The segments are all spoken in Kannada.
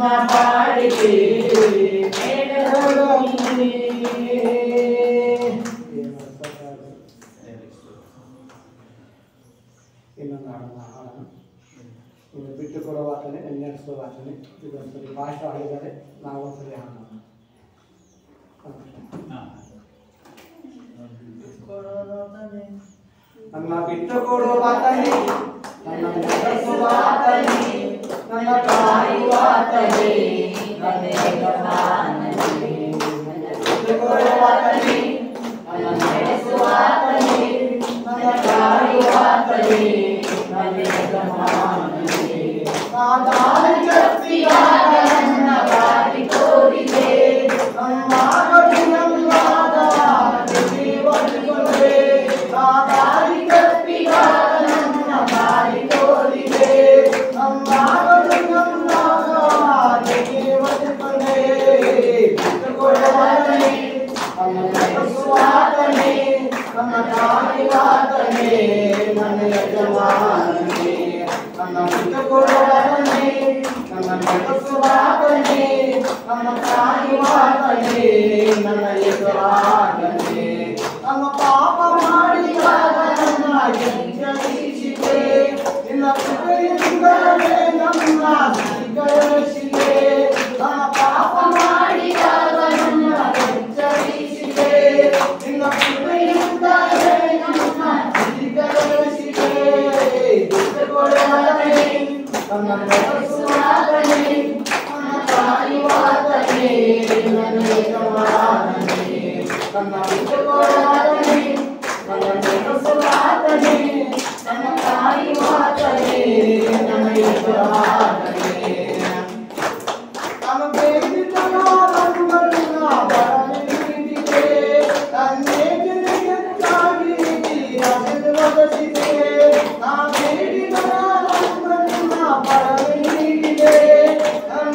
ಪಾಡಿಗೆ ಇನ್ನೊಂದು ಹಾಡನ್ನು ಇದು ಬಿಟ್ಟು ಕೊಡುವ ಆತನೇ ನೆನೆಸುವ ಆತನೇ ಇದೊಂದ್ಸರಿ ಭಾಷೆ ಹಾಡಿದರೆ ನಾವೊಂದ್ಸರಿ ಹಾಡೋಣ. ನನ್ನ ಬಿಟ್ಟು ಕೊಡುವ ಆತನೇ ನನ್ನ ನೆನೆಸುವ ಆತನೇ ನನ್ನ ಕಾಯುವ ಆತನೇ ನನ್ನ ಯಜಮಾನನೇ ಬಿಟ್ಟು ಕೊಡುವ ಆತನೇ ನನ್ನ ನೆನೆಸುವ ಆತನೇ ನನ್ನ ಕಾಯುವ ಆತನೇ ನನ್ನ ಯಜಮಾನನೇ ಆದಾಯ ಶಕ್ತಿಯಾದ ನನ್ನ ದಾರಿ ತೋರಿದೆ ನಮ್ಮ ಕಠಿಣವಾದ ಜೀವನವೇ ಆದಾಯ ಶಕ್ತಿಯಾದ ನನ್ನ ದಾರಿ ತೋರಿದೆ ನಮ್ಮ ಕಠಿಣವಾದ ಜೀವನವೇ ಬಿಟ್ಟುಕೊಡುವಾತನೇ ನನ್ನ ನಡೆಸುವಾತನೇ ನನ್ನ ಕಾಯುವಾತನೇ ನನ್ನ ಯಜಮಾನನೇ ನನ್ನ ಬಿಟ್ಟುಕೊಡುವಾತನೇ ನನ್ನ ನಡೆಸುವಾತನೇ ನನ್ನ ಕಾಯುವಾತನೇ ನನ್ನ ಯಜಮಾನನೇ ನನ್ನ ಪಾಪ ಮಾಡಿದಾಗ ನನ್ನ ಎಚ್ಚರಿಸಿದೆ ನಿನ್ನ ಕೃಪೆಯಿಂದಲೇ ನನ್ನ ಸ್ವೀಕರಿಸಿದೆ ನನ್ನ ಪಾಪ ಮಾಡಿದಾಗ ನನ್ನ ಎಚ್ಚರಿಸಿದೆ ನಿನ್ನ ಕೃಪೆಯಿಂದಲೇ ನನ್ನ ಸ್ವೀಕರಿಸಿದೆ ಬಿಟ್ಟುಕೊಡುವಾತನೇ ನನ್ನ ನಡೆಸುವಾತನೇ ನನ್ನ ಕಾಯುವಾತನೇ ನನ್ನ ಯಜಮಾನನೇ ನನ್ನ ಬಿಟ್ಟುಕೊಡುವಾತನೇ ನನ್ನ ನಡೆಸುವಾತನೇ ನನ್ನ ಕಾಯುವಾತನೇ ನನ್ನ ಯಜಮಾನನೇ ನಾನು ಬೇಡಿದನ ನನ್ನನ್ನ ಬರಲಿದೆ ನನ್ನೇಗೆ ಹೆಚ್ಚಾಗಿ ಆಶೀರ್ವದಿಸಿದೆ ನಾ ಬೇಡಿದನ ನನ್ನನ್ನ ಬರಲಿದೆ ನನ್ನ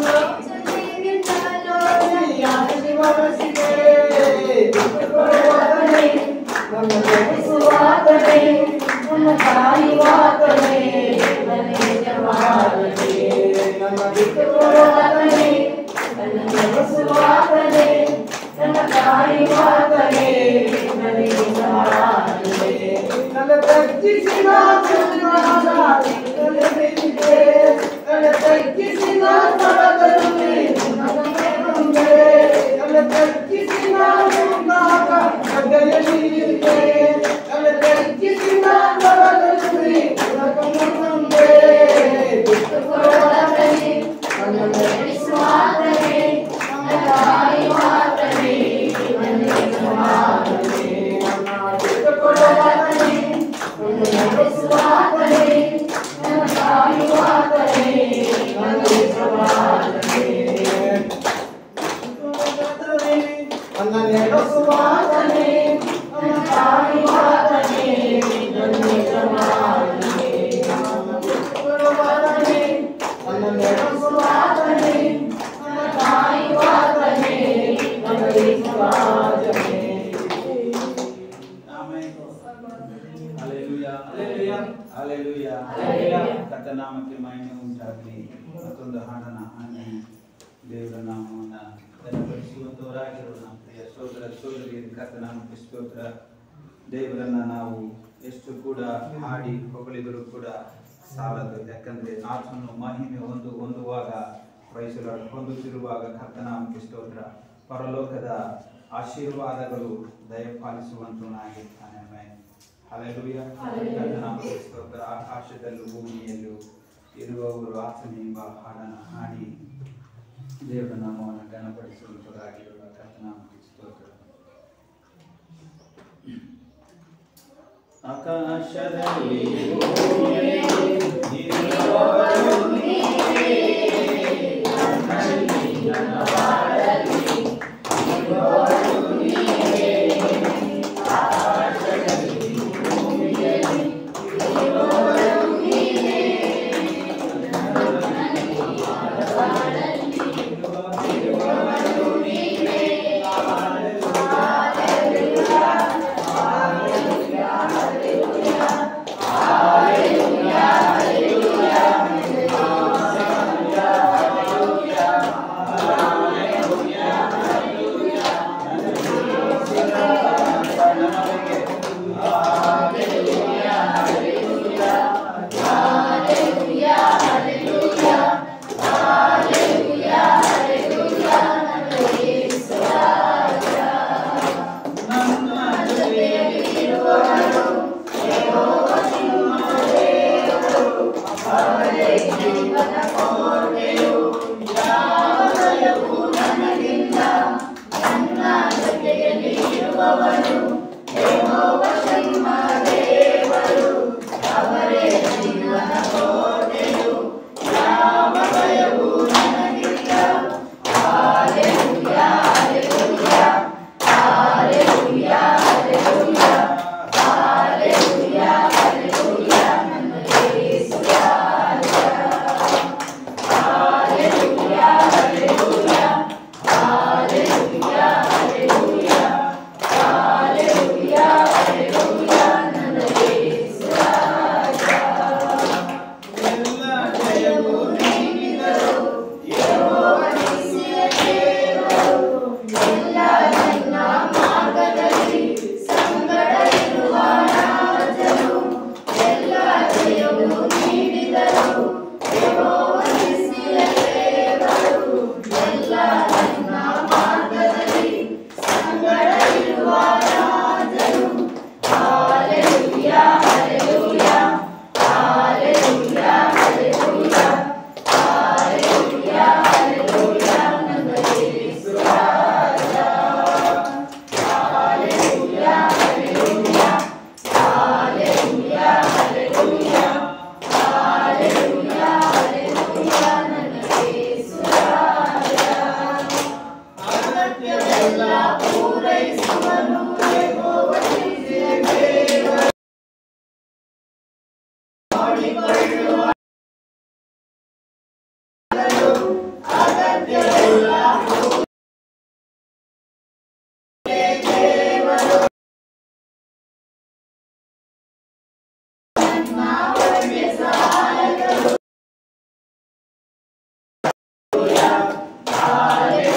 ಆಶೀರ್ವದಿಸಿದೆ ಬಿಟ್ಟುಕೊಡುವಾತನೇ ನನ್ನ ನಡೆಸುವಾತನೇ ನನ್ನ ಕಾಯುವಾತನೇ ನನ್ನ ಯಜಮಾನನೇ ನನ್ನ ಬಿಟ್ಟುಕೊಡುವಾತನೇ ನನ್ನ ನಡೆಸುವಾತನೇ ನನ್ನ ಕಾಯುವಾತನೇ ನನ್ನ ಯಜಮಾನನೇ ನನ್ನ ತಗ್ಗಿಸಿದ ನನ್ನ ತಗ್ಗಿಸಿದ ಸ್ಥಳದಲ್ಲಿ ನನ್ನ ತಗ್ಗಿಸಿದ ಗದ್ದೆಯಲ್ಲಿದೆ ನನ್ನ ತಗ್ಗಿಸಿದ ಸ್ಥಳದಲ್ಲಿ ನನ್ನ ಬಿಟ್ಟುಕೊಡುವಾತನೇ ನನ್ನ ನಡೆಸುವಾತನೇ ನನ್ನ ಕಾಯುವಾತನೇ ನನ್ನ ಯಜಮಾನನೇ ನನ್ನ ಬಿಟ್ಟುಕೊಡುವಾತನೇ ನನ್ನ ನಡೆಸುವಾತನೇ ನನ್ನ ಕಾಯುವಾತನೇ ನನ್ನ ಯಜಮಾನನೇ ನನ್ನ ನಡೆಸುವಾತನೇ ನನ್ನ ಕಾಯುವಾತನೇ ನನ್ನ ಯಜಮಾನನೇ ನನ್ನ ಬಿಟ್ಟುಕೊಡುವಾತನೇ ನನ್ನ ನಡೆಸುವಾತನೇ ನನ್ನ ಕಾಯುವಾತನೇ ನನ್ನ ಯಜಮಾನನೇ. ಹಾಲೆಲೂಯಾ ಕರ್ತನ ನಾಮಕ್ಕೆ ಮಹಿಮೆ ಉಂಟಾಗಲಿ. ಮತ್ತೊಂದು ಹಾಡನ ಹಾಡಿ ದೇವರ ನಾಮವನ್ನು ಘನಪಡಿಸುವಂತವರಾಗಿರುವ ನಮ್ಮ ಪ್ರಿಯ ಸೋದರ ಸೋದರಿಯರು ಕರ್ತನ ನಾಮಕ್ಕೆ ಸ್ತೋತ್ರ. ದೇವರನ್ನ ನಾವು ಎಷ್ಟು ಕೂಡ ಹಾಡಿ ಹೊಗಳಿದರೂ ಕೂಡ ಸಾಲದು. ಯಾಕಂದ್ರೆ ಆತನು ಮಹಿಮೆ ಹೊಂದುವಾಗ ಹೊಂದುತ್ತಿರುವಾಗ ಕರ್ತನ ನಾಮಕ್ಕೆ ಸ್ತೋತ್ರ. ಪರಲೋಕದ ಆಶೀರ್ವಾದಗಳು ದಯಪಾಲಿಸುವಂತನಾಗಿರ್ತಾನೆ. ಹಲ್ಲೆಲೂಯಾ ಕರ್ತನ ನಾಮಕ್ಕೆ ಸ್ತೋತ್ರ. ಆಕಾಶದಲ್ಲೂ ಭೂಮಿಯಲ್ಲೂ ಇರುವವರು ಆತನೇ ಎಂಬ ಹಾಡನ್ನು ಹಾಡಿ ದೇವರ ನಾಮವನ್ನು ಘನಪಡಿಸುವಂತರಾಗಿರುವ ಕರ್ತನ ನಾಮಕ್ಕೆ ಸ್ತೋತ್ರ. ಆಕಾಶದಲ್ಲಿ Hallelujah.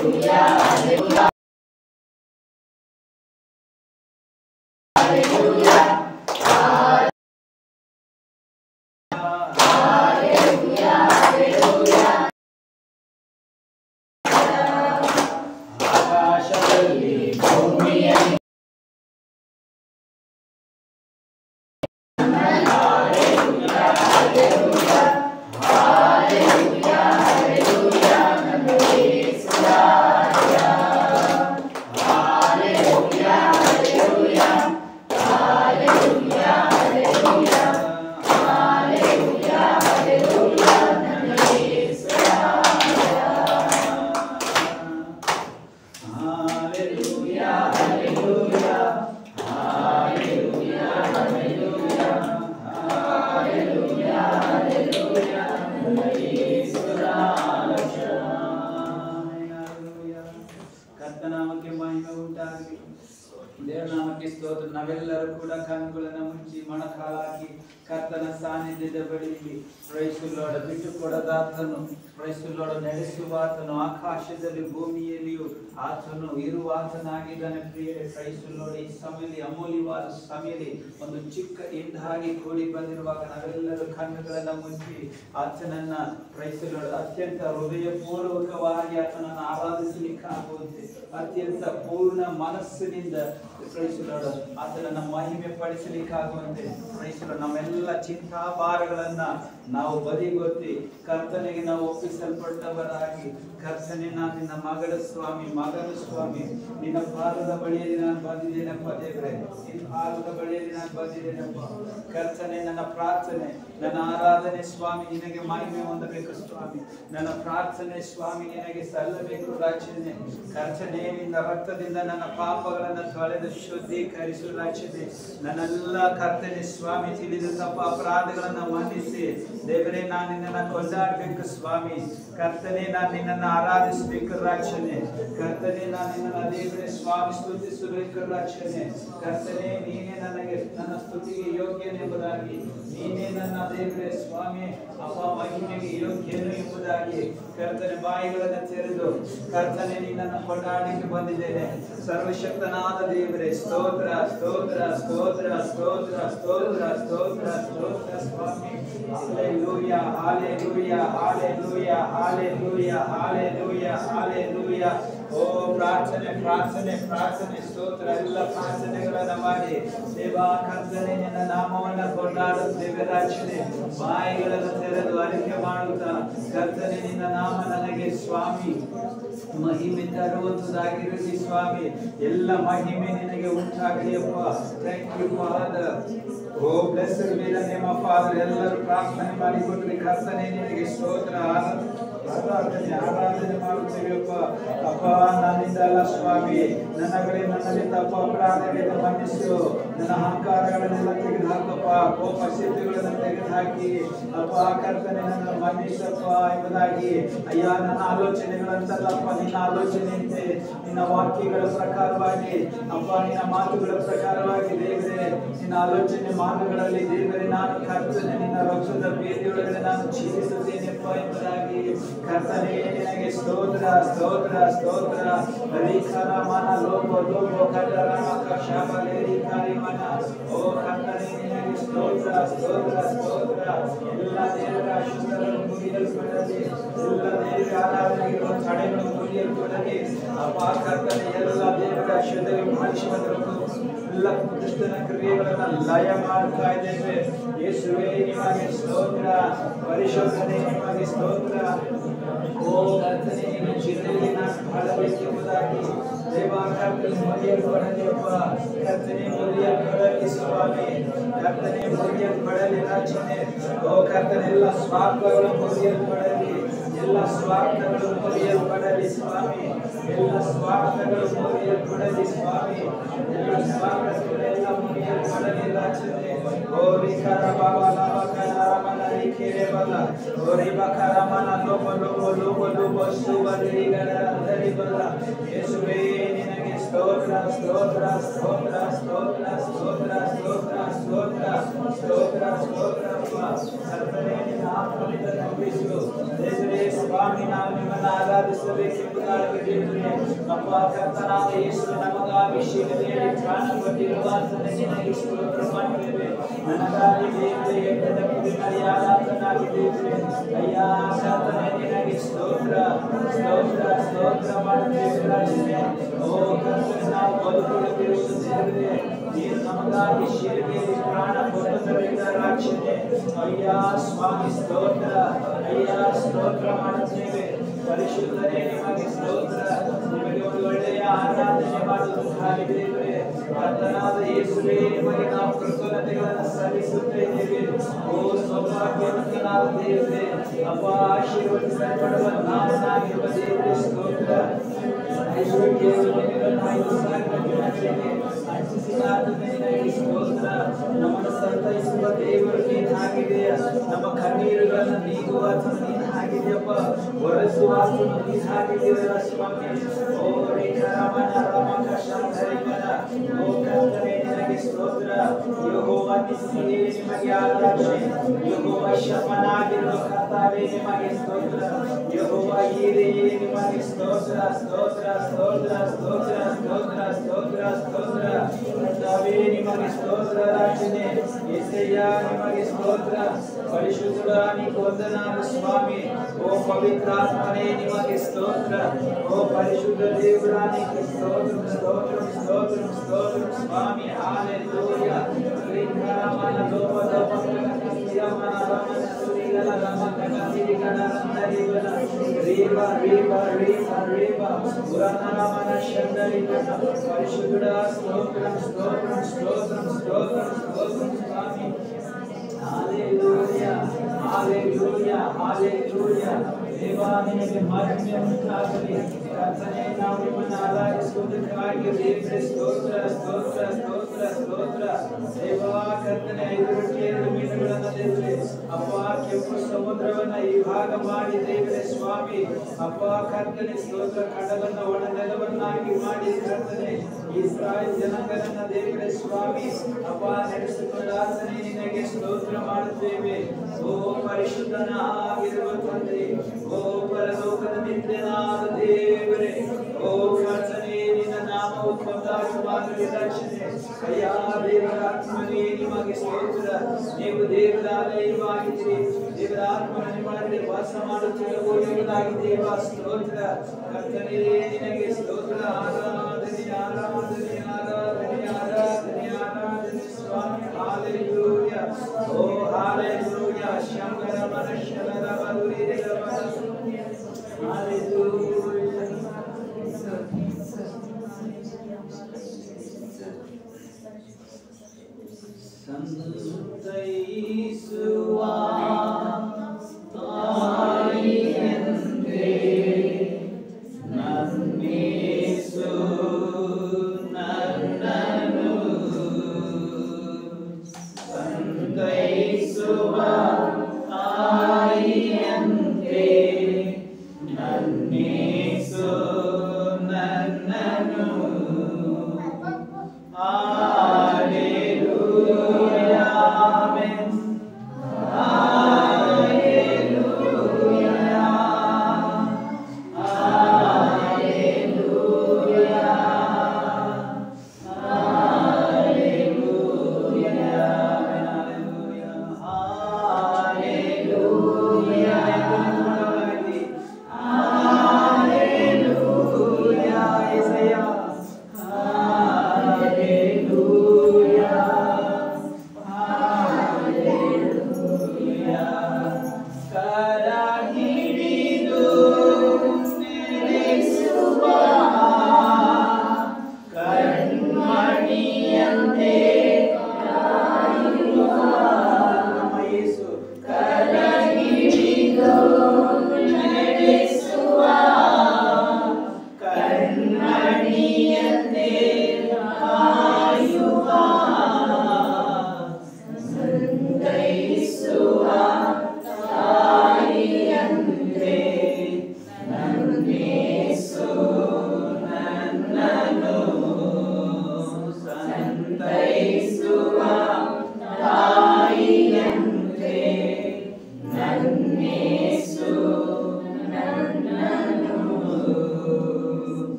ಕರ್ತನಾಮಕ್ಕೆ ಮಹಿಮೆ ಉಂಟಾಗಲಿ. ದೇವನಾಮಕ್ಕೆ ಸ್ತೋತ್ರ. ನಾವೆಲ್ಲರೂ ಕೂಡ ಕಣ್ಣುಗಳನ್ನು ಮುಚ್ಚಿ ಮೊಣಕಾಲಾಗಿ ಕರ್ತನ ಸಾನ್ನಿಧ್ಯದ ಬಳಿಯಲ್ಲಿ ಪ್ರೈಸುಲೋಡ ಬಿಟ್ಟು ಕೊಡದಾತನು, ಪ್ರೈಸುಲೋಡ ನಡೆಸುವಾತನು, ಆಕಾಶದಲ್ಲಿ ಭೂಮಿಯಲ್ಲಿಯೂ ಆತನು ಇರುವಾತನಾಗಿದ್ದಾನೆ. ಪ್ರಿಯರೇ, ಪ್ರೈಸುಲೋಡ ಈ ಸಮಯದಲ್ಲಿ ಅಮೂಲ್ಯವಾದ ಸಮಯದಲ್ಲಿ ಒಂದು ಚಿಕ್ಕ ಇಂದಾಗಿ ಕೂಡಿ ಬಂದಿರುವಾಗ ನಾವೆಲ್ಲರೂ ಕಣ್ಣುಗಳನ್ನು ಮುಚ್ಚಿ ಆತನನ್ನ ಪ್ರೈಸುಲೋಡ ಅತ್ಯಂತ ಹೃದಯಪೂರ್ವಕವಾಗಿ ಆತನನ್ನು ಆರಾಧಿಸಲಿಕ್ಕೆ ಆಗುವಂತೆ ಅತ್ಯಂತ ಪೂರ್ಣ ಮನಸ್ಸಿನಿಂದ ಪ್ರೈಸುಲೋಡ ಆತನನ್ನ ಮಹಿಮೆ ಪಡಿಸಲಿಕ್ಕಾಗುವಂತೆ ಪ್ರೈಸುಲೋಡ ನಮ್ಮೆಲ್ಲ ಚಿಂತಾಭಾರಗಳನ್ನ ನಾವು ಬದಿಗೊತ್ತಿ ಕರ್ತನಿಗೆ ನಾವು ಒಪ್ಪಿಸಲ್ಪಟ್ಟವರಾಗಿ, ಕರ್ತನೆ ನಾನು ನಿನ್ನ ಮಗಳ ಸ್ವಾಮಿ, ಮಗನ ಸ್ವಾಮಿ, ನಿನ್ನ ಪಾದದ ಬಳಿಯಲ್ಲಿ ನಾನು ಬಂದಿದ್ದೇನಪ್ಪ ದೇವರೇ, ನಿನ್ನ ಪಾದದ ಬಳಿಯಲ್ಲಿ ನಾನು ಬಂದಿದ್ದೇನಪ್ಪ. ಕರ್ತನೆ, ನನ್ನ ಪ್ರಾರ್ಥನೆ, ನನ್ನ ಆರಾಧನೆ ಸ್ವಾಮಿ ನಿನಗೆ ಮಹಿಮೆ ಹೊಂದಬೇಕು ಸ್ವಾಮಿ. ನನ್ನ ಪ್ರಾರ್ಥನೆ ಸ್ವಾಮಿ ನಿನಗೆ ಸಲ್ಲಬೇಕು ರಾಜನೇ. ಕರ್ತನೆ, ನಿನ್ನ ರಕ್ತದಿಂದ ನನ್ನ ಪಾಪಗಳನ್ನು ತೊಳೆದು ಶುದ್ಧೀಕರಿಸು ರಾಜನೇ. ನನ್ನೆಲ್ಲ ಕರ್ತನೆ ಸ್ವಾಮಿ ತಿಳಿದ ತಪ್ಪ ಅಪರಾಧಗಳನ್ನು ಮನ್ನಿಸಿ ದೇವರೇ, ನಾನು ನಿನ್ನನ್ನು ಕೊಂಡಾಡಬೇಕು ಸ್ವಾಮಿ. ಕರ್ತನೆ, ನಾನು ನಿನ್ನನ್ನು ಆರಾಧಿಸಬೇಕು ರಾಜನೇ. ಕರ್ತನೆ, ನಾನು ನಿನ್ನನ್ನು ದೇವರೇ ಸ್ವಾಮಿ ಸ್ತುತಿಸಬೇಕು ರಾಜನೇ. ಕರ್ತನೆ, ನೀನೇ ನನಗೆ ನನ್ನ ಸ್ತುತಿಗೆ ಯೋಗ್ಯನೆಂಬುದಾಗಿ, ನೀನೇ ನನ್ನ ದೇವರೇ ಸ್ವಾಮಿ ಅಪ್ಪ ಮಹಿಮೆಗೆ ಯೋಗ್ಯನು ಎಂಬುದಾಗಿ ಕರ್ತನೆ ಬಾಯಿಗಳನ್ನು ತೆರೆದು ಕರ್ತನೆ ನಿನ್ನನ್ನು ಕೊಂಡಾಡಲಿಕ್ಕೆ ಬಂದಿದ್ದೇನೆ. ಸರ್ವಶಕ್ತನಾದ ದೇವರೇ ಸ್ತೋತ್ರ ಸ್ತೋತ್ರ ಸ್ತೋತ್ರ ಸ್ತೋತ್ರ ಸ್ತೋತ್ರ ಸ್ತೋತ್ರ ಸ್ತೋತ್ರ ಸ್ವಾಮಿ. Hallelujah hallelujah hallelujah hallelujah hallelujah hallelujah. ಓ ಪ್ರಾರ್ಥನೆ ಪ್ರಾರ್ಥನೆ ಪ್ರಾರ್ಥನೆ ಸ್ತೋತ್ರ ಎಲ್ಲ ಪ್ರಾರ್ಥನೆಗಳನ್ನು ಮಾಡಿ ದೇವಾ ಕರ್ತನೆ ನಿನ್ನ ನಾಮವನ್ನು ಕೊಂಡಾಡುತ್ತೇವೆ ರಾಜನೇ. ಬಾಯಿಗಳನ್ನು ತೆರೆದು ಅರಿಕೆ ಮಾಡುತ್ತಾ ಕರ್ತನೆ ನಿನ್ನ ನಾಮ ನನಗೆ ಸ್ವಾಮಿ ಮಹಿಮೆ ತರುವಂತದಾಗಿರಲಿ ಸ್ವಾಮಿ. ಎಲ್ಲ ಮಹಿಮೆ ನಿನಗೆ ಉಂಟಾಗಲಿ ಅಪ್ಪ. Thank you father. O blessed be the name of father. ಎಲ್ಲರೂ ಪ್ರಾರ್ಥನೆ ಮಾಡಿಕೊಟ್ರಿ ಕರ್ತನೆ ನಿನಗೆ ಸ್ತೋತ್ರ ಆರಾಧನೆ ಮಾಡುತ್ತೇವೆ ಅಪ್ಪ. ಅಪ್ಪ ನನ್ನಿಂದಲ್ಲ ಸ್ವಾಮಿ, ನನ್ನಲ್ಲಿ ತಪ್ಪ ಅಪರಾಧಗಳನ್ನು ಮನ್ನಿಸು. ನನ್ನ ಅಹಂಕಾರಗಳನ್ನೆಲ್ಲ ತೆಗೆದುಹಾಕಪ್ಪ, ಕೋಪ ಸಿದ್ಧಗಳನ್ನು ತೆಗೆದುಹಾಕಿ ಅಪ್ಪ ಕರ್ತನೆ ನನ್ನ ಮನ್ನಿಸಪ್ಪ ಎಂಬುದಾಗಿ. ಅಯ್ಯ ನನ್ನ ಆಲೋಚನೆಗಳಂತಲ್ಲಪ್ಪ, ನಿನ್ನ ಆಲೋಚನೆಯಂತೆ ನಿನ್ನ ವಾಕ್ಯಗಳ ಪ್ರಕಾರವಾಗಿ ಅಪ್ಪ ನಿನ್ನ ಮಾತುಗಳ ಪ್ರಕಾರವಾಗಿ ದೇವರೇ ನಿನ್ನ ಆಲೋಚನೆ ಮಾತುಗಳಲ್ಲಿ ದೇವರೇ ನಾನು ಕರ್ತನೆ ನಿನ್ನ ರಕ್ಷದ ಬೇದಿಯೊಳಗಡೆ ನಾನು ಜೀವಿಸುತ್ತೇನೆಪ್ಪ ಎಂಬುದಾಗಿ ಕರ್ತನೆ ನಿನಗೆ ಸ್ತೋತ್ರ ಸ್ತೋತ್ರ ಸ್ತೋತ್ರ. ಹರಿಕರ ಮನ ಲೋಪ ಲೋಪ ಕಟರಮ ಕಶಾಬಲೇರಿ ಕರಿಮನ. ಓ ಕರ್ತನೆ ನಿನಗೆ ಸ್ತೋತ್ರ ಸ್ತೋತ್ರ ಸ್ತೋತ್ರ. ಎಲ್ಲ ದೇವರ ಅಶುದ್ಧರನ್ನು ಮುರಿಯಲ್ಪಡಲಿ, ಎಲ್ಲ ದೇವರ ಆರಾಧನೆಗಳು ತಡೆಗಳು ಮುರಿಯಲ್ಪಡಲಿ ಅಪ್ಪ ಕರ್ತನೆ. ಎಲ್ಲ ದೇವರ ಅಶುದ್ಧಗಳು ಮನುಷ್ಯರನ್ನು ಎಲ್ಲ ದುಷ್ಟನ ಕ್ರಿಯೆಗಳನ್ನು ಲಯ ಮಾಡ್ತಾ ಇದ್ದೇವೆ. ಯೇಸುವೇ ನಿಮಗೆ ಸ್ತೋತ್ರ, ಪರಿಶುದ್ಧನೇ ನಿಮಗೆ ಸ್ತೋತ್ರ. ಓ ಕರ್ತನೆ ನಿನ್ನ ಚಿತ್ತದಲ್ಲಿ ನಾನು ಬಾಳಬೇಕೆಂಬುದಾಗಿ ದೇವಾ ಕರ್ತನೆ ಮುರಿಯಲ್ಪಡಲಿಯಪ್ಪ. ಕರ್ತನೆ ಮುರಿಯಲ್ಪಡಲಿ ಸ್ವಾಮಿ, ಕರ್ತನೆ ಮುರಿಯಲ್ಪಡಲಿ ರಾಜನೇ. ಓ ಕರ್ತನೆ ಎಲ್ಲ ಸ್ವಾರ್ಥಗಳು ಮುರಿಯಲ್ಪಡಲಿ, ಎಲ್ಲ ಸ್ವಾರ್ಥಗಳು ಮುರಿಯಲ್ಪಡಲಿ ಸ್ವಾಮಿ, ಎಲ್ಲ ಸ್ವಾರ್ಥಗಳು ಮುರಿಯಲ್ಪಡಲಿ ಸ್ವಾಮಿ, ಎಲ್ಲ ಸ್ವಾರ್ಥಗಳೆಲ್ಲ ಮುರಿಯಲ್ಪಡಲಿ ರಾಜನೇ. ಓ ರಿಕರ ಬಾಬಾ ಲಾಭ ಕರಮನ ರಿಕೆರೆ ಬಲ ಓ ರಿಬಕರ ಮನ ಲೋಪ ಲೋಪ ಲೋಪ ಲೋಪ ಸುಬರಿಗರ ಧರಿ ಬಲ. ಯೇಸುವೇ ನಿನಗೆ ಸ್ತೋತ್ರ ಸ್ತೋತ್ರ ಸ್ತೋತ್ರ ಸ್ತೋತ್ರ ಸ್ತೋತ್ರ ಸ್ತೋತ್ರ ಸ್ತೋತ್ರ ಸ್ತೋತ್ರ ಸ್ತೋತ್ರ. ಕರ್ತನೆ ನಿನ್ನ ಆತ್ಮದಿಂದ ನಂಬಿಸು ದೇವರೇ ಸ್ವಾಮಿ. ನಾವು ನಿಮ್ಮನ್ನು ಆರಾಧಿಸುತ್ತೇವೆ ಆರಾಧಿಸಬೇಕೆಂಬುದಾಗಿ ದೇವರೇ ಅಪ್ಪ ಕರ್ತನಾದ ಯೇಸು ನಮಗಾಗಿ ಶಿಲುಬೆಯಲ್ಲಿ ಪ್ರಾಣ ಕೊಟ್ಟಿರುವ ನಿನಗೆ ಸ್ತೋತ್ರ ಮಾಡುತ್ತೇವೆ. ನನಗಾಗಿ ದೇವರೇ ಎದ್ದದ ಕುರಿಮರಿಯಾದಾತನಾಗಿ ದೇವರೇ ಅಯ್ಯ ಕರ್ತನೇ ನಿನಗೆ ಸ್ತೋತ್ರ ಸ್ತೋತ್ರ ಸ್ತೋತ್ರ ಮಾಡುತ್ತೇವೆ ರಾಜನೇ. ಓ ಕರ್ತನೇ ನಾವು ಬದುಕುಳಿದಿರುವುದು ದೇವರೇ ನೀನು ನಮಗಾಗಿ ಶಿಲುಬೆಯಲ್ಲಿ ಪ್ರಾಣ ಕೊಟ್ಟುದರಿಂದ ರಾಕ್ಷನೇ ಅಯ್ಯ ಸ್ವಾಮಿ ಸ್ತೋತ್ರ ಅಯ್ಯ ಸ್ತೋತ್ರ ಮಾಡುತ್ತೇವೆ. ಪರಿಶುದ್ಧನೇ ನಿಮಗೆ ಸ್ತೋತ್ರ. ನಿಮಗೆ ಒಂದು ಒಳ್ಳೆಯ ಆರಾಧನೆ ಮಾಡುವುದಕ್ಕಾಗಿ ದೇವರೇ ಕರ್ತನಾದ ಯೇಸುವೇ ನಿಮಗೆ ನಾವು ಕೃತಜ್ಞತೆಗಳನ್ನು ಸಲ್ಲಿಸುತ್ತೇವೆ. ಓ ಸೌಭಾಗ್ಯವಂತನಾದ ದೇವರೇ ಅಪ್ಪ ಆಶೀರ್ವದಿಸಲ್ಪಡುವ ನಾಮನಾಗಿರುವ ದೇವರೇ ಸ್ತೋತ್ರ. ನಮ್ಮನ್ನು ಸಂತೈಸುವ ದೇವರು ನೀನಾಗಿದೆಯ. ನಮ್ಮ ಕಣ್ಣೀರುಗಳನ್ನು ನೀಗುವ ನೀನಾಗಿದೆಯಪ್ಪ. ಒರೆಸುವ ನೀನಾಗಿದೆಯಲ್ಲ ಸ್ವಾಮಿ. ಓ ರೇಖರಮಣ ರಮಕ ಶಾಂತರಿಮನ ಓ ಕರ್ತನೇ ನಿನಗೆ ಸ್ತೋತ್ರ. ಯೆಹೋವ ನಿಸ್ಸಿಯೇ ನಿಮಗೆ ಆರಾಧನೆ. ಯೆಹೋವ ಶಮನಾಗಿರುವ ಕರ್ತಾವೇ ನಿಮಗೆ ಸ್ತೋತ್ರ. ಯೆಹೋವ ಈರೆಯೇ ನಿಮಗೆ ಸ್ತೋತ್ರ ಸ್ತೋತ್ರ ಸ್ತೋತ್ರ ಸ್ತೋತ್ರ ಸ್ತೋತ್ರ ಸ್ತೋತ್ರ ಸ್ತೋತ್ರ. ಕರ್ತಾವೇ ನಿಮಗೆ ಸ್ತೋತ್ರ ರಾಜನೇ. ಯೆಸಯ್ಯ ನಿಮಗೆ ಸ್ತೋತ್ರ. ಪರಿಶುದ್ಧ ವಂದನಾದ ಸ್ವಾಮಿ. ಓ ಪವಿತ್ರಾತ್ಮನೇ ನಿಮಗೆ ಸ್ತೋತ್ರ. ಓ ಪರಿಶುದ್ಧ ದೇವರಾನಿಗೆ ಸ್ತೋತ್ರ ಸ್ತೋತ್ರ ಸ್ತೋತ್ರ ಸ್ತೋತ್ರ ಸ್ವಾಮಿ. ಹಾಲೆಲೂಯಾ. ಶ್ರೀಕರಮನ ಲೋಪ ಲೋಪ ಯಮನ ರಮನ ಸುರಿಗಲ ರಮಕ ಕಸಿರಿಗಣ ರಂದರಿಗಲ ರೇವ ರೇವ ರೇವ ರೇವ ಪುರನರಮನ ಶಂದರಿಗಣ. ಪರಿಶುದ್ಧ ಸ್ತೋತ್ರ ಸ್ತೋತ್ರ ಸ್ತೋತ್ರ ಸ್ತೋತ್ರ ಸ್ತೋತ್ರ ಸ್ವಾಮಿ. Hallelujah hallelujah hallelujah. ದೇವಾ ನಿನಗೆ ಮಹಿಮೆ ಉಂಟಾಗಲಿ. ಕರ್ತನೇ ನಾವು ನಿಮ್ಮನ್ನು ಆರಾಧಿಸುವುದಕ್ಕಾಗಿ ದೇವರೇ ಸ್ತೋತ್ರ ಸ್ತೋತ್ರ ಸ್ತೋತ್ರ ಸ್ತೋತ್ರ. ದೇವಾ ಕರ್ತನೇ 5 ರೊಟ್ಟಿ 2 ಮೀನುಗಳನ್ನು ದೇವರೇ ಅಪ್ಪ ಕೆಂಪು ಸಮುದ್ರವನ್ನ ಈ ಭಾಗ ಮಾಡಿ ದೇವರೇ ಸ್ವಾಮಿ ಅಪ್ಪ ಕರ್ತನೇ ಸ್ತೋತ್ರ. ಕಡಲನ್ನು ಒಣ ನೆಲವನ್ನಾಗಿ ಮಾಡಿ ಕರ್ತನೇ ಇಸ್ರಾಯೇಲ್ ಜನಾಂಗರನ್ನ ದೇವರೇ ಸ್ವಾಮಿ ಅಪ್ಪ ನಡೆಸಿಕೊಂಡಾತನೇ ನಿನಗೆ ಸ್ತೋತ್ರ ಮಾಡುತ್ತೇವೆ. ಓ ಪರಿಶುದ್ಧನಾಗಿರುವ ತಂದೆ, ಓ ಪರಲೋಕದ ನಿತ್ಯನಾದ ದೇವರೇ, ಓ ಕರ್ತನೇ ನಿನ್ನ ನಾಮವು ಕೊಂಡಾಡುವಾಗಲಿ ರಕ್ಷಣೆ. ಅಯ್ಯ ದೇವರ ಆತ್ಮನೇ ನಿಮಗೆ ಸ್ತೋತ್ರ. ನೀವು ದೇವರ ಆಲಯವಾಗಿದ್ದೀರಿ. ದೇವರ ಆತ್ಮನ ನಿಮ್ಮೊಳಗೆ ವಾಸ ಮಾಡುತ್ತಿರುವ ಎಂಬುದಾಗಿ ದೇವ ಸ್ತೋತ್ರ. ಕರ್ತನೇ ನಿನಗೆ ಸ್ತೋತ್ರ. ಆರಾಧನೆ ಆರಾಧನೆ ಆರಾಧನೆ ಆರಾಧನೆ ಆರಾಧನೆ ಸ್ವಾಮಿ. ಹಾಲೆಲೂಯಾ ಓ ಹಾಲೆಲೂಯಾ. ಶಂಕರ ಮನುಷ್ಯರ ಬರುವಿರ ಹಾಲೆಲೂಯಾ. ಸಂತೈಸುವ ತಾಯಿಯಂತೆ ನನ್ನೇಸು ನನ್ನನು ಸಂತೈಸುವ ತಾಯಿಯಂತೆ ನನ್ನೇಸು ನನ್ನನು. Hallelujah, amen. Hallelujah.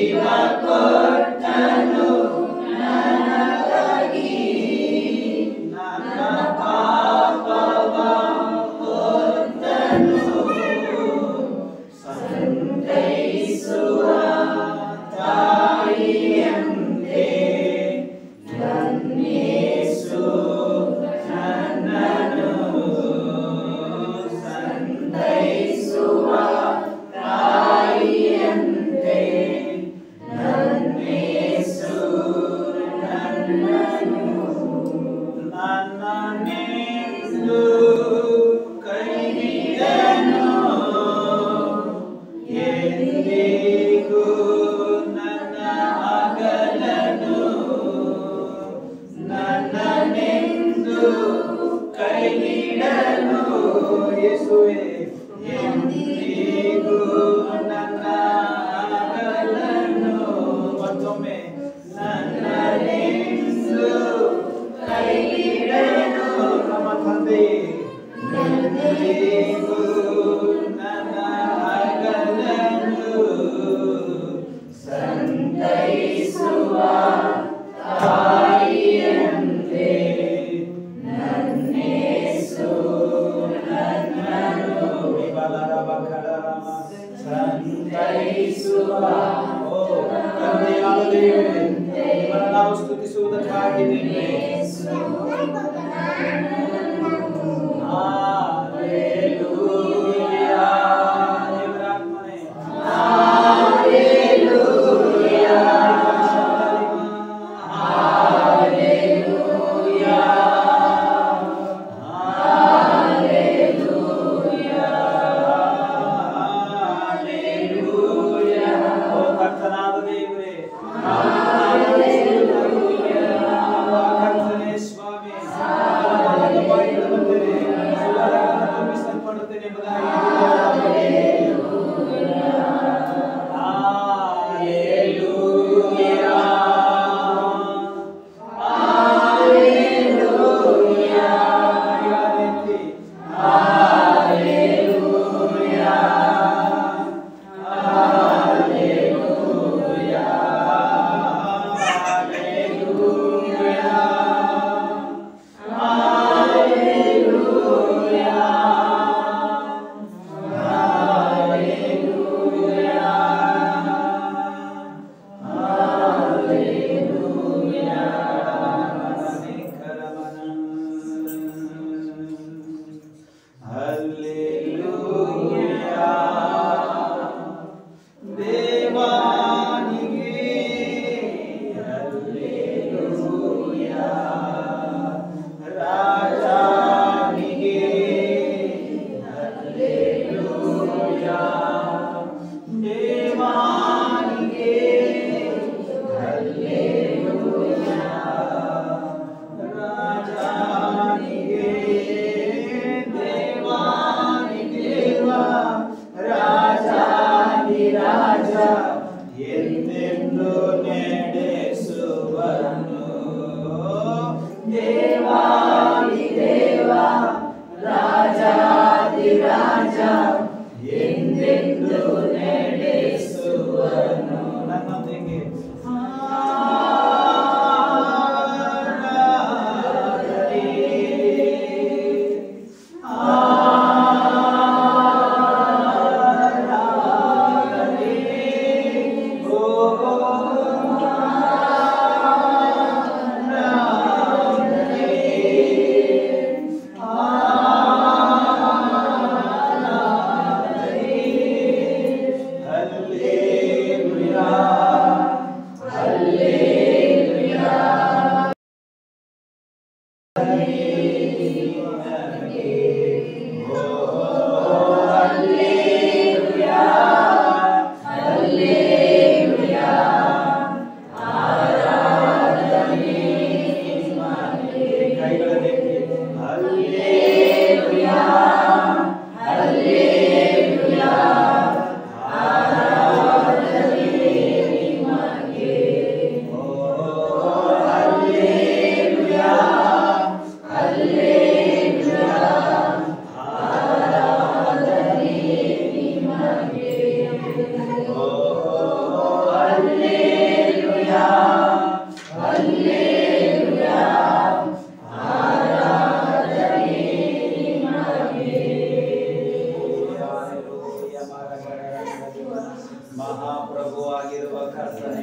Hallelujah.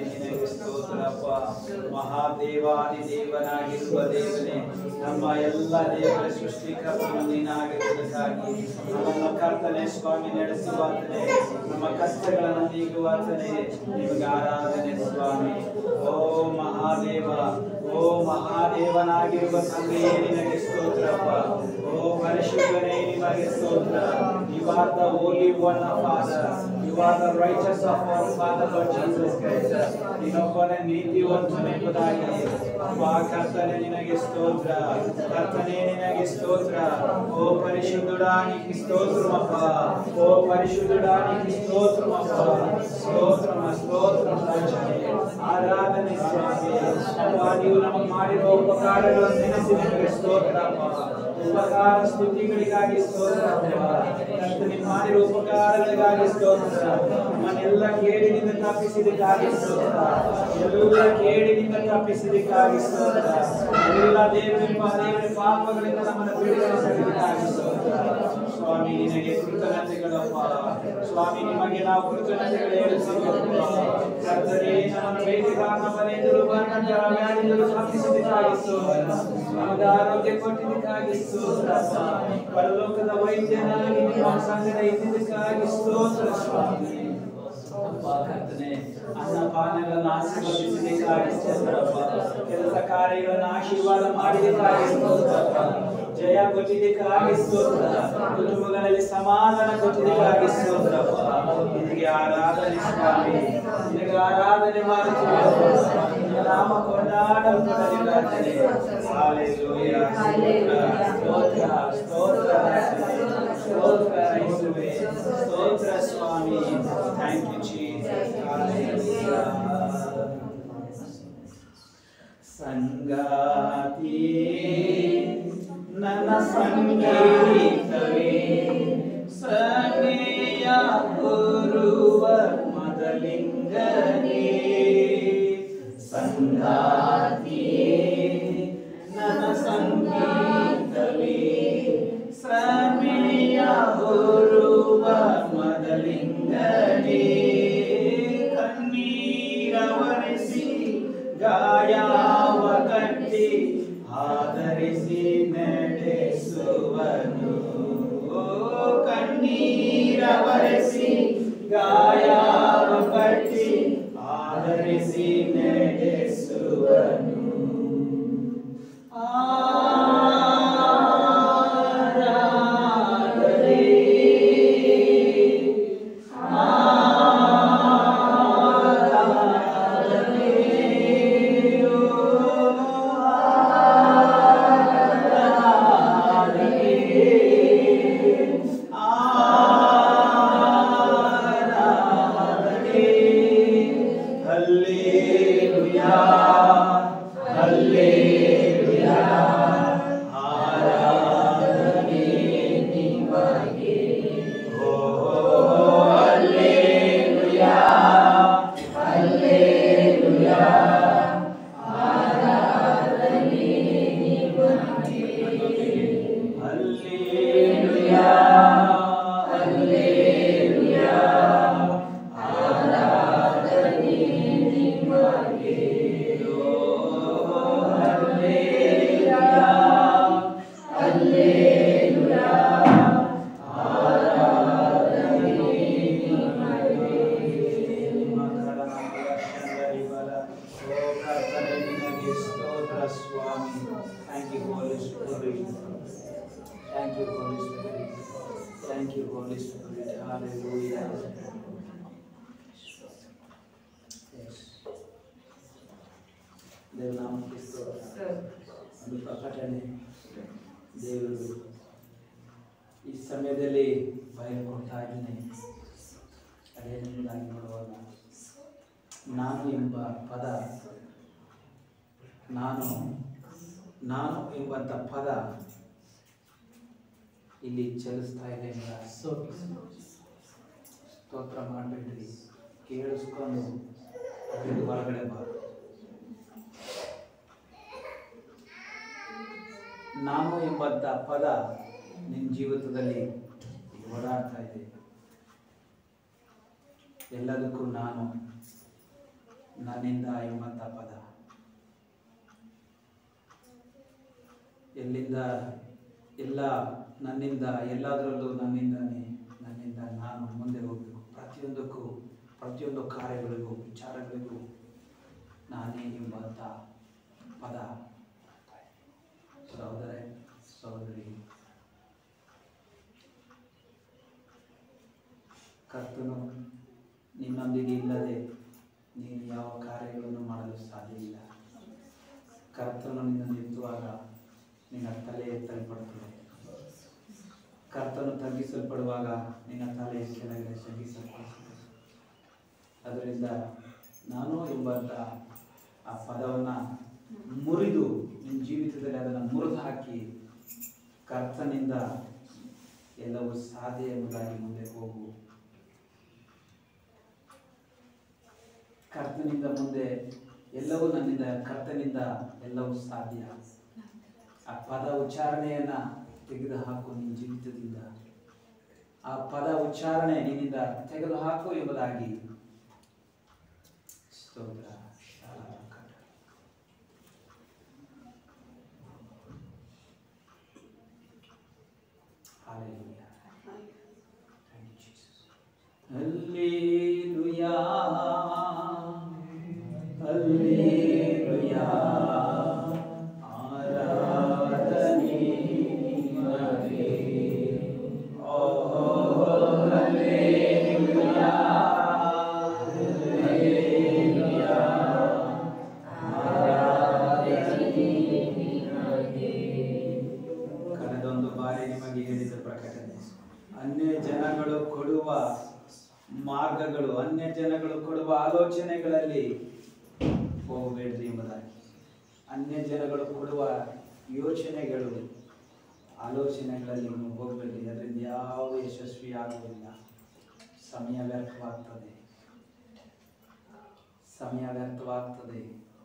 ನಿನಗೆ ಸ್ತೋತ್ರಪ್ಪ. ಮಹಾದೇವಾದಿ ದೇವನಾಗಿರುವ ದೇವನೇ, ನಮ್ಮ ಎಲ್ಲ ದೇವರ ಸೃಷ್ಟಿಕರ್ತನು ನೀನಾಗಿರುವುದಕ್ಕಾಗಿ ನಮ್ಮನ್ನು ಕರ್ತನೆ ಸ್ವಾಮಿ ನಡೆಸುವಾತನೇ, ನಮ್ಮ ಕಷ್ಟಗಳನ್ನು ನೀಗುವಾತನೇ ನಿಮಗೆ ಆರಾಧನೆ ಸ್ವಾಮಿ. ಓ ಮಹಾದೇವ, ಓ ಮಹಾದೇವನಾಗಿರುವ ತಂದೆಯೇ ನಿನಗೆ ಸ್ತೋತ್ರಪ್ಪ. ಓ ಪರಿಶುದ್ಧನೇ ನಿಮಗೆ ಸ್ತೋತ್ರ. You are the Holy One of Father. You are the righteous of our Father Lord Jesus Christ. ನೀನೊಬ್ಬನೇ ನೀತಿವಂತನೆಂಬುದಾಗಿ ಕರ್ತನೆ ನಿನಗೆ ಸ್ತೋತ್ರ. ಕರ್ತನೆ ನಿನಗೆ ಸ್ತೋತ್ರ. ಓ ಪರಿಶುದ್ಧುಡಾನಿಗೆ ಸ್ತೋತ್ರಮಪ್ಪ. ಓ ಪರಿಶುದ್ಧುಡಾನಿಗೆ ಸ್ತೋತ್ರಮಪ್ಪ. ಸ್ತೋತ್ರಮ ಸ್ತೋತ್ರ ಆರಾಧನೆ ಸ್ವಾಮಿ. ನೀವು ನಮಗೆ ಮಾಡಿರುವ ಉಪಕಾರಗಳನ್ನು ನೆನೆಸಿ ನಿಮಗೆ ಸ್ತೋತ್ರಪ್ಪ. ಉಪಕಾರ ಸ್ತುತಿಗಳಿಗಾಗಿ ಸ್ತೋತ್ರಪ್ಪ. ನೀವು ಮಾಡಿರುವ ಉಪಕಾರಗಳಿಗಾಗಿ ಸ್ತೋತ್ರ. ನಮ್ಮನ್ನೆಲ್ಲ ಕೇಡಿನಿಂದ ತಪ್ಪಿಸಿದಕ್ಕಾಗಿ ಸ್ತೋತ್ರ. ಎಲ್ಲ ಕೇಡಿನಿಂದ ತಪ್ಪಿಸಿದಕ್ಕಾಗಿ ಸ್ತೋತ್ರ. ಎಲ್ಲ ದೇವರ ಪಾಪಗಳಿಂದ ನಮ್ಮನ್ನು ಬಿಡುಗಡೆಗೊಳಿಸಿದಕ್ಕಾಗಿ ಸ್ತೋತ್ರ. ಸ್ವಾಮಿ ನಿನಗೆ ಕೃತಜ್ಞತೆಗಳಪ್ಪ. ಸ್ವಾಮಿ ನಿಮಗೆ ನಾವು ಕೃತಜ್ಞತೆಗಳು ಹೇಳುತ್ತೇವೆ. ಕರ್ತನೇ ನಮ್ಮನ್ನು ಬೇಟೆಗಾರನ ಬಲೆಯಿಂದಲೂ ಬಣ್ಣಗಳ ವ್ಯಾಧಿಯಿಂದಲೂ ತಪ್ಪಿಸಿದಕ್ಕಾಗಿ ಸ್ತೋತ್ರ. ನಮಗೆ ಆರೋಗ್ಯ ಕೊಟ್ಟಿದ್ದಕ್ಕಾಗಿ ಸ್ತೋತ್ರಪ್ಪ. ಪರಲೋಕದ ವೈದ್ಯನಾಗಿ ನಿಮ್ಮ ಸಂಗಡ ಇದ್ದಿದ್ದಕ್ಕಾಗಿ ಸ್ತೋತ್ರ ಸ್ವಾಮಿ. ಕರ್ತನೆ ಅನ್ನಪಾನಗಳನ್ನು ಆಶೀರ್ವದಿಸಿದಕ್ಕಾಗಿ ಸ್ತೋತ್ರಪ್ಪ. ಕೆಲಸ ಕಾರ್ಯಗಳನ್ನು ಆಶೀರ್ವಾದ ಮಾಡಿದಕ್ಕಾಗಿ ಸ್ತೋತ್ರಪ್ಪ. ಜಯ ಕೊಟ್ಟಿದ್ದಕ್ಕಾಗಿ ಸ್ತೋತ್ರ. ಕುಟುಂಬಗಳಲ್ಲಿ ಸಮಾಧಾನ ಕೊಟ್ಟಿದ್ದಕ್ಕಾಗಿ ಸ್ತೋತ್ರಪ್ಪ. ನಿನಗೆ ಆರಾಧನೆ ಸ್ವಾಮಿ. ನಿನಗೆ ಆರಾಧನೆ ಮಾಡುತ್ತೇವೆ. ನಾಮ ಕೊಂಡಾಡಲ್ಪಡಲಿ ಕರ್ತನೆ. ಹಲ್ಲೆಲೂಯಾ. ಸ್ತೋತ್ರ ಸ್ತೋತ್ರ ಸ್ತೋತ್ರ ಯೇಸುವೇ. ಸ್ತೋತ್ರ ಸ್ವಾಮಿ. Thank you Jesus. ಹಲ್ಲೆಲೂಯಾ. ಸಂಗಾತಿ ನನ್ನ ಸಂಗೀತವೇ, ಸನೆಯ ಹೊರುವ ಮದಲಿಂಗನೇ. ಸಂಗಾತಿಯೇ ನನ್ನ ಸಂಗೀತವೇ, ಸನೆಯ ಹೊರುವ ಮದಲಿಂಗನೇ. ಕಣ್ಣೀರವರಿಸಿ ಗಾಯವ ಕಟ್ಟಿ ಆಧರಿಸಿ ನಡೆಸುವನು. ಕಣ್ಣೀರವರಿಸಿ ಗಾಯವ ಕಟ್ಟಿ ಆಧರಿಸಿ ನಡೆಸುವನು. ದೇವರು ಈ ಸಮಯದಲ್ಲಿ ಬಯಲು ಕೊಡ್ತಾ ಇದ್ದೇನೆ. ಅದೇನೆಂಬುದಾಗಿ ನೋಡುವಾಗ ನಾನು ಎಂಬ ಪದ, ನಾನು ಎಂಬಂಥ ಪದ ಇಲ್ಲಿ ಚಲಿಸ್ತಾ ಇದೆ. ಸ್ತೋತ್ರ ಮಾಡಬೇಡ್ರಿ, ಕೇಳಿಸ್ಕೊಂಡು ಹೊರಗಡೆ ಬಾ. ನಾನು ಎಂಬಂಥ ಪದ ನಿಮ್ಮ ಜೀವಿತದಲ್ಲಿ ಓಡಾಡ್ತಾ ಇದೆ. ಎಲ್ಲದಕ್ಕೂ ನನ್ನಿಂದ ಎಂಬಂಥ ಪದ ಎಲ್ಲಿಂದ ಎಲ್ಲ ನನ್ನಿಂದ ಎಲ್ಲದರಲ್ಲೂ ನನ್ನಿಂದಾನೇ, ನನ್ನಿಂದ ನಾನು ಮುಂದೆ ಹೋಗಬೇಕು. ಪ್ರತಿಯೊಂದು ಕಾರ್ಯಗಳಿಗೂ ವಿಚಾರಗಳಿಗೂ ನಾನೇ ಎಂಬಂಥ ಪದ. ಸಹೋದರ ಸಹೋದರಿ, ಕರ್ತನು ನಿನ್ನೊಂದಿಗೆ ಇಲ್ಲದೆ ನೀನು ಯಾವ ಕಾರ್ಯಗಳನ್ನು ಮಾಡಲು ಸಾಧ್ಯ ಇಲ್ಲ. ಕರ್ತನು ನಿನ್ನನ್ನು ಎತ್ತುವಾಗ ನಿನ್ನ ತಲೆ ಎತ್ತಲ್ಪಡುತ್ತದೆ. ಕರ್ತನು ತಗ್ಗಿಸಲ್ಪಡುವಾಗ ನಿನ್ನ ತಲೆ ಕೆಳಗೆ ತಗ್ಗಿಸಲ್ಪಡುತ್ತದೆ. ಅದರಿಂದ ನಾನು ಎಂಬಂಥ ಆ ಪದವನ್ನು ಮುರಿದು ನಿನ್ನ ಜೀವಿತದಲ್ಲಿ ಅದನ್ನು ಮುರಿದು ಹಾಕಿ ಕರ್ತನಿಂದ ಎಲ್ಲವೂ ಸಾಧ್ಯ ಎಂಬುದಾಗಿ ಮುಂದೆ ಹೋಗು. ಕರ್ತನಿಂದ ಮುಂದೆ ಎಲ್ಲವೂ ನನ್ನಿಂದ, ಕರ್ತನಿಂದ ಎಲ್ಲವೂ ಸಾಧ್ಯ. ಆ ಪದ ಉಚ್ಚಾರಣೆಯನ್ನ ತೆಗೆದು ಹಾಕು ನಿನ್ನ ಜೀವಿತದಿಂದ. ಆ ಪದ ಉಚ್ಚಾರಣೆ ನಿನ್ನಿಂದ ತೆಗೆದು ಹಾಕು ಎಂಬುದಾಗಿ ಸ್ತೋತ್ರ. Hallelujah. Hallelujah. ಆರಾಧನೆ ನಿಮಗೆ. ಓ ಹಲ್ಲೆಲೂಯಾ. ಹಲ್ಲೆಲೂಯಾ. ಆರಾಧನೆ ನಿಮಗೆ. ಕಳೆದೊಂದು ಬಾರಿ ನಿಮಗೆ ಹೇಳಿದ ಪ್ರಕಟಣೆ, ಅನ್ಯ ಜನಗಳು ಕೊಡುವ ಮಾರ್ಗಗಳು, ಅನ್ಯ ಜನಗಳು ಕೊಡುವ ಆಲೋಚನೆಗಳಲ್ಲಿ ಹೋಗಬೇಡ್ರಿ ಎಂಬುದಾಗಿ. ಅನ್ಯ ಜನಗಳು ಕೊಡುವ ಯೋಚನೆಗಳು, ಆಲೋಚನೆಗಳಲ್ಲಿ ನೀವು ಹೋಗಬೇಡ್ರಿ. ಅದರಿಂದ ಯಾವ ಯಶಸ್ವಿ ಆಗುವುದಿಲ್ಲ. ಸಮಯ ವ್ಯರ್ಥವಾಗ್ತದೆ, ಸಮಯ ವ್ಯರ್ಥವಾಗ್ತದೆ,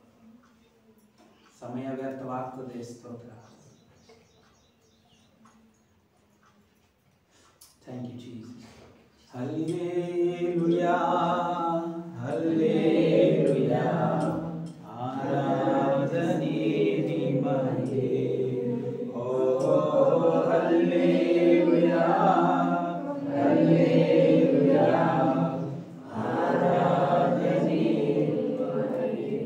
ಸಮಯ ವ್ಯರ್ಥವಾಗ್ತದೆ. ಸ್ತೋತ್ರ. Thank you Jesus. Hallelujah. Hallelujah. ಆರಾಧನೆ ನಿಮಗೆ. ಓ ಹಲ್ಲೆಲೂಯಾ. ಹಲ್ಲೆಲೂಯಾ. ಆರಾಧನೆ ನಿಮಗೆ.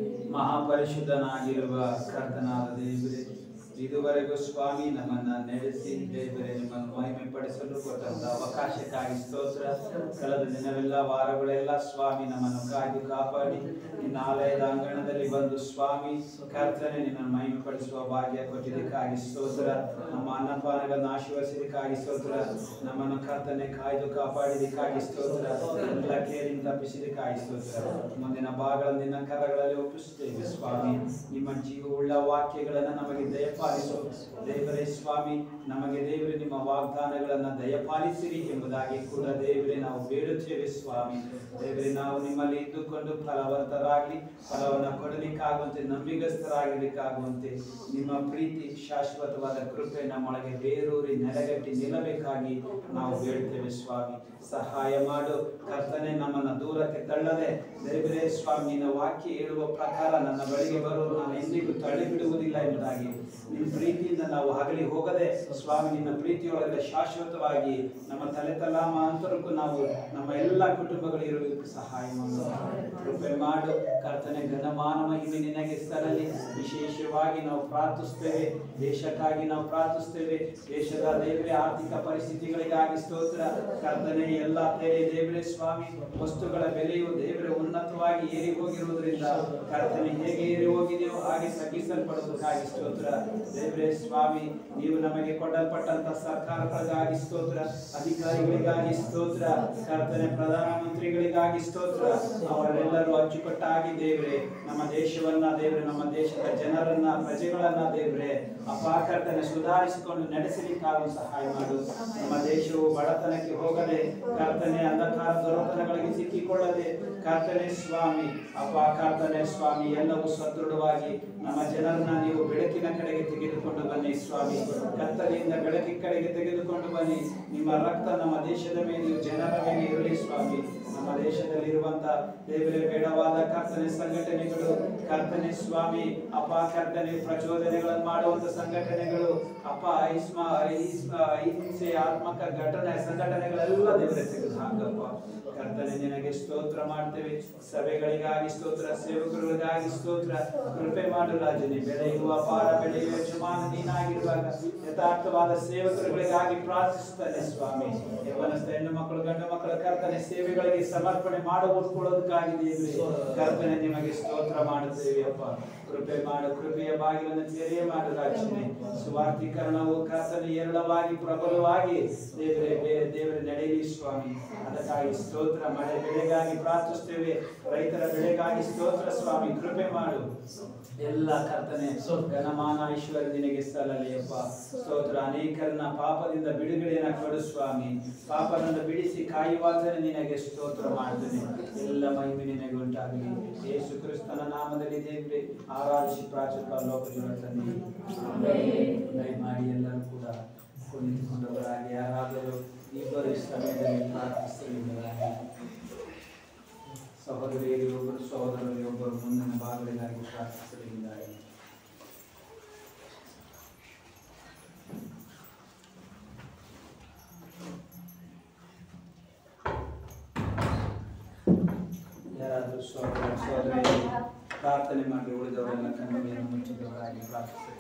ಮಹಾಪರಿಶುದ್ಧನಾಗಿರುವ ಕರ್ತನಾದ ದೇವರೇ, ಇದುವರೆಗೂ ಸ್ವಾಮಿ ನಮ್ಮನ್ನ ನಡೆಸಿ ದೇವರೇ ನಿಮ್ಮನ್ನು ಮಹಿಮೆ ಪಡಿಸಲು ಕೊಟ್ಟಂತ ಅವಕಾಶಕ್ಕಾಗಿ ಸ್ತೋತ್ರ. ಕಳೆದ ದಿನವೆಲ್ಲ, ವಾರಗಳೆಲ್ಲ ಸ್ವಾಮಿ ನಮ್ಮನ್ನು ಕಾಯ್ದು ಕಾಪಾಡಿ ನಿನ್ನ ಆಲಯದ ಅಂಗಣದಲ್ಲಿ ಬಂದು ಸ್ವಾಮಿ ಕರ್ತನೆ ನಿನ್ನನ್ನು ಮಹಿಮೆ ಪಡಿಸುವ ಭಾಗ್ಯ ಕೊಟ್ಟಿದ್ದಕ್ಕಾಗಿ ಸ್ತೋತ್ರ. ನಮ್ಮ ಅನ್ನಪಾನಗಳನ್ನು ಆಶೀರ್ವದಿಸಿದ್ದಕ್ಕಾಗಿ ಸ್ತೋತ್ರ. ನಮ್ಮನ್ನು ಕರ್ತನೆ ಕಾಯ್ದು ಕಾಪಾಡಿದಕ್ಕಾಗಿ ಸ್ತೋತ್ರ. ಎಲ್ಲ ಕೇರಿಂದ ತಪ್ಪಿಸಿದಕ್ಕಾಗಿ ಸ್ತೋತ್ರ. ಮುಂದಿನ ಭಾಗಗಳನ್ನು ನಿನ್ನ ಕರಗಳಲ್ಲಿ ಒಪ್ಪಿಸುತ್ತೇವೆ ಸ್ವಾಮಿ. ನಿಮ್ಮ ಜೀವವುಳ್ಳ ವಾಕ್ಯಗಳನ್ನು ನಮಗೆ ದಯಪಾಲಿಸು ದೇವರೇ ಸ್ವಾಮಿ. ನಮಗೆ ದೇವರೇ ನಿಮ್ಮ ವಾಗ್ದಾನಗಳನ್ನು ದಯಪಾಲಿಸಿರಿ ಎಂಬುದಾಗಿ ಕೂಡ ದೇವರೇ ನಾವು ಬೇಡುತ್ತೇವೆ ಸ್ವಾಮಿ. ದೇವರೇ ನಾವು ನಿಮ್ಮಲ್ಲಿ ಇದ್ದುಕೊಂಡು ಫಲವಂತರಾಗಲಿ, ಫಲವನ್ನು ಕೊಡಲಿಕ್ಕಾಗುವಂತೆ, ನಂಬಿಗಸ್ತರಾಗಲಿಕ್ಕಾಗುವಂತೆ ನಿಮ್ಮ ಪ್ರೀತಿ ಶಾಶ್ವತವಾದ ಕೃಪೆ ನಮ್ಮೊಳಗೆ ಬೇರೂರಿ ನೆಲೆಗಟ್ಟಿ ನಿಲ್ಲಬೇಕಾಗಿ ನಾವು ಬೇಡುತ್ತೇವೆ ಸ್ವಾಮಿ. ಸಹಾಯ ಮಾಡು ಕರ್ತನೆ. ನಮ್ಮನ್ನು ದೂರಕ್ಕೆ ತಳ್ಳದೆ ದೇವರೇ ಸ್ವಾಮಿ, ನಿನ್ನ ವಾಕ್ಯ ಹೇಳುವ ಪ್ರಕಾರ ನನ್ನ ಬಳಿಗೆ ಬರುವುದು ನಾನು ಎಂದಿಗೂ ತಳ್ಳಿ ಬಿಡುವುದಿಲ್ಲ ಎಂಬುದಾಗಿ ನಿನ್ನ ಪ್ರೀತಿಯಿಂದ ನಾವು ಹಗಲಿ ಹೋಗದೆ ಸ್ವಾಮಿ, ನಿನ್ನ ಪ್ರೀತಿಯೊಳಗೆ ಶಾಶ್ವತವಾಗಿ ನಮ್ಮ ತಲೆ ತಲಾಮಾಂತರಕ್ಕೂ ನಾವು ನಮ್ಮ ಎಲ್ಲ ಕುಟುಂಬಗಳು ಇರಬೇಕು. ಸಹಾಯ ಮಾಡು, ಕೃಪೆ ಮಾಡು ಕರ್ತನೆ. ಘನಮಾನ ಮಹಿಮೆ ನಿನಗೆ ಸಲ್ಲಲಿ. ವಿಶೇಷವಾಗಿ ನಾವು ಪ್ರಾರ್ಥಿಸ್ತೇವೆ, ದೇಶಕ್ಕಾಗಿ ನಾವು ಪ್ರಾರ್ಥಿಸ್ತೇವೆ. ದೇಶದ ದೇವರೇ ಆರ್ಥಿಕ ಪರಿಸ್ಥಿತಿಗಳಿಗಾಗಿ ಸ್ತೋತ್ರ ಕರ್ತನೆ. ಎಲ್ಲ ದೇವರೇ ಸ್ವಾಮಿ, ವಸ್ತುಗಳ ಬೆಲೆಯು ದೇವರೇ ಉನ್ನತವಾಗಿ ಏರಿ ಹೋಗಿರುವುದರಿಂದ ಕರ್ತನೆ, ಹೇಗೆ ಏರಿ ಹೋಗಿದೆಯೋ ಹಾಗೆ ತಗ್ಗಿಸಲ್ಪಡುವುದಕ್ಕಾಗಿ ಸ್ತೋತ್ರ ದೇವರೇ ಸ್ವಾಮಿ. ನೀವು ನಮಗೆ ಕೊಡಲ್ಪಟ್ಟಂತ ಸರ್ಕಾರಗಳಿಗಾಗಿ ಸ್ತೋತ್ರ, ಅಧಿಕಾರಿಗಳಿಗಾಗಿ ಸ್ತೋತ್ರ ಕರ್ತನೆ, ಪ್ರಧಾನಮಂತ್ರಿಗಳಿಗಾಗಿ ಸ್ತೋತ್ರ. ಅವರೆಲ್ಲರೂ ಅಚ್ಚುಕಟ್ಟಾಗಿ ದೇವರೇ ನಮ್ಮ ದೇಶವನ್ನ ದೇವರೇ, ನಮ್ಮ ದೇಶದ ಜನರನ್ನ, ಪ್ರಜೆಗಳನ್ನ ದೇವರೇ ಕರ್ತನೆ ಸುಧಾರಿಸಿಕೊಂಡು ನಡೆಸಲಿಕ್ಕಾಗುವ ಸಹಾಯ ಮಾಡು. ನಮ್ಮ ದೇಶವು ಬಡತನಕ್ಕೆ ಹೋಗದೆ ಕರ್ತನೆ, ಅಂಧಕಾರ ದೊರೆತನಗಳಿಗೆ ಸಿಕ್ಕಿಕೊಳ್ಳದೆ ಕರ್ತನೆ ಸ್ವಾಮಿ, ಕರ್ತನೆ ಸ್ವಾಮಿ, ಎಲ್ಲವೂ ಸದೃಢವಾಗಿ ನಮ್ಮ ಜನರನ್ನ ನೀವು ಬೆಳಕಿನ ಕಡೆಗೆ ತೆಗೆದುಕೊಂಡು ಬನ್ನಿ ಸ್ವಾಮಿ. ಕತ್ತಲೆಯಿಂದ ಬೆಳಕಿನ ಕಡೆಗೆ ತೆಗೆದುಕೊಂಡು ಬನ್ನಿ. ನಿಮ್ಮ ರಕ್ತ ನಮ್ಮ ದೇಶದ ಮೇಲೆ, ಜನರ ಮೇಲೆ ಇರಲಿ ಸ್ವಾಮಿ. ನಮ್ಮ ದೇಶದಲ್ಲಿರುವಂತ ದೇವರೇ ಬೇಡವಾದ ಕರ್ತನೆ ಸಂಘಟನೆಗಳು ಕರ್ತನೆ ಸ್ವಾಮಿ ಅಪ್ಪ ಕರ್ತನೆ ಪ್ರಚೋದನೆಗಳನ್ನು ಮಾಡುವಂತ ಸಂಘಟನೆಗಳು ಅಪ್ಪ ಹಿಂಸೆಯಾತ್ಮಕ ಸಂಘಟನೆಗಳೆಲ್ಲ ದೇವರೇ ತೆಗೆದು ಹಾಕಪ್ಪ. ಕರ್ತನೆ ನಿನಗೆ ಸ್ತೋತ್ರ ಮಾಡ್ತೇವೆ. ಸಭೆಗಳಿಗಾಗಿ ಸ್ತೋತ್ರ, ಸೇವಕರಿಗಾಗಿ ಸ್ತೋತ್ರ. ಕೃಪೆ ಮಾಡು ರಾಜನೇ. ಬೆಳೆಯುವ ಅಪಾರ ಬೆಳೆಯುವ ಯಜಮಾನ ನೀನಾಗಿರುವಾಗ ಯಥಾರ್ಥವಾದ ಸೇವಕರುಗಳಿಗಾಗಿ ಪ್ರಾರ್ಥಿಸುತ್ತಾನೆ ಸ್ವಾಮಿ. ಯವನಸ್ಥ ಹೆಣ್ಣು ಮಕ್ಕಳು ಗಂಡು ಮಕ್ಕಳ ಕರ್ತನೆ ಸೇವೆಗಳಿಗೆ ಸಮರ್ಪಣೆ ಮಾಡುವುದಕ್ಕಾಗಿ ದೇವರೇ ಕರ್ತನೆ ನಿಮಗೆ ಸ್ತೋತ್ರ ಮಾಡುತ್ತೇವೆ ಅಪ್ಪ. ಕೃಪೆ ಮಾಡು. ಕೃಪೆಯ ಬಾಗಿಲನ್ನು ತೆರೆಯ ಮಾಡು ರಾಜನೇ. ಸುವಾರ್ಥೀಕರಣವು ಕರ್ತನೆ ಏರಳವಾಗಿ ಪ್ರಬಲವಾಗಿ ದೇವರೇ ನಡೆಯಲಿ ಸ್ವಾಮಿ. ಅದಕ್ಕಾಗಿ ಸ್ತೋತ್ರ. ಮಳೆ ಬೆಳೆಗಾಗಿ ಪ್ರಾರ್ಥಿಸ್ತೇವೆ. ರೈತರ ಬೆಳೆಗಾಗಿ ಸ್ತೋತ್ರ ಸ್ವಾಮಿ. ಕೃಪೆ ಮಾಡು. ಎಲ್ಲ ಕರ್ತನೆ ಘನಮಾನ ಐಶ್ವರ್ಯ ನಿನಗೆ ಸಲ್ಲಲಿ ಅಪ್ಪ. ಸ್ತೋತ್ರ. ಅನೇಕರನ್ನ ಪಾಪದಿಂದ ಬಿಡುಗಡೆಯನ್ನ ಕೊಡು ಸ್ವಾಮಿ. ಪಾಪದಿಂದ ಬಿಡಿಸಿ ಕಾಯುವಾದರೆ ನಿನಗೆ ಸ್ತೋತ್ರ ಮಾಡ್ತೇನೆ. ಎಲ್ಲ ಮಹಿಮೆ ನಿನಗೆ ಉಂಟಾಗಲಿ. ಯೇಸು ಕ್ರಿಸ್ತನ ನಾಮದಲ್ಲಿ ದೇವರೇ ಆರಾಧಿಸಿ ಪ್ರಾರ್ಥಿಸುವ ಲೋಕದ ತಂದೆ. ದಯಮಾಡಿ ಎಲ್ಲರೂ ಕೂಡ ಕುಳಿತುಕೊಂಡವರಾಗಿ ಯಾರಾದರೂ ಇಬ್ಬರು ಸಮಯದಲ್ಲಿ ಪ್ರಾರ್ಥಿಸಲಿಲ್ಲರಾಗಿ ಸಹೋದರಿಯೊಬ್ಬರು ಸಹೋದರರಿಗೊಬ್ಬರು ಮುಂದಿನ ಭಾಗಗಳಿಗಾಗಿ ಪ್ರಾರ್ಥಿಸಲಿದ್ದಾರೆ. ಯಾರಾದರೂ ಸಹೋದರಿ ಪ್ರಾರ್ಥನೆ ಮಾಡಿ ಉಳಿದವರೆಲ್ಲ ಕಣ್ಣುಗಳನ್ನು ಮುಚ್ಚಿದವರಾಗಿ ಪ್ರಾರ್ಥಿಸಲಿ.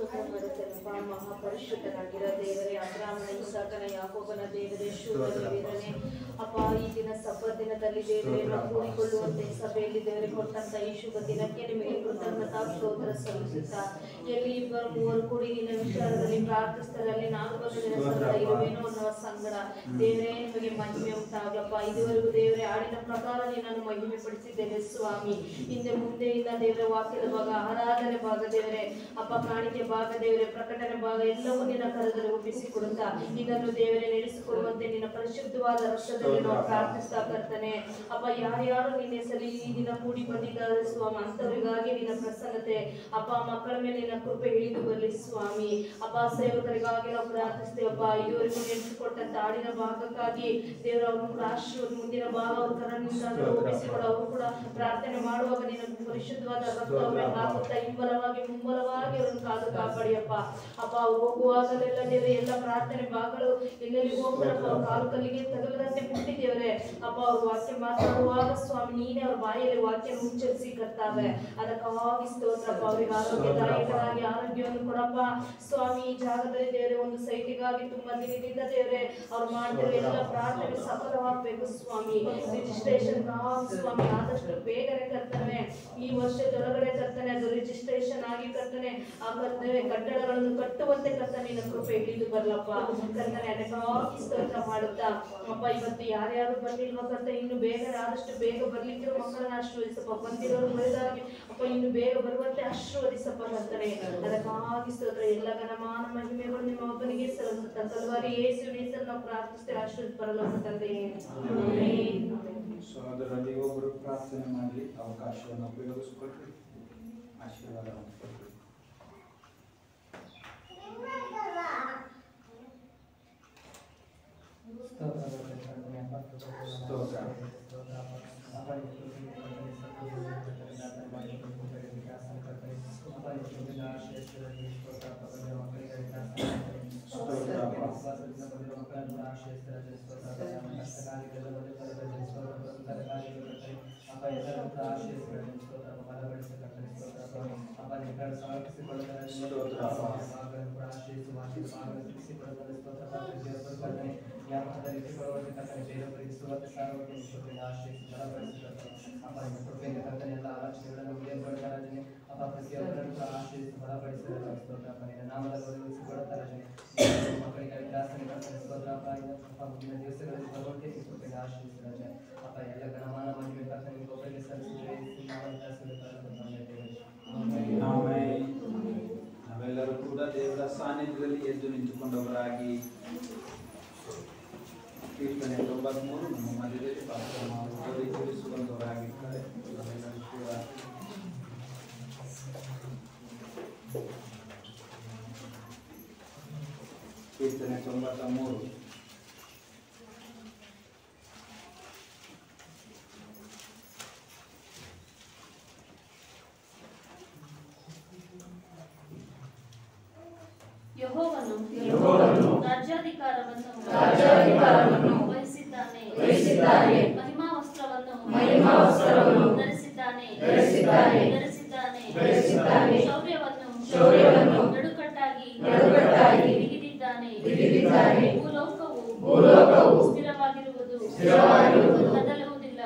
ಮಹಾಪರಿಶುದ್ಧನಾಗಿರೋ ದೇವರೇ, ಅಬ್ರಾಹ್ಮಣ ಇಸಾಕನ ಯಾಕೋಬನ ದೇವರೇ, ಶೂರನೇ ಅಪ್ಪ, ಈ ದಿನ ಸಬ್ಬತ್ ದಿನದಲ್ಲಿ ದೇವರೇ ನಾವು ಕೂಡಿಕೊಳ್ಳುವಂತೆ ಸಭೆಯಲ್ಲಿ ದೇವರೇ ಕೊಟ್ಟಂತ ಈ ಶುಭ ದಿನಕ್ಕೆ ನಿಮಗೆ ಕೃತಜ್ಞತಾ ಸ್ತೋತ್ರ ಸಲ್ಲಿಸುತ್ತಾ, ಎಲ್ಲಿ ಇಬ್ಬರು ಮೂವರು ಕೂಡಿ ನಿನ್ನ ವಿಚಾರದಲ್ಲಿ ಪ್ರಾರ್ಥಿಸ್ತಾರೆ ಅಲ್ಲಿ ನಾನು ಬಂದ ದಿನ ಸಂಗಡ ಇರುವೇನೋ ಅನ್ನುವ ಸಂಗಡ ದೇವರೇ ನಿಮಗೆ ಮಹಿಮೆ ಉಂಟಾಗಪ್ಪ. ಇದುವರೆಗೂ ದೇವರೇ ಆಡಿನ ಪ್ರಕಾರ ನಿನ್ನನ್ನು ಮಹಿಮೆ ಪಡಿಸಿದ್ದೇವೆ ಸ್ವಾಮಿ. ಹಿಂದೆ ಮುಂದೆಯಿಂದ ದೇವರ ವಾಕ್ಯದ ಭಾಗ, ಆರಾಧನೆ ಭಾಗ ದೇವರೇ ಅಪ್ಪ, ಕಾಣಿಕೆ ಭಾಗ ದೇವರೇ, ಪ್ರಕಟಣೆ ಭಾಗ ಎಲ್ಲವೂ ನಿನ್ನ ಕರದಲ್ಲಿ ಒಪ್ಪಿಸಿಕೊಡುತ್ತಾ ಇದನ್ನು ದೇವರೇ ನಡೆಸಿಕೊಡುವಂತೆ ನಿನ್ನ ಪರಿಶುದ್ಧವಾದ ರಕ್ತದಲ್ಲಿ ನಾವು ಪ್ರಾರ್ಥಿಸ್ತಾ ಕರ್ತನೆ ಅಪ್ಪ. ಯಾರ್ಯಾರು ನಿನ್ನ ಹೆಸರಲ್ಲಿ ಈ ದಿನ ಕೂಡಿ ಬಂದಿದ್ದಾರೆ ಸ್ವಾಮಿ, ಅಂತವರಿಗಾಗಿ ನಿನ್ನ ಪ್ರಸನ್ನತೆ ಅಪ್ಪ, ಮಕ್ಕಳ ಮೇಲೆ ನಿನ್ನ ಕೃಪೆ ಇಳಿದು ಬರಲಿ ಸ್ವಾಮಿ ಅಪ್ಪ. ಸೇವಕರಿಗಾಗಿ ನಾವು ಪ್ರಾರ್ಥಿಸ್ತೇವಪ್ಪ. ಇದುವರೆಗೂ ನೆನೆಸಿಕೊಟ್ಟಂತ ಆಡಿನ ಭಾಗಕ್ಕಾಗಿ ದೇವರ ಅವರು ಕೂಡ ಆಶೀರ್ವಾದ ಮುಂದಿನ ಭಾಗ ಅವ್ರ ಕರನಿಂದ ಒಪ್ಪಿಸಿಕೊಡು. ಅವರು ಕೂಡ ಪ್ರಾರ್ಥನೆ ಮಾಡುವಾಗ ನಿನ್ನ ಪರಿಶುದ್ಧವಾದ ರಕ್ತವೇ ಹಾಕುತ್ತಾ ಹಿಂಬಲವಾಗಿ ಮುಂಬಲವಾಗಿ ಅವರನ್ನು ಕಾದು ಕಾಪಾಡಿಯಪ್ಪ ಅಪ್ಪ. ಹೋಗುವಾಗಲೆಲ್ಲ ದೇವರೇ ಎಲ್ಲ ಪ್ರಾರ್ಥನೆ ಭಾಗಗಳು ಎಲ್ಲೆಲ್ಲಿ ಹೋಗ್ತಾರಪ್ಪ, ಅವ್ರ ಕಾಲು ಕಲ್ಲಿಗೆ ತಗಲದಂತೆ ಮುಟ್ಟಿದ್ದೇವ್ರೆ ಅಪ್ಪ. ಅವ್ರ ವಾಕ್ಯ ಮಾತಾಡುವಾಗ ಸ್ವಾಮಿ ನೀನೇ ಅವ್ರ ಬಾಯಲ್ಲಿ ವಾಕ್ಯ ಉಚ್ಚರಿಸಿ ಕರ್ತಾವೆ. ಅದಕ್ಕಾಗಿ ಸ್ತೋತ್ರಪ್ಪ. ಅವ್ರಿಗೆ ಆರೋಗ್ಯದಾಯಕರಾಗಿ ಆರೋಗ್ಯವನ್ನು ಕೊಡಪ್ಪ ಸ್ವಾಮಿ. ಈ ಜಾಗದಲ್ಲಿ ದೇವರೇ ಒಂದು ಸೈಟಿಗಾಗಿ ತುಂಬಾ ದಿನದಿಂದ ದೇವರೇ ಅವ್ರು ಮಾಡ್ತಿರೋ ಎಲ್ಲ ಪ್ರಾರ್ಥನೆ ಸಫಲವಾಗಬೇಕು ಸ್ವಾಮಿ. ರಿಜಿಸ್ಟ್ರೇಷನ್ ಸ್ವಾಮಿ ಆದಷ್ಟು ಬೇಗನೆ ಕರ್ತನೆ ಈ ವರ್ಷದೊಳಗಡೆ ಕರ್ತನೆ ಅದು ರಿಜಿಸ್ಟ್ರೇಷನ್ ಆಗಿ ಕರ್ತನೆ ಆ ಕರ್ತನೆ ಕಟ್ಟಡಗಳನ್ನು ಕಟ್ಟುವಂತೆ ಕರ್ತನೆ ನಿನ್ನ ಕೃಪೆ ಇಳಿದು ಬರ್ಲಪ್ಪ ಕರ್ತನೆ. ಅದಕ್ಕಾಗಿ ಸ್ತೋತ್ರ ಮಾಡುತ್ತಾ ಅಪ್ಪ, ಇವತ್ತು ಯಾರ್ಯಾರು ಬಂದಿಲ್ವ ಕರ್ತನೆ ಇನ್ನು ಬೇಗ ಆದಷ್ಟು ಬೇಗ ಬರ್ಲಿಕ್ಕಿರೋ ಮಕ್ಕಳನ್ನ ಆಶೀರ್ವದಿಸಪ್ಪ. ಬಂದಿರೋರು ಬರೆದಾಗಿ ಅಪ್ಪ ಇನ್ನು ಬೇಗ ಬರುವಂತೆ ಆಶೀರ್ವದಿಸಪ್ಪ ಕರ್ತನೆ. ಅದಕ್ಕಾಗಿ ಸ್ತೋತ್ರ. ಎಲ್ಲ ಘನಮಾನ ಮಹಿಮೆಗಳು ನಿಮ್ಮ ಒಬ್ಬನಿಗೆ ಸಲ್ಲಿಸುತ್ತಾ ಕಲ್ವಾರಿ ಯೇಸುವಿನ ಹೆಸರಲ್ಲಿ ನಾವು ಪ್ರಾರ್ಥಿಸ್ತೇವೆ. ಆಶೀರ್ವಾದ ಬರಲಪ್ಪ ತಂದೆಯೇ. ಸಹೋದರರಲ್ಲಿ ಒಬ್ಬರು ಪ್ರಾರ್ಥನೆ ಮಾಡಲಿ ಅವಕಾಶವನ್ನು ಉಪಯೋಗಿಸಿಕೊಟ್ರಿ ಆಶೀರ್ವಾದ ಕೊಟ್ರಿ. ನಾವೆಲ್ಲರೂ ಕೂಡ ದೇವರ ಸಾನ್ನಿಧ್ಯದಲ್ಲಿ ಎದ್ದು ನಿಂತುಕೊಂಡವರಾಗಿ ಕೀರ್ತನೆ 93 ನಮ್ಮ ಮಧ್ಯದಲ್ಲಿ ಪಾತ್ರವನ್ನು ತಿಳಿಸುವಂತವರಾಗಿರ್ತಾರೆ. ನಾವೆಲ್ಲರೂ ಕೂಡ ಕೀರ್ತನೆ 93 ಯೆಹೋವನು ರಾಜ್ಯಾಧಿಕಾರವನ್ನು ವಹಿಸಿದ್ದಾನೆ. ಮಹಿಮಾ ವಸ್ತ್ರವನ್ನು ಧರಿಸಿದ್ದಾನೆ. ಶೌರ್ಯವನ್ನು ನಡುಕಟ್ಟಾಗಿ ಬಿಗಿದಿದ್ದಾನೆ. ಭೂಲೋಕವು ಸ್ಥಿರವಾಗಿರುವುದು, ಕದಲುವುದಿಲ್ಲ.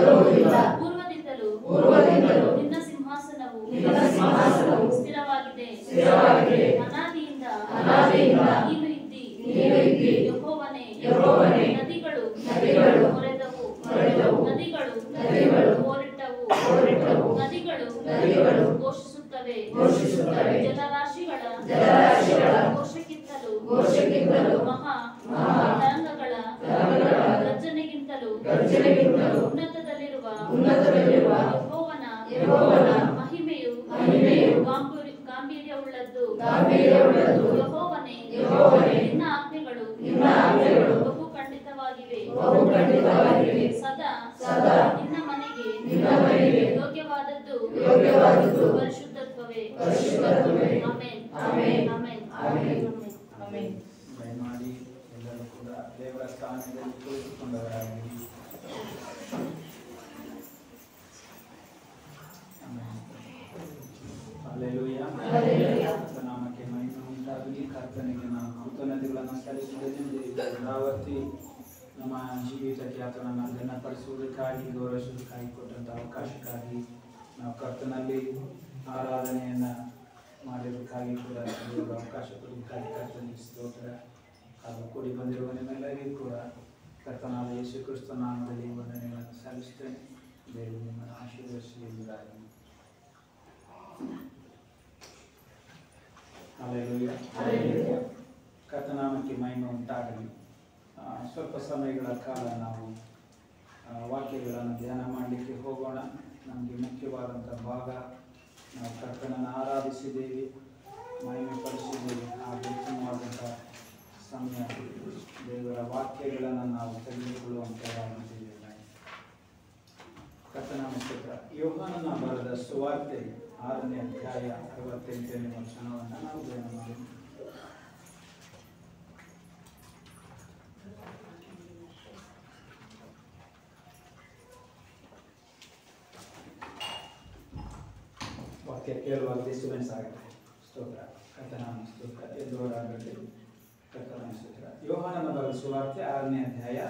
ಪೂರ್ವದಿಂದಲೂ ನಿನ್ನ ಸಿಂಹಾಸನವು ಸ್ಥಿರವಾಗಿದೆ. ಅನಾದಿಯಿಂದ ನೀನು ಇದ್ದಿ. ಯೆಹೋವನೇ, ನದಿಗಳು ಹೊರೆದವು, ನದಿಗಳು ಹೋರಿಟ್ಟವು, ನದಿಗಳು ಘೋಷಿಸುತ್ತವೆ. ಜಲರಾಶಿಗಳ ಘೋಷಕ್ಕಿಂತಲೂ ಮಹಾ ತರಂಗಗಳ ಗರ್ಜನೆಗಿಂತಲೂ ಉನ್ನತದಲ್ಲಿರುವ ಯೆಹೋವನ ಮಹಿಮೆಯು ಗಾಂಭೀರ್ಯವುಳ್ಳದ್ದು. ಯೆಹೋವನೇ, ನಿನ್ನ ಆಜ್ಞೆಗಳು ಬಹು ಖಂಡಿತವಾಗಿವೆ. ಸದಾ ನಿನ್ನ ಮನೆಗೆ ಯೋಗ್ಯವಾದದ್ದು ಪರಿಶುದ್ಧತ್ವವೇ. ಆಮೆನ್. ದಯಮಾಡಿ ಎಲ್ಲರೂ ಕೂಡ ದೇವರ ಸ್ಥಾನದಲ್ಲಿ ಕುಳಿತುಕೊಂಡವರಾಗಿರಿ. ಹಲ್ಲೆಲೂಯಾ. ನಾಮಕ್ಕೆ ಮಹಿಮೆ ಉಂಟಾಗಲಿ. ಕರ್ತನಿಗೆ ನಾವು ಕೃತಜ್ಞತೆಗಳನ್ನು ಸಲ್ಲಿಸುವುದರಿಂದ ಪುನರಾವರ್ತಿ ನಮ್ಮ ಜೀವಿತಕ್ಕೆ ಆತನನ್ನು ಘನಪಡಿಸುವುದಕ್ಕಾಗಿ ಗೌರವಿಸುವುದಕ್ಕಾಗಿ ಕೊಟ್ಟಂಥ ಅವಕಾಶಕ್ಕಾಗಿ ನಾವು ಕರ್ತನಲ್ಲಿ ಆರಾಧನೆಯನ್ನು ಮಾಡಿದ್ದಕ್ಕಾಗಿ ಕೂಡ ದೇವರ ಅವಕಾಶ ಕೊಡೋದಕ್ಕಾಗಿ ಕರ್ತನಿಗೆ ಸ್ತೋತ್ರ. ಹಾಗೂ ಕೂಡಿ ಬಂದಿರುವ ನಿಮ್ಮೆಲ್ಲರಿಗೂ ಕೂಡ ಕರ್ತನಾದ ಯೇಸು ಕ್ರಿಸ್ತ ನಾಮದಲ್ಲಿ ವಂದನೆಗಳನ್ನು ಸಲ್ಲಿಸ್ತೇನೆ. ದೇವರು ನಿಮ್ಮನ್ನು ಆಶೀರ್ವದಿಸಲಿದ್ದಾಗಿ. ಹಲ್ಲೆಲೂಯಾ. ಕರ್ತನಾಮಕ್ಕೆ ಮಹಿಮೆ ಉಂಟಾಗಲಿ. ಸ್ವಲ್ಪ ಸಮಯಗಳ ಕಾಲ ನಾವು ವಾಕ್ಯಗಳನ್ನು ಧ್ಯಾನ ಮಾಡಲಿಕ್ಕೆ ಹೋಗೋಣ. ನಮಗೆ ಮುಖ್ಯವಾದಂಥ ಭಾಗ ನಾವು ಕರ್ತನನ್ನು ಆರಾಧಿಸಿದ್ದೇವೆ, ಮಹಿಮೆ ಪಡಿಸಿದ್ದೇವೆ. ಹಾಗೂ ಉತ್ತಮವಾದಂಥ ಸಮಯ ದೇವರ ವಾಕ್ಯಗಳನ್ನು ನಾವು ತೆಗೆದುಕೊಳ್ಳುವಂಥದ್ದಾಗಿದ್ದೇವೆ. ಕರ್ತನಾಮ ಸ್ತೋತ್ರ. ಯೋಹಾನನ ಬರೆದ ಸುವಾರ್ತೆ 6ನೇ ಅಧ್ಯಾಯ 68ನೇ ವಚನವನ್ನು ನಾವು ಧ್ಯಾನ ಮಾಡೋಣ. ವಾಕ್ಯ ಕೇಳುವಾಗ ಡಿಸ್ಟರ್ಬೆನ್ಸ್ ಆಗುತ್ತೆ. ಸ್ತೋತ್ರ. ಕರ್ತನಾಮ ಸ್ತೋತ್ರ. ಎದ್ದುವರಾಗಲಿ. ಕರ್ತನಾಮ ಸ್ತೋತ್ರ. ಯೋಹಾನನ ಬರೆದ ಸುವಾರ್ತೆ 6ನೇ ಅಧ್ಯಾಯ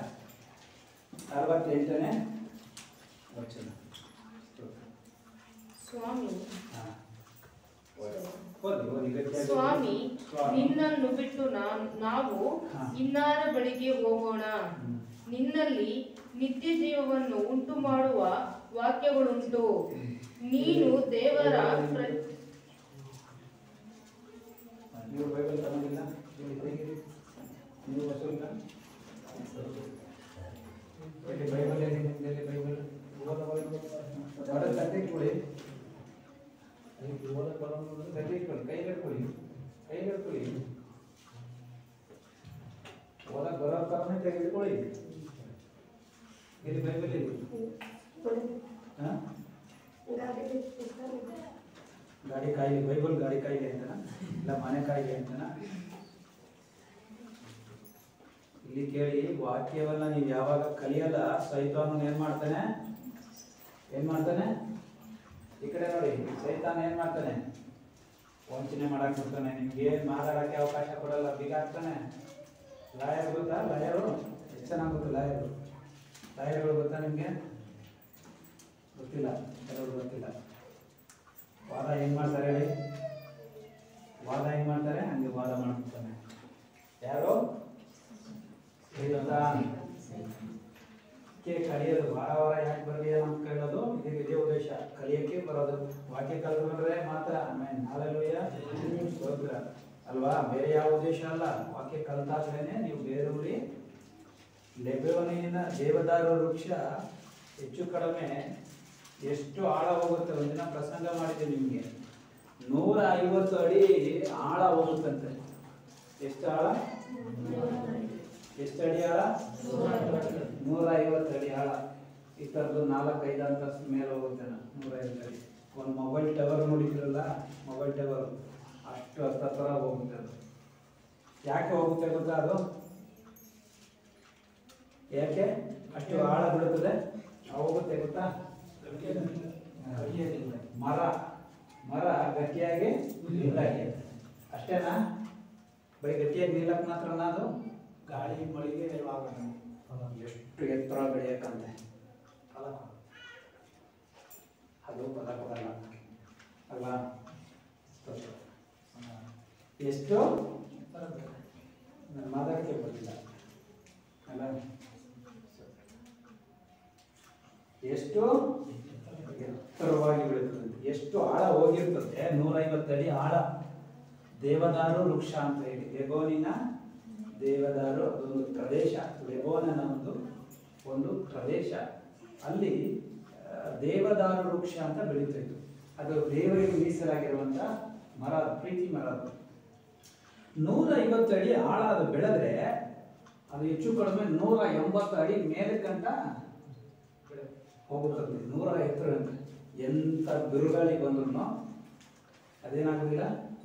68ನೇ ವಚನ. ಸ್ವಾಮಿ, ನಿನ್ನನ್ನು ಬಿಟ್ಟು ನಾವು ಇನ್ನಾರ ಬಳಿಗೆ ಹೋಗೋಣ? ನಿನ್ನಲ್ಲಿ ನಿತ್ಯ ಜೀವವನ್ನು ಉಂಟು ಮಾಡುವ ವಾಕ್ಯಗಳುಂಟು. ನೀನು ದೇವರ ನೀವು ಬೈಬಲ್ ತಗೊಂಡಿಲ್ಲ? ನೀವು ಬಸವಿಲ್ಲ? ಬೈಬಲ್ ಎಲ್ಲಿ ನಿಮ್ಮಲ್ಲಿ ಬೈಬಲ್ ತಂದಿಟ್ಕೊಳ್ಳಿ. ತಂದಿಟ್ಕೊಳ್ಳಿ, ಕೈಲಿಟ್ಕೊಳ್ಳಿ. ಓದಕ್ಕೆ ಬರೋ ಕಾರಣ ತೆಗೆದುಕೊಳ್ಳಿ. ಇಲ್ಲಿ ಬೈಬಲ್ ಇಲ್ಲಿ ಗಾಡಿ ಕಾಯಿಲೆ, ಬೈಬಲ್ ಗಾಡಿ ಕಾಯಿಲೆ ಅಂತನ ಇಲ್ಲ ಮನೆ ಕಾಯಿಲೆ ಅಂತನ? ಇಲ್ಲಿ ಕೇಳಿ, ವಾಕ್ಯವನ್ನ ನೀವು ಯಾವಾಗ ಕಲಿಯಲ್ಲ ಸೈತಾನ ಏನ್ ಮಾಡ್ತಾನೆ? ಈ ಕಡೆ ನೋಡಿ, ಸೈತಾನ ಏನ್ ಮಾಡ್ತಾನೆ? ವಂಚನೆ ಮಾಡಕ್ ಬಿಡ್ತಾನೆ. ನಿಮ್ಗೆ ಏನ್ ಮಾತಾಡಕ್ಕೆ ಅವಕಾಶ ಕೊಡಲ್ಲ, ಬೀಗ ಹಾಕ್ತಾನೆ. ಲಾಯರ್ ಗೊತ್ತಾ? ಲಾಯರು ಎಷ್ಟು ಚೆನ್ನಾಗಿ ಗೊತ್ತು. ಲಾಯರ್ಗಳು ಗೊತ್ತಾ ನಿಮ್ಗೆ? ಗೊತ್ತಿಲ್ಲ, ಕೆಲವರು ಗೊತ್ತಿಲ್ಲ. ವಾದ ಹೆಂಗ್ ಮಾಡ್ತಾರೆ ಹೇಳಿ? ಹಂಗೆ ವಾದ ಮಾಡ್ಬಿಡ್ತಾನೆ. ಯಾರು ಕಲಿಯೋದು ವಾರ ಯಾಕೆ ಬರಲಿ ಅಂತ ಕೇಳೋದು ಇದೇ ಉದ್ದೇಶ. ಕಲಿಯಕ್ಕೆ ಬರೋದು. ವಾಕ್ಯ ಕಲ್ತ್ಕೊಂಡ್ರೆ ಮಾತ್ರ ಹಲ್ಲೆಲೂಯಾ ಸ್ತೋತ್ರ ಅಲ್ವಾ? ಬೇರೆ ಯಾವ ಉದ್ದೇಶ ಅಲ್ಲ. ವಾಕ್ಯ ಕಲ್ತಾಗ್ಲೇನೆ ನೀವು ಬೇರೆಯವ್ರಿ ಲೆಬೆಯೋನಿನ ದೇವದಾರು ವೃಕ್ಷ ಹೆಚ್ಚು ಕಡಿಮೆ ಎಷ್ಟು ಆಳ ಹೋಗುತ್ತೆ? ಒಂದಿನ ಪ್ರಸಂಗ ಮಾಡಿದೆ ನಿಮಗೆ. 150 ಅಡಿ ಆಳ ಹೋಗುತ್ತಂತೆ. ಎಷ್ಟು ಆಳ? ಎಷ್ಟು ಅಡಿ ಆಳ? 150 ಅಡಿ ಆಳ. ಈ ಥರದ್ದು 4-5 ಅಂತಸ್ತು ಮೇಲೆ ಹೋಗುತ್ತೆ. 150 ಅಡಿ. ಒಂದು ಮೊಬೈಲ್ ಟವರ್ ನೋಡಿದ್ರಲ್ಲ, ಮೊಬೈಲ್ ಟವರ್ ಅಷ್ಟು ಹತ್ತಿರ ಹೋಗುತ್ತೆ ಅದು. ಯಾಕೆ ಹೋಗುತ್ತೆ ಗೊತ್ತಾ ಅದು? ಯಾಕೆ ಅಷ್ಟು ಆಳ ಬೀಳುತ್ತದೆ ಹೋಗುತ್ತೆ ಗೊತ್ತಾ? ಮರ ಮರ ಗಟ್ಟಿಯಾಗಿ ನಿಲ್ಲಕ್ಕೆ ಅಷ್ಟೇನಾ? ಬರೀ ಗಟ್ಟಿಯಾಗಿ ನಿಲ್ಲಕ್ ಮಾತ್ರ ಅದು ಗಾಳಿ ಮಳೆಗೆ ಆಗೋಣ ಎಷ್ಟು ಎತ್ತರ ಬೆಳೆಯಕ್ಕಂತೆ ಅದು ಫಲ ಕೊಡಲ್ಲ ಅಲ್ವಾ? ಎಷ್ಟು ನನ್ನ ಮಾತಾಡಕ್ಕೆ ಬರ್ತಿಲ್ಲ ಅಲ್ಲ? ಎಷ್ಟು ಎತ್ತರವಾಗಿ ಬೆಳೀತದೆ, ಎಷ್ಟು ಆಳ ಹೋಗಿರ್ತದೆ? 150 ಅಡಿ ಆಳ. ದೇವದಾರು ವೃಕ್ಷ ಅಂತ ಹೇಳಿ, ಲೆಬೋನಿನ ದೇವದಾರು ಅದೊಂದು ಪ್ರದೇಶ, ಲೆಬೋನನ ಒಂದು ಪ್ರದೇಶ. ಅಲ್ಲಿ ದೇವದಾರು ವೃಕ್ಷ ಅಂತ ಬೆಳೀತಿತ್ತು. ಅದು ದೇವರಿಗೆ ಮೀಸಲಾಗಿರುವಂತ ಮರ, ಪ್ರೀತಿ ಮರ. 150 ಅಡಿ ಆಳ ಅದು ಬೆಳೆದ್ರೆ ಅದು ಹೆಚ್ಚು ಕಡಿಮೆ 180 ಅಡಿ ಮೇಲಕ್ಕಂತ ಹೋಗುತ್ತದೆ. 100 ಎತ್ತರ. ಎಂತ ಬಿರುಗಾಳಿ ಬಂದ್ರು ಅದೇನಾಗುದಿಲ್ಲ.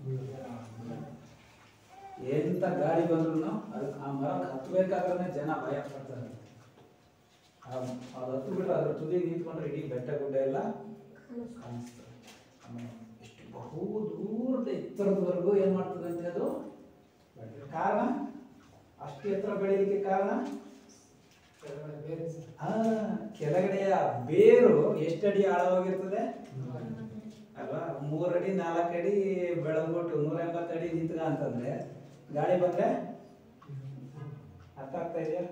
ಎಂತ ಗಾಳಿ ಬಂದ್ರು ಅದಕ್ಕೆ ಆ ಮರ ಹತ್ತಬೇಕಾದ್ರೆ ಜನ ಭಯ ಪಡ್ತಾರೆ. ಅದು ಹತ್ತು ಬಿಟ್ಟು ಅದ್ರ ತುದಿ ನಿಂತ್ಕೊಂಡ್ರೆ ಇಡೀ ಬೆಟ್ಟ ಗುಡ್ಡ ಎಲ್ಲ ಕಾಣಿಸ್ತದೆ. ಆಮೇಲೆ ಎಷ್ಟು ಬಹು ದೂರದ ಎತ್ತರದವರೆಗೂ ಏನ್ ಮಾಡ್ತದೆ ಅಂತ ಅದು ಕಾರಣ. ಅಷ್ಟು ಎತ್ತರ ಬೆಳೆಯಲಿಕ್ಕೆ ಕಾರಣ ಕೆಳಗಡೆಯ ಬೇರು ಎಷ್ಟಡಿ ಆಳವಾಗಿರ್ತದೆ ಅಲ್ವಾ? 3 ಅಡಿ 4 ಅಡಿ ಬೆಳೆದ್ಬಿಟ್ಟು 180 ಅಡಿ ನಿಂತ್ಗ ಅಂತಂದ್ರೆ ಗಾಳಿ ಬಂದ್ರೆ ಅರ್ಥ ಆಗ್ತಾ ಇದೆಯಾ?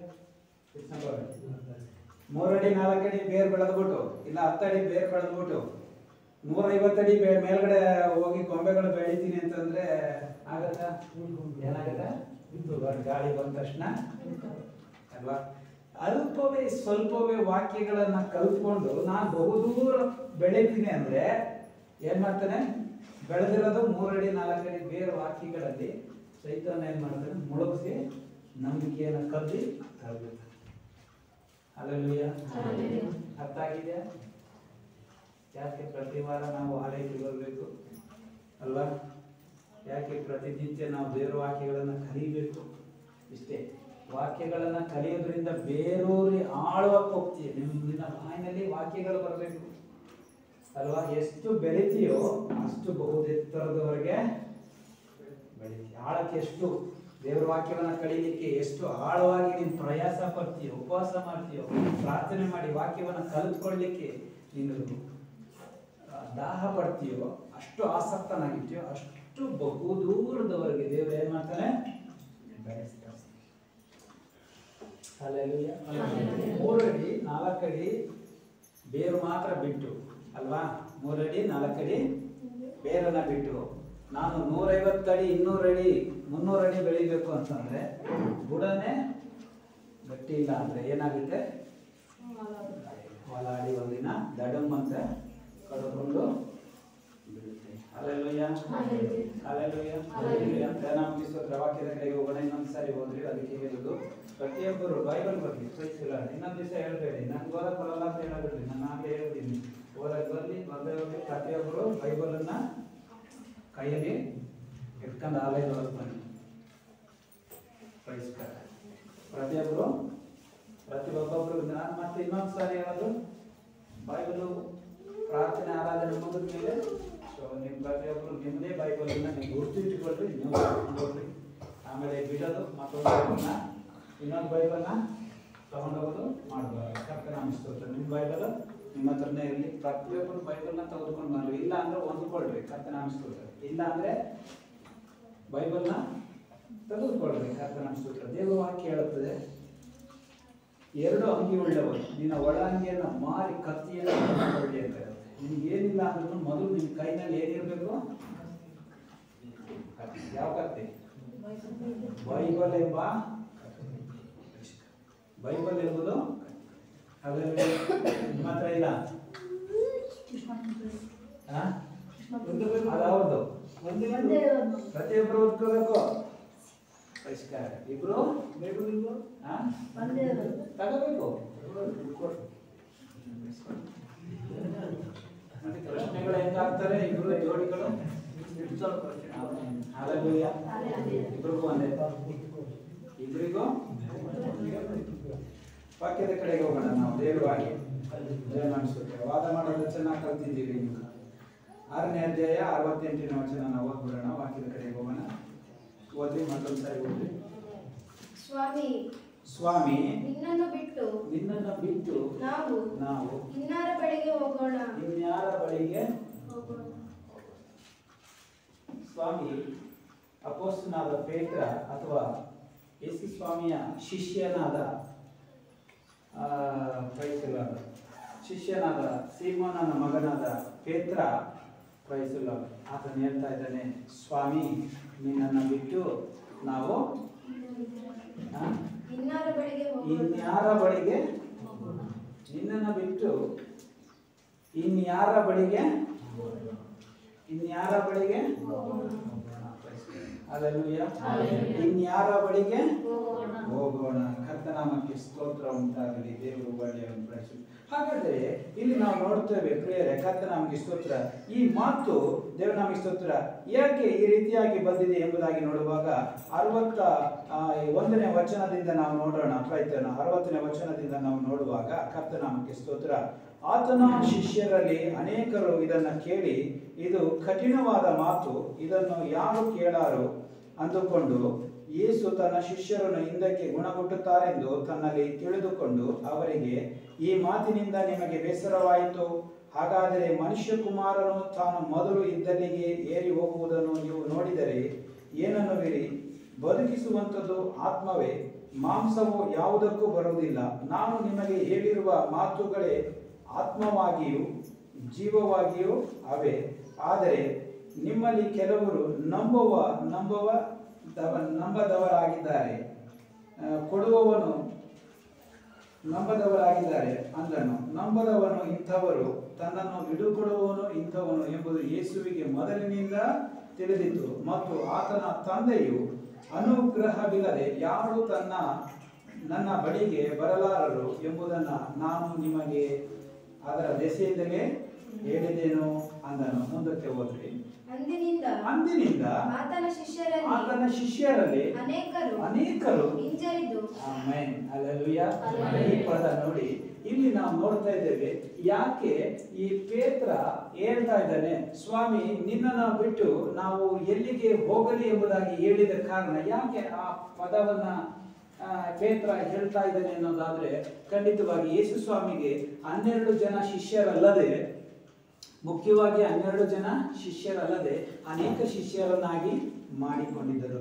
3 ಅಡಿ 4 ಅಡಿ ಬೇರ್ ಬೆಳೆದ್ಬಿಟ್ಟು ಇಲ್ಲ 10 ಅಡಿ ಬೇರ್ ಬೆಳೆದ್ಬಿಟ್ಟು 150 ಅಡಿ ಮೇಲ್ಗಡೆ ಹೋಗಿ ಕೊಂಬೆಗಳು ಬೆಳಿತೀನಿ ಅಂತಂದ್ರೆ ಆಗತ್ತಾ? ಏನಾಗತ್ತ? ಗಾಳಿ ಬಂದ ತಕ್ಷಣ ಅಲ್ವಾ? ಅಲ್ಪವೇ ಸ್ವಲ್ಪವೇ ವಾಕ್ಯಗಳನ್ನ ಕಲ್ತ್ಕೊಂಡು ನಾನು ಬಹುದೂರ ಬೆಳಿತೀನಿ ಅಂದ್ರೆ ಏನ್ ಮಾಡ್ತಾನೆ? ಬೆಳೆದಿರೋದು 3 ಅಡಿ 4 ಅಡಿ ಬೇರೆ ವಾಕ್ಯಗಳಲ್ಲಿ ಸೈತಾನ ಏನ್ ಮಾಡ್ತಾನೆ? ಮುಳುಗಿಸಿ ನಂಬಿಕೆಯನ್ನು ಕದ್ದಿ ತರಬೇಕು. ಹಲ್ಲೆಲೂಯಾ. ಅರ್ಥ ಆಗಿದೆಯಾ? ಯಾಕೆ ಪ್ರತಿ ವಾರ ನಾವು ಆಲಯಕ್ಕೆ ಬರಬೇಕು ಅಲ್ವಾ? ಯಾಕೆ ಪ್ರತಿನಿತ್ಯ ನಾವು ದೇವರ ವಾಕ್ಯಗಳನ್ನು ಕಲಿಬೇಕು? ಇಷ್ಟೇ. ವಾಕ್ಯಗಳನ್ನ ಕಲಿಯೋದ್ರಿಂದ ಬೇರೂರಿ ಆಳುವಕ್ಕೆ ಹೋಗ್ತೀವಿ. ನಿನ್ನ ಬಾಯಿನಲ್ಲಿ ವಾಕ್ಯಗಳು ಬರಬೇಕು ಅಲ್ವಾ? ಎಷ್ಟು ಬೆಳಿತೀಯೋ ಅಷ್ಟು ಬಹುದೆತ್ತರದವರೆಗೆ ಬೆಳಿತೀಯ. ಆಳಕ್ಕೆ ಎಷ್ಟು ದೇವರ ವಾಕ್ಯವನ್ನ ಕಲೀಲಿಕ್ಕೆ ಎಷ್ಟು ಆಳವಾಗಿ ನೀನು ಪ್ರಯಾಸ ಪಡ್ತೀಯೋ, ಉಪವಾಸ ಮಾಡ್ತೀಯೋ, ಪ್ರಾರ್ಥನೆ ಮಾಡಿ ವಾಕ್ಯವನ್ನ ಕಲಿತ್ಕೊಳ್ಳಿಕ್ಕೆ ನೀನು ದಾಹ ಪಡ್ತೀಯೋ, ಅಷ್ಟು ಆಸಕ್ತನಾಗಿರ್ತೀಯೋ ಅಷ್ಟು ಬಹುದೂರದವರೆಗೆ ದೇವರು ಏನ್ ಮಾಡ್ತಾನೆ? ಬೆಳೆಸ್ತಾನೆ. ಹಲ್ಲೆಲೂಯಾ. 3 ಅಡಿ 4 ಅಡಿ ಬೇರು ಮಾತ್ರ ಬಿಟ್ಟು ಅಲ್ವಾ? 3 ಅಡಿ 4 ಅಡಿ ಬೇರನ್ನ ಬಿಟ್ಟು ನಾನು 150 ಅಡಿ 200 ಅಡಿ 300 ಅಡಿ ಬೆಳಿಬೇಕು ಅಂತಂದ್ರೆ ಬುಡನೆ ಗಟ್ಟಿ ಇಲ್ಲ ಅಂದ್ರೆ ಏನಾಗುತ್ತೆ? ಹೊಲಾಡಿ ಒಂದಿನ ದಡಮ್ ಅಂತ ಕಡ್ಕೊಂಡು ಬೀಳುತ್ತೆ. ಹಲ್ಲೆಲೂಯಾ. ಹಲ್ಲೆಲೂಯಾ. ಹಲ್ಲೆಲೂಯಾ. ನಮ್ಮ ಸ್ತೋತ್ರ. ವಾಕ್ಯದ ಕಡೆಗೆ ಹೋಗೋಣ. ಇನ್ನೊಂದ್ಸಾರಿ ಹೋದ್ರಿ ಅದಕ್ಕೆ ಹೇಳುದು ಪ್ರತಿಯೊಬ್ಬರು ಬೈಬಲ್ ಬಗ್ಗೆ ಕಲಿಸಿಲ್ಲ. ಇನ್ನೊಂದು ದಿವಸ ಹೇಳ್ಬೇಡಿ ನನ್ಗೆ ಓದಕ್ ಬರಲ್ಲ ಅಂತ ಹೇಳಬೇಡ್ರಿ. ನಾನು ಆಗ್ಲೇ ಹೇಳ್ತೀನಿ, ಓದಕ್ ಬರ್ಲಿ ಬಂದೇ ಹೋಗಿ ಪ್ರತಿಯೊಬ್ಬರು ಬೈಬಲನ್ನ ಕೈಯಲ್ಲಿ ಇಟ್ಕೊಂಡು ಆಲಯದೊಳಗೆ ಬನ್ನಿ. ಪ್ರತಿಯೊಬ್ಬರು ಪ್ರತಿಯೊಬ್ಬೊಬ್ರು. ನಾನು ಮತ್ತೆ ಇನ್ನೊಂದು ಸಾರಿ ಹೇಳೋದು, ಬೈಬಲು ಪ್ರಾರ್ಥನೆ ಆರಾಧನೆ ಮುಗಿದ ಮೇಲೆ ನಿಮ್ಮ ಪ್ರತಿಯೊಬ್ಬರು ನಿಮ್ಮದೇ ಬೈಬಲನ್ನ ನೀವು ಗುರುತಿಟ್ಟುಕೊಳ್ರಿ, ನೀವು ಹಾಕೊಂಡ್ರಿ. ಆಮೇಲೆ ಬಿಡೋದು ಮತ್ತೊಂದು ಇನ್ನೊಂದು ಬೈಬಲ್ನ ತಗೊಂಡೋಗೋದು ಮಾಡಬಾರ್ದು. ಕರ್ತನ ಸ್ತೋತ್ರ. ನಿಮ್ಮ ಬೈಬಲ್ ನಿಮ್ಮ ಹತ್ರನೇ ಇರಲಿ. ಪ್ರತಿಯೊಬ್ಬರು ಬೈಬಲ್ನ ತೆಗೆದುಕೊಂಡು ಮಾಡ್ರಿ. ಇಲ್ಲ ಅಂದ್ರೆ ಹೊಂದ್ಕೊಳ್ರಿ. ಕರ್ತನ ಸ್ತೋತ್ರ. ಇಲ್ಲ ಅಂದ್ರೆ ಬೈಬಲ್ನ ತೆಗೆದುಕೊಳ್ರಿ. ಕರ್ತನ ಸ್ತೋತ್ರ. ದೇವರ ವಾಕ್ಯ ಹೇಳುತ್ತದೆ, 2 ಅಂಗಿ ಉಳ್ಳವರು ನಿನ್ನ ಒಳ ಅಂಗಿಯನ್ನು ಮಾರಿ ಕತ್ತಿಯನ್ನು ಕೊಳ್ಳಿ ಅಂತ ಹೇಳುತ್ತೆ. ನಿಮ್ಗೆ ಏನಿಲ್ಲ ಅಂದ್ರೂ ಮೊದಲು ನಿನ್ನ ಕೈನಲ್ಲಿ ಏನಿರಬೇಕು? ಯಾವ ಕತ್ತಿ? ಬೈಬಲ್ ಎಂಬ ಬೈಬಲ್ ಎಂಬುದು ಅದರಲ್ಲಿ ನಿಮ್ಮ ಹತ್ರ ಇಲ್ಲ. ಅದಾವುದು ಪ್ರತಿಯೊಬ್ಬರು ಓದ್ಕೋಬೇಕು. ಇಬ್ರು ತಗೋಬೇಕು. ಮತ್ತೆ ಪ್ರಶ್ನೆಗಳು ಹೆಂಗಾಗ್ತಾರೆ? ಇಬ್ರು ಜೋಡಿಗಳು ಹಾಲೆಲೂಯಾ. ಇಬ್ರಿಗೂ ಒಂದೇ. ಇಬ್ಬರಿಗೂ ವಾಕ್ಯದ ಕಡೆಗೆ ಹೋಗೋಣ. ನಾವು ದೇವರವಾಗಿ ವಾದ ಮಾಡೋದು ಚೆನ್ನಾಗಿ ಕಲ್ತಿದ್ದೀವಿ. ನೀವು 6ನೇ ಅಧ್ಯಾಯ 68ನೇ ವಚನ ನಾವು ಓದ್ಬಿಡೋಣ. ವಾಕ್ಯದ ಕಡೆಗೆ ಹೋಗೋಣ. ಓದಿ ಮತ್ತೊಂದು ಸಾರಿ ಓದಿ. ಸ್ವಾಮಿ ನಿನ್ನನ್ನು ಬಿಟ್ಟು ನಾವು ಇನ್ನಾರ ಬಳಿಗೆ ಹೋಗೋಣ. ಇನ್ಯಾರ ಬಳಿಗೆ ಸ್ವಾಮಿ ಅಪೊಸ್ತಲನಾದ ಪೇತ್ರ ಅಥವಾ ಯೇಸು ಸ್ವಾಮಿಯ ಶಿಷ್ಯನಾದ ಸೀಮೋನನ ಮಗನಾದ ಪೇತ್ರ ಆತನು ಹೇಳ್ತಾ ಇದ್ದಾನೆ, ಸ್ವಾಮಿ ನಿನ್ನನ್ನು ಬಿಟ್ಟು ನಾವು ಇನ್ನಾರ ಬಳಿಗೆ ಇನ್ಯಾರ ಬಳಿಗೆ ನಿನ್ನನ್ನು ಬಿಟ್ಟು ಇನ್ಯಾರ ಬಳಿಗೆ ಹಲ್ಲೆಲೂಯಾ. ಇನ್ಯಾರ ಬಳಿಗೆ ಹೋಗೋಣ. ಕರ್ತನಾಮಕ್ಕೆ ಸ್ತೋತ್ರ ಉಂಟಾಗಲಿ. ದೇವರು ಒಳ್ಳೆಯವನು. ಹಾಗಾದ್ರೆ ಇಲ್ಲಿ ನಾವು ನೋಡ್ತೇವೆ ಪ್ರಿಯರೇ, ಕರ್ತನಾಮಕ್ಕೆ ಸ್ತೋತ್ರ. ಈ ಮಾತು ದೇವನಾಮಕ್ಕೆ ಸ್ತೋತ್ರ ಯಾಕೆ ಈ ರೀತಿಯಾಗಿ ಬಂದಿದೆ ಎಂಬುದಾಗಿ ನೋಡುವಾಗ 61ನೇ ವಚನದಿಂದ ನಾವು ನೋಡೋಣ. ಪ್ರಯತ್ನ 60ನೇ ವಚನದಿಂದ ನಾವು ನೋಡುವಾಗ ಕರ್ತನಾಮಕ್ಕೆ ಸ್ತೋತ್ರ. ಆತನ ಶಿಷ್ಯರಲ್ಲಿ ಅನೇಕರು ಇದನ್ನು ಕೇಳಿ, ಇದು ಕಠಿಣವಾದ ಮಾತು, ಇದನ್ನು ಯಾರು ಕೇಳಾರು ಅಂದುಕೊಂಡು ಯೇಸು ತನ್ನ ಶಿಷ್ಯರನ್ನು ಹಿಂದಕ್ಕೆ ಗುಣಗುಟ್ಟುತ್ತಾರೆಂದು ತನ್ನಲ್ಲಿ ತಿಳಿದುಕೊಂಡು ಅವರಿಗೆ, ಈ ಮಾತಿನಿಂದ ನಿಮಗೆ ಬೇಸರವಾಯಿತು. ಹಾಗಾದರೆ ಮನುಷ್ಯಕುಮಾರನು ತಾನು ಮೊದಲು ಇದ್ದಲ್ಲಿಗೆ ಏರಿ ಹೋಗುವುದನ್ನು ನೀವು ನೋಡಿದರೆ ಏನನ್ನುವಿರಿ? ಬದುಕಿಸುವಂಥದ್ದು ಆತ್ಮವೇ, ಮಾಂಸವು ಯಾವುದಕ್ಕೂ ಬರುವುದಿಲ್ಲ. ನಾನು ನಿಮಗೆ ಹೇಳಿರುವ ಮಾತುಗಳೇ ಆತ್ಮವಾಗಿಯೂ ಜೀವವಾಗಿಯೂ ಅವೆ. ಆದರೆ ನಿಮ್ಮಲ್ಲಿ ಕೆಲವರು ನಂಬದವರಾಗಿದ್ದಾರೆ, ಕೊಡುವವನು ನಂಬದವರಾಗಿದ್ದಾರೆ ಅಂದನು. ನಂಬದವನು ಇಂಥವರು, ತನ್ನನ್ನು ಬಿಡುಕೊಡುವವನು ಇಂಥವನು ಎಂಬುದು ಯೇಸುವಿಗೆ ಮೊದಲಿನಿಂದ ತಿಳಿದಿತ್ತು. ಮತ್ತು ಆತನ ತಂದೆಯು ಅನುಗ್ರಹವಿಲ್ಲದೆ ಯಾರು ನನ್ನ ಬಳಿಗೆ ಬರಲಾರರು ಎಂಬುದನ್ನು ನಾನು ನಿಮಗೆ ಅದರ ದೆಸೆಯಿಂದಲೇ ಹೇಳಿದೇನು ಅಂದನು. ಮುಂದಕ್ಕೆ ಹೋದ್ರಿ. ಅಂದಿನಿಂದ ಆತನ ಶಿಷ್ಯರಲ್ಲಿ ಅನೇಕರು ಆಮೆನ್ ಹಲ್ಲೆಲೂಯಾ. ಈ ಪದ ನೋಡಿ, ಇಲ್ಲಿ ನಾವು ನೋಡ್ತಾ ಇದ್ದೇವೆ. ಯಾಕೆ ಈ ಪೇತ್ರ ಹೇಳ್ತಾ ಇದ್ದಾನೆ, ಸ್ವಾಮಿ ನಿನ್ನನ್ನು ಬಿಟ್ಟು ನಾವು ಎಲ್ಲಿಗೆ ಹೋಗಲಿ ಎಂಬುದಾಗಿ ಹೇಳಿದ ಕಾರಣ, ಯಾಕೆ ಆ ಪದವನ್ನ ಪೇತ್ರ ಹೇಳ್ತಾ ಇದ್ದಾನೆ ಅನ್ನೋದಾದ್ರೆ, ಖಂಡಿತವಾಗಿ ಯೇಸು ಸ್ವಾಮಿಗೆ 12 ಜನ ಶಿಷ್ಯರಲ್ಲದೆ, ಮುಖ್ಯವಾಗಿ 12 ಜನ ಶಿಷ್ಯರಲ್ಲದೆ ಅನೇಕ ಶಿಷ್ಯರನ್ನಾಗಿ ಮಾಡಿಕೊಂಡಿದ್ದರು.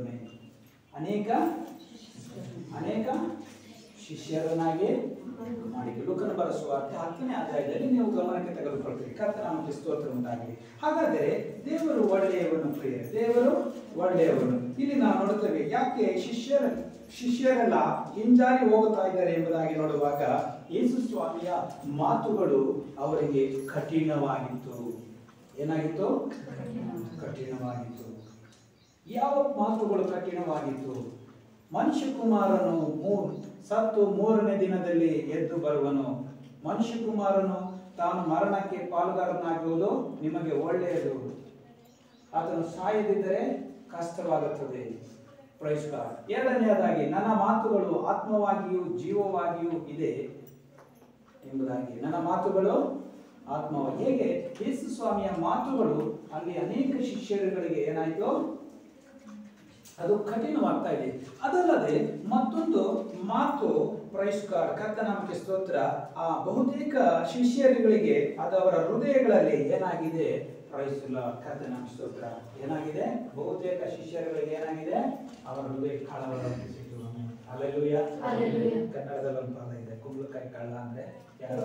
ಅನೇಕ ಶಿಷ್ಯರನ್ನಾಗಿ ಮಾಡಿದ್ರು. ಲೂಕನ ಬರೆಸುವಾರ್ತೆ 10ನೇ ಅಧ್ಯಾಯದಲ್ಲಿ ನೀವು ಗಮನಕ್ಕೆ ತೆಗೆದುಕೊಳ್ತೀರಿ. ಕರ್ತನಾಮಕ್ಕೆ ಸ್ತೋತ್ರ ಉಂಟಾಗಲಿ. ಹಾಗಾದರೆ ದೇವರು ಒಳ್ಳೆಯವನು ಪ್ರಿಯರೇ, ದೇವರು ಒಳ್ಳೆಯವನು. ಇಲ್ಲಿ ನಾವು ನೋಡುತ್ತೇವೆ, ಯಾಕೆ ಶಿಷ್ಯರೆಲ್ಲ ಹಿಂಜಾರಿ ಹೋಗುತ್ತಾ ಇದ್ದಾರೆ ಎಂಬುದಾಗಿ ನೋಡುವಾಗ, ಯೇಸು ಸ್ವಾಮಿಯ ಮಾತುಗಳು ಅವರಿಗೆ ಕಠಿಣವಾಗಿತ್ತು. ಏನಾಗಿತ್ತು? ಕಠಿಣವಾಗಿತ್ತು. ಯಾವ ಮಾತುಗಳು ಕಠಿಣವಾಗಿತ್ತು? ಮನುಷ್ಯಕುಮಾರನು ಸತ್ತು 3ನೇ ದಿನದಲ್ಲಿ ಎದ್ದು ಬರುವನು. ಮನುಷ್ಯಕುಮಾರನು ತಾನು ಮರಣಕ್ಕೆ ಪಾಲುಗಾರನಾಗುವುದು ನಿಮಗೆ ಒಳ್ಳೆಯದು. ಆತನು ಸಾಯದಿದ್ದರೆ ಕಷ್ಟವಾಗುತ್ತದೆ. Praise God. ಎರಡನೆಯದಾಗಿ, ನನ್ನ ಮಾತುಗಳು ಆತ್ಮವಾಗಿಯೂ ಜೀವವಾಗಿಯೂ ಇದೆ ಎಂಬುದಾಗಿ. ನನ್ನ ಮಾತುಗಳು ಆತ್ಮವಾಗಿ. ಹೇಗೆ ಯೇಸು ಸ್ವಾಮಿಯ ಮಾತುಗಳು ಅಲ್ಲಿ ಅನೇಕ ಶಿಷ್ಯರುಗಳಿಗೆ ಏನಾಯ್ತು? ಅದು ಕಠಿಣವಾಗ್ತಾ ಇದೆ. ಅದಲ್ಲದೆ ಮತ್ತೊಂದು ಮಾತು, ಪ್ರೈಸ್ ಗಾಡ್, ಕರ್ತನಾಮಕ್ಕೆ ಸ್ತೋತ್ರ, ಆ ಬಹುತೇಕ ಶಿಷ್ಯರುಗಳಿಗೆ ಅದು ಅವರ ಹೃದಯಗಳಲ್ಲಿ ಏನಾಗಿದೆ? ಪ್ರೈಸ್ ಲಾರ್ಡ್, ಕರ್ತನಾಮಕ್ಕೆ ಸ್ತೋತ್ರ. ಏನಾಗಿದೆ? ಬಹುತೇಕ ಶಿಷ್ಯರುಗಳಿಗೆ ಏನಾಗಿದೆ? ಅವರ ಹೃದಯ ಕಳವಳ ಉಂಟಿಸಿತು. ಹಲ್ಲೆಲೂಯಾ. ಕನ್ನಡದಲ್ಲಿ ಒಂದು ಪದ ಇದೆ, ಕುಂಬಳಕಾಯಿ ಕಳ್ಳ ಅಂದ್ರೆ ಯಾರು?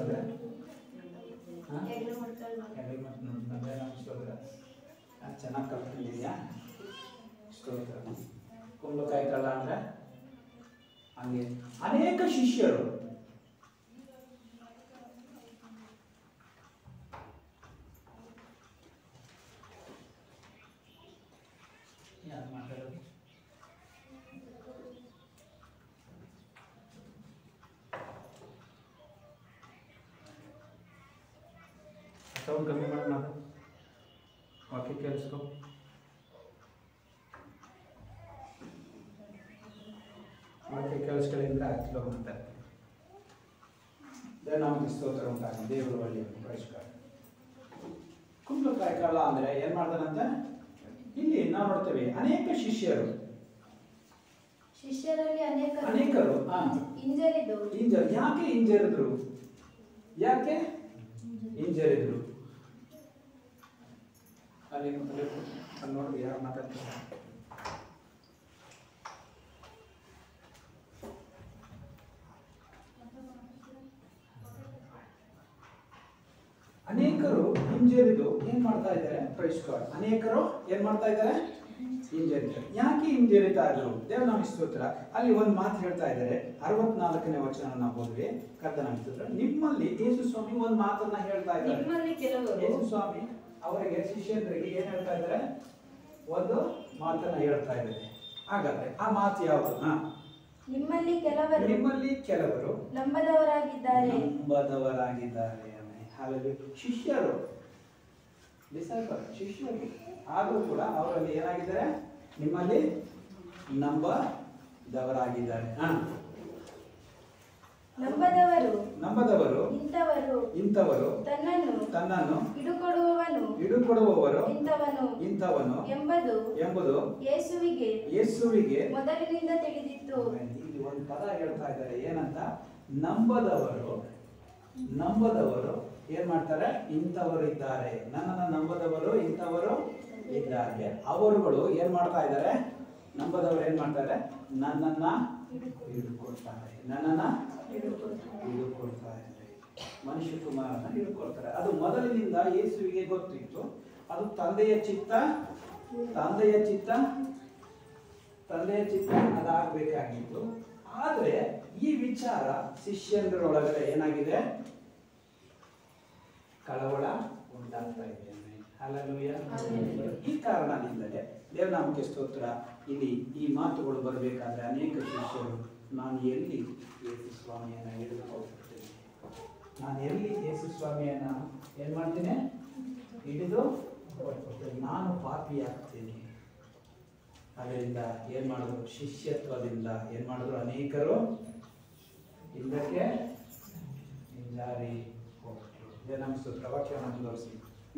ಸ್ತೋತ್ರ. ಚೆನ್ನಾಗಿ ಕಲ್ತಿದ್ಯಾ? ಸ್ತೋತ್ರ. ಕುಂಬಳಕಾಯಿ ಕಳ್ಳ ಅಂದ್ರೆ ಹಂಗೆ ಅನೇಕ ಶಿಷ್ಯರು ಯಾರು ಮಾತಾಡೋದು? ಸೌಂಡ್ ಕಮ್ಮಿ ಮಾಡೋಣ, ವಾಕ್ಯ ಕೇಳಿಸ್ಕೊ. ವಾಕ್ಯ ಕೇಳಿಸ್ಕೊಳ್ಳಿಂದ ಚಲೋ ಮಾಡ್ತಾರೆ. ದೇವನಾಮಕ್ಕೆ ಸ್ತೋತ್ರ ಉಂಟಾಗಲಿ. ದೇವರು ಒಳ್ಳೆಯವರು. ಪರಿಷ್ಕಾರ ಕುಂಬಳಕಾಯಿ ಕಳ್ಳ ಅಂದ್ರೆ ಏನ್ ಮಾಡ್ತಾನಂತ ಇಲ್ಲಿ ನಾವು ನೋಡ್ತೇವೆ. ಅನೇಕ ಶಿಷ್ಯರು ಶಿಷ್ಯರಲ್ಲಿ ಅನೇಕರು ಯಾಕೆ ಹಿಂಜರಿದ್ರು? ಅಲ್ಲಿ ನೋಡಿ ಯಾರು ಮಾತಾಡ್ತಾರೆ. ಅನೇಕರು ಹಿಂಜರಿದು ಏನ್ ಮಾಡ್ತಾ ಇದ್ದಾರೆ? Praise God. ಅನೇಕರು ಏನ್ ಮಾಡ್ತಾ ಇದ್ದಾರೆ? ಹಿಂಜರಿತಾರೆ. ಯಾಕೆ ಹಿಂಜರಿತಾ ಇದ್ರು? ದೇವನಾಮಕ್ಕೆ ಸ್ತೋತ್ರ. ಅಲ್ಲಿ ಒಂದು ಮಾತು ಹೇಳ್ತಾ ಇದ್ದಾರೆ. 64ನೇ ವಚನ ನಾವು ಓದ್ವಿ. ಕರ್ತನಾಮಕ್ಕೆ ಸ್ತೋತ್ರ. ನಿಮ್ಮಲ್ಲಿ ಯೇಸು ಸ್ವಾಮಿ ಒಂದು ಮಾತನ್ನ ಹೇಳ್ತಾ ಇದ್ದಾರೆ. ಯೇಸು ಸ್ವಾಮಿ ಅವರಿಗೆ ಶಿಷ್ಯರಿಗೆ ಏನ್ ಹೇಳ್ತಾ ಇದ್ದಾರೆ? ಒಂದು ಮಾತನ್ನ ಹೇಳ್ತಾ ಇದ್ದಾರೆ. ಹಾಗಾದ್ರೆ ಆ ಮಾತು ಯಾವುದು? ನಿಮ್ಮಲ್ಲಿ ಕೆಲವರು ನಂಬದವರಾಗಿದ್ದಾರೆ. ಶಿಷ್ಯರು ಶಿಷ್ಯರು ಆದರೂ ಕೂಡ ಅವರಲ್ಲಿ ಏನಾಗಿದ್ದಾರೆ? ನಿಮ್ಮಲ್ಲಿ ನಂಬದವರಾಗಿದ್ದಾರೆ. ನಂಬದವರು ಇಂಥವರು ತನ್ನನ್ನು ಹಿಡುಕೊಡುವವರು ಇಂಥವನು ಎಂಬುದು ಯೇಸುವಿಗೆ ಮೊದಲಿನಿಂದ ತಿಳಿದಿತ್ತು. ಇಲ್ಲಿ ಒಂದು ಪದ ಹೇಳ್ತಾ ಇದ್ದಾರೆ. ಏನಂತ? ನಂಬದವರು ಏನ್ ಮಾಡ್ತಾರೆ? ಇಂಥವರು ಇದ್ದಾರೆ. ನನ್ನನ್ನು ನಂಬದವರು ಇಂಥವರು ಇದ್ದಾರೆ. ಅವರುಗಳು ಏನ್ ಮಾಡ್ತಾ ಇದ್ದಾರೆ? ನಂಬದವರು ಏನ್ ಮಾಡ್ತಾರೆ? ನನ್ನನ್ನ ಹಿಡಿದುಕೊಳ್ತಾರೆ. ಮನುಷ್ಯ ಕುಮಾರನ ಹಿಡ್ಕೊಳ್ತಾರೆ. ಅದು ಮೊದಲಿನಿಂದ ಯೇಸುವಿಗೆ ಗೊತ್ತಿತ್ತು. ಅದು ತಂದೆಯ ಚಿತ್ತ ಅದಾಗಬೇಕಾಗಿತ್ತು. ಆದ್ರೆ ಈ ವಿಚಾರ ಶಿಷ್ಯರೊಳಗಡೆ ಏನಾಗಿದೆ? ಕಳವಳ ಉಂಟಾಗ್ತಾ ಇದೆ. ಹಲ್ಲೆಲೂಯಾ. ಈ ಕಾರಣದಿಂದಲೇ ದೇವನಾಮಕ್ಕೆ ಸ್ತೋತ್ರ. ಇಲ್ಲಿ ಈ ಮಾತುಗಳು ಬರಬೇಕಾದ್ರೆ ಅನೇಕ ಶಿಷ್ಯರು ನಾನು ಎಲ್ಲಿ ಯೇಸು ಸ್ವಾಮಿಯನ್ನ ಹಿಡಿದುಕೊಳ್ತೇನೆ? ನಾನು ಎಲ್ಲಿ ಯೇಸು ಸ್ವಾಮಿಯನ್ನ ಏನ್ ಮಾಡ್ತೀನಿ? ಹಿಡಿದು ಕೊಡ್ತೇನೆ. ನಾನು ಪಾಪಿಯಾಗ್ತೀನಿ. ಅದರಿಂದ ಏನ್ ಮಾಡಿದ್ರು? ಶಿಷ್ಯತ್ವದಿಂದ ಏನ್ ಮಾಡಿದ್ರು? ಅನೇಕರು ಹಿಂದಕ್ಕೆ ಹಿಂಜಾರಿ ಹೋಗ್ತರು. ದೇವನಾಮಕ್ಕೆ ಸ್ತೋತ್ರ. ವಾಕ್ಯವನ್ನು ಮುಂದುವರಿಸಿ.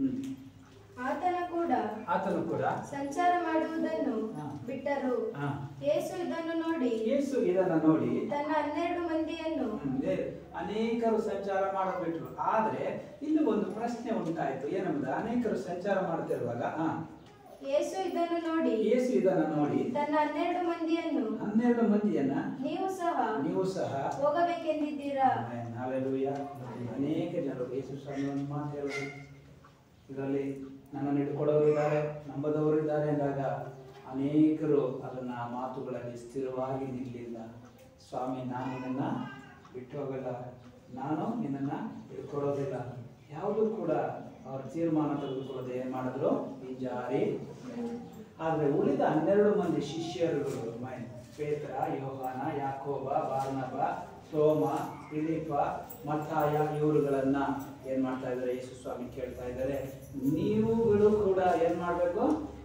ಆತನು ಕೂಡ ಸಂಚಾರ ಮಾಡುವುದನ್ನು ಬಿಟ್ಟರು. ಯೇಸು ಇದನ್ನು ನೋಡಿ ತನ್ನ 12 ಮಂದಿಯನ್ನು ಅನೇಕರು ಸಂಚಾರ ಮಾಡಬಿಟ್ರು. ಆದ್ರೆ ಇಲ್ಲಿ ಒಂದು ಪ್ರಶ್ನೆ ಉಂಟಾಯ್ತು. ಏನಂದ್ರೆ ಅನೇಕರು ಸಂಚಾರ ಮಾಡ್ತಿರುವಾಗ ಯೇಸು ಇದನ್ನು ನೋಡಿ ತನ್ನ 12 ಮಂದಿಯನ್ನ ನೀವು ಸಹ ಹೋಗಬೇಕೆಂದಿದ್ದೀರಾ? ಹಲ್ಲೆಲೂಯಾ. ಅನೇಕ ಜನರು ಯೇಸು ಸ್ವಾಮಿಯನ್ನು ಮಾತು ಹೇಳೋದು, ಇದರಲ್ಲಿ ನನ್ನನ್ನು ಹಿಡ್ಕೊಡೋರು ಇದ್ದಾರೆ, ನಂಬದವರು ಇದ್ದಾರೆ ಅಂದಾಗ ಅನೇಕರು ಅದನ್ನ ಮಾತುಗಳಲ್ಲಿ ಸ್ಥಿರವಾಗಿ ನಿಲ್ಲಿಲ್ಲ. ಸ್ವಾಮಿ, ನಾನು ನಿನ್ನನ್ನ ಬಿಟ್ಟು ಹೋಗಲ್ಲ, ನಾನು ನಿನ್ನನ್ನ ಹಿಡ್ಕೊಡೋದಿಲ್ಲ. ಯಾವುದು ಕೂಡ ಅವ್ರ ತೀರ್ಮಾನ ತೆಗೆದುಕೊಳ್ಳೋದು ಏನ್ ಮಾಡಿದ್ರು? ಹಿಂಜಾರಿ. ಆದ್ರೆ ಉಳಿದ 12 ಮಂದಿ ಶಿಷ್ಯರುಗಳು ಪೇತ್ರ, ಯೋಹಾನ, ಯಾಕೋಬ, ಬಾರ್ನಬ, ತೋಮ, ಫಿಲಿಪ, ಮತ್ತಾಯ ಇವರುಗಳನ್ನ ಏನ್ ಮಾಡ್ತಾ ಇದ್ದಾರೆ? ಯೇಸು ಸ್ವಾಮಿ ಕೇಳ್ತಾ ಇದ್ದಾರೆ, ನೀವುಗಳು ಕೂಡ ಏನ್ ಮಾಡ್ಬೇಕು?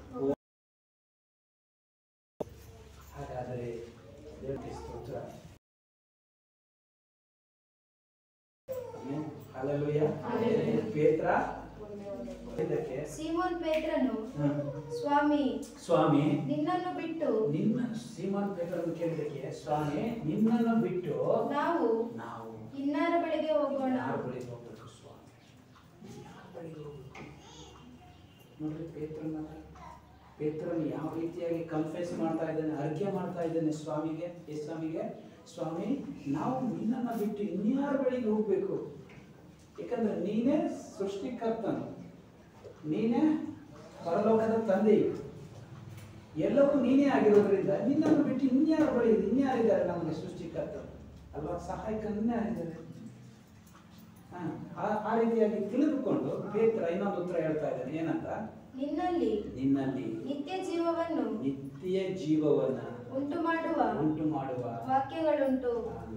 ಹಾಗಾದ್ರೆ ಸ್ತೋತ್ರ. ಹಲ್ಲೆಲೂಯಾ. ಪೇತ್ರ ಸೀಮೋನ್ ಪೇತ್ರನು ಸ್ವಾಮಿ ನಿನ್ನನ್ನು ಬಿಟ್ಟು ಸೀಮೋನ್ ಪೇತ್ರನು ಕೇಳಿದಕ್ಕೆ, ಸ್ವಾಮಿ ನಿನ್ನನ್ನು ಬಿಟ್ಟು ನಾವು ಇನ್ನಾರ ಬಳಿಗೆ ಹೋಗೋಣ? ಹೋಗ್ಬೇಕು ಸ್ವಾಮಿ. ನೋಡ್ರಿ ಪೇತ್ರನು ಯಾವ ರೀತಿಯಾಗಿ ಕನ್ಫೆಸ್ ಮಾಡ್ತಾ ಇದ್ದಾನೆ, ಅರ್ಘ್ಯ ಮಾಡ್ತಾ ಇದ್ದಾನೆ ಸ್ವಾಮಿಗೆ. ಸ್ವಾಮಿ ನಾವು ನಿನ್ನನ್ನ ಬಿಟ್ಟು ಇನ್ಯಾರ ಬಳಿಗೆ ಹೋಗ್ಬೇಕು? ಯಾಕಂದ್ರೆ ನೀನೇ ಸೃಷ್ಟಿಕರ್ತನು, ನೀನೇ ಪರಲೋಕದ ತಂದೆಯು, ಎಲ್ಲವೂ ನೀನೇ ಆಗಿರೋದ್ರಿಂದ ನಿನ್ನನ್ನು ಬಿಟ್ಟು ಇನ್ಯಾರ ಬಳಿ ಇನ್ಯಾರಿದ್ದಾರೆ ನಮಗೆ ಸೃಷ್ಟಿಕರ್ತನು ಅಲ್ವಾ? ಸಹಾಯಕ ಇನ್ಯಾರಿದ್ದಾರೆ? ಆ ರೀತಿಯಾಗಿ ತಿಳಿದುಕೊಂಡು ಪೇತ್ರ ಇನ್ನೊಂದು ಉತ್ತರ ಹೇಳ್ತಾ ಇದ್ದಾನೆ. ಏನಂತ? ನಿನ್ನಲ್ಲಿ ನಿತ್ಯ ಜೀವವನ್ನ ಉಂಟು ಮಾಡುವ ವಾಕ್ಯಗಳುಂಟು.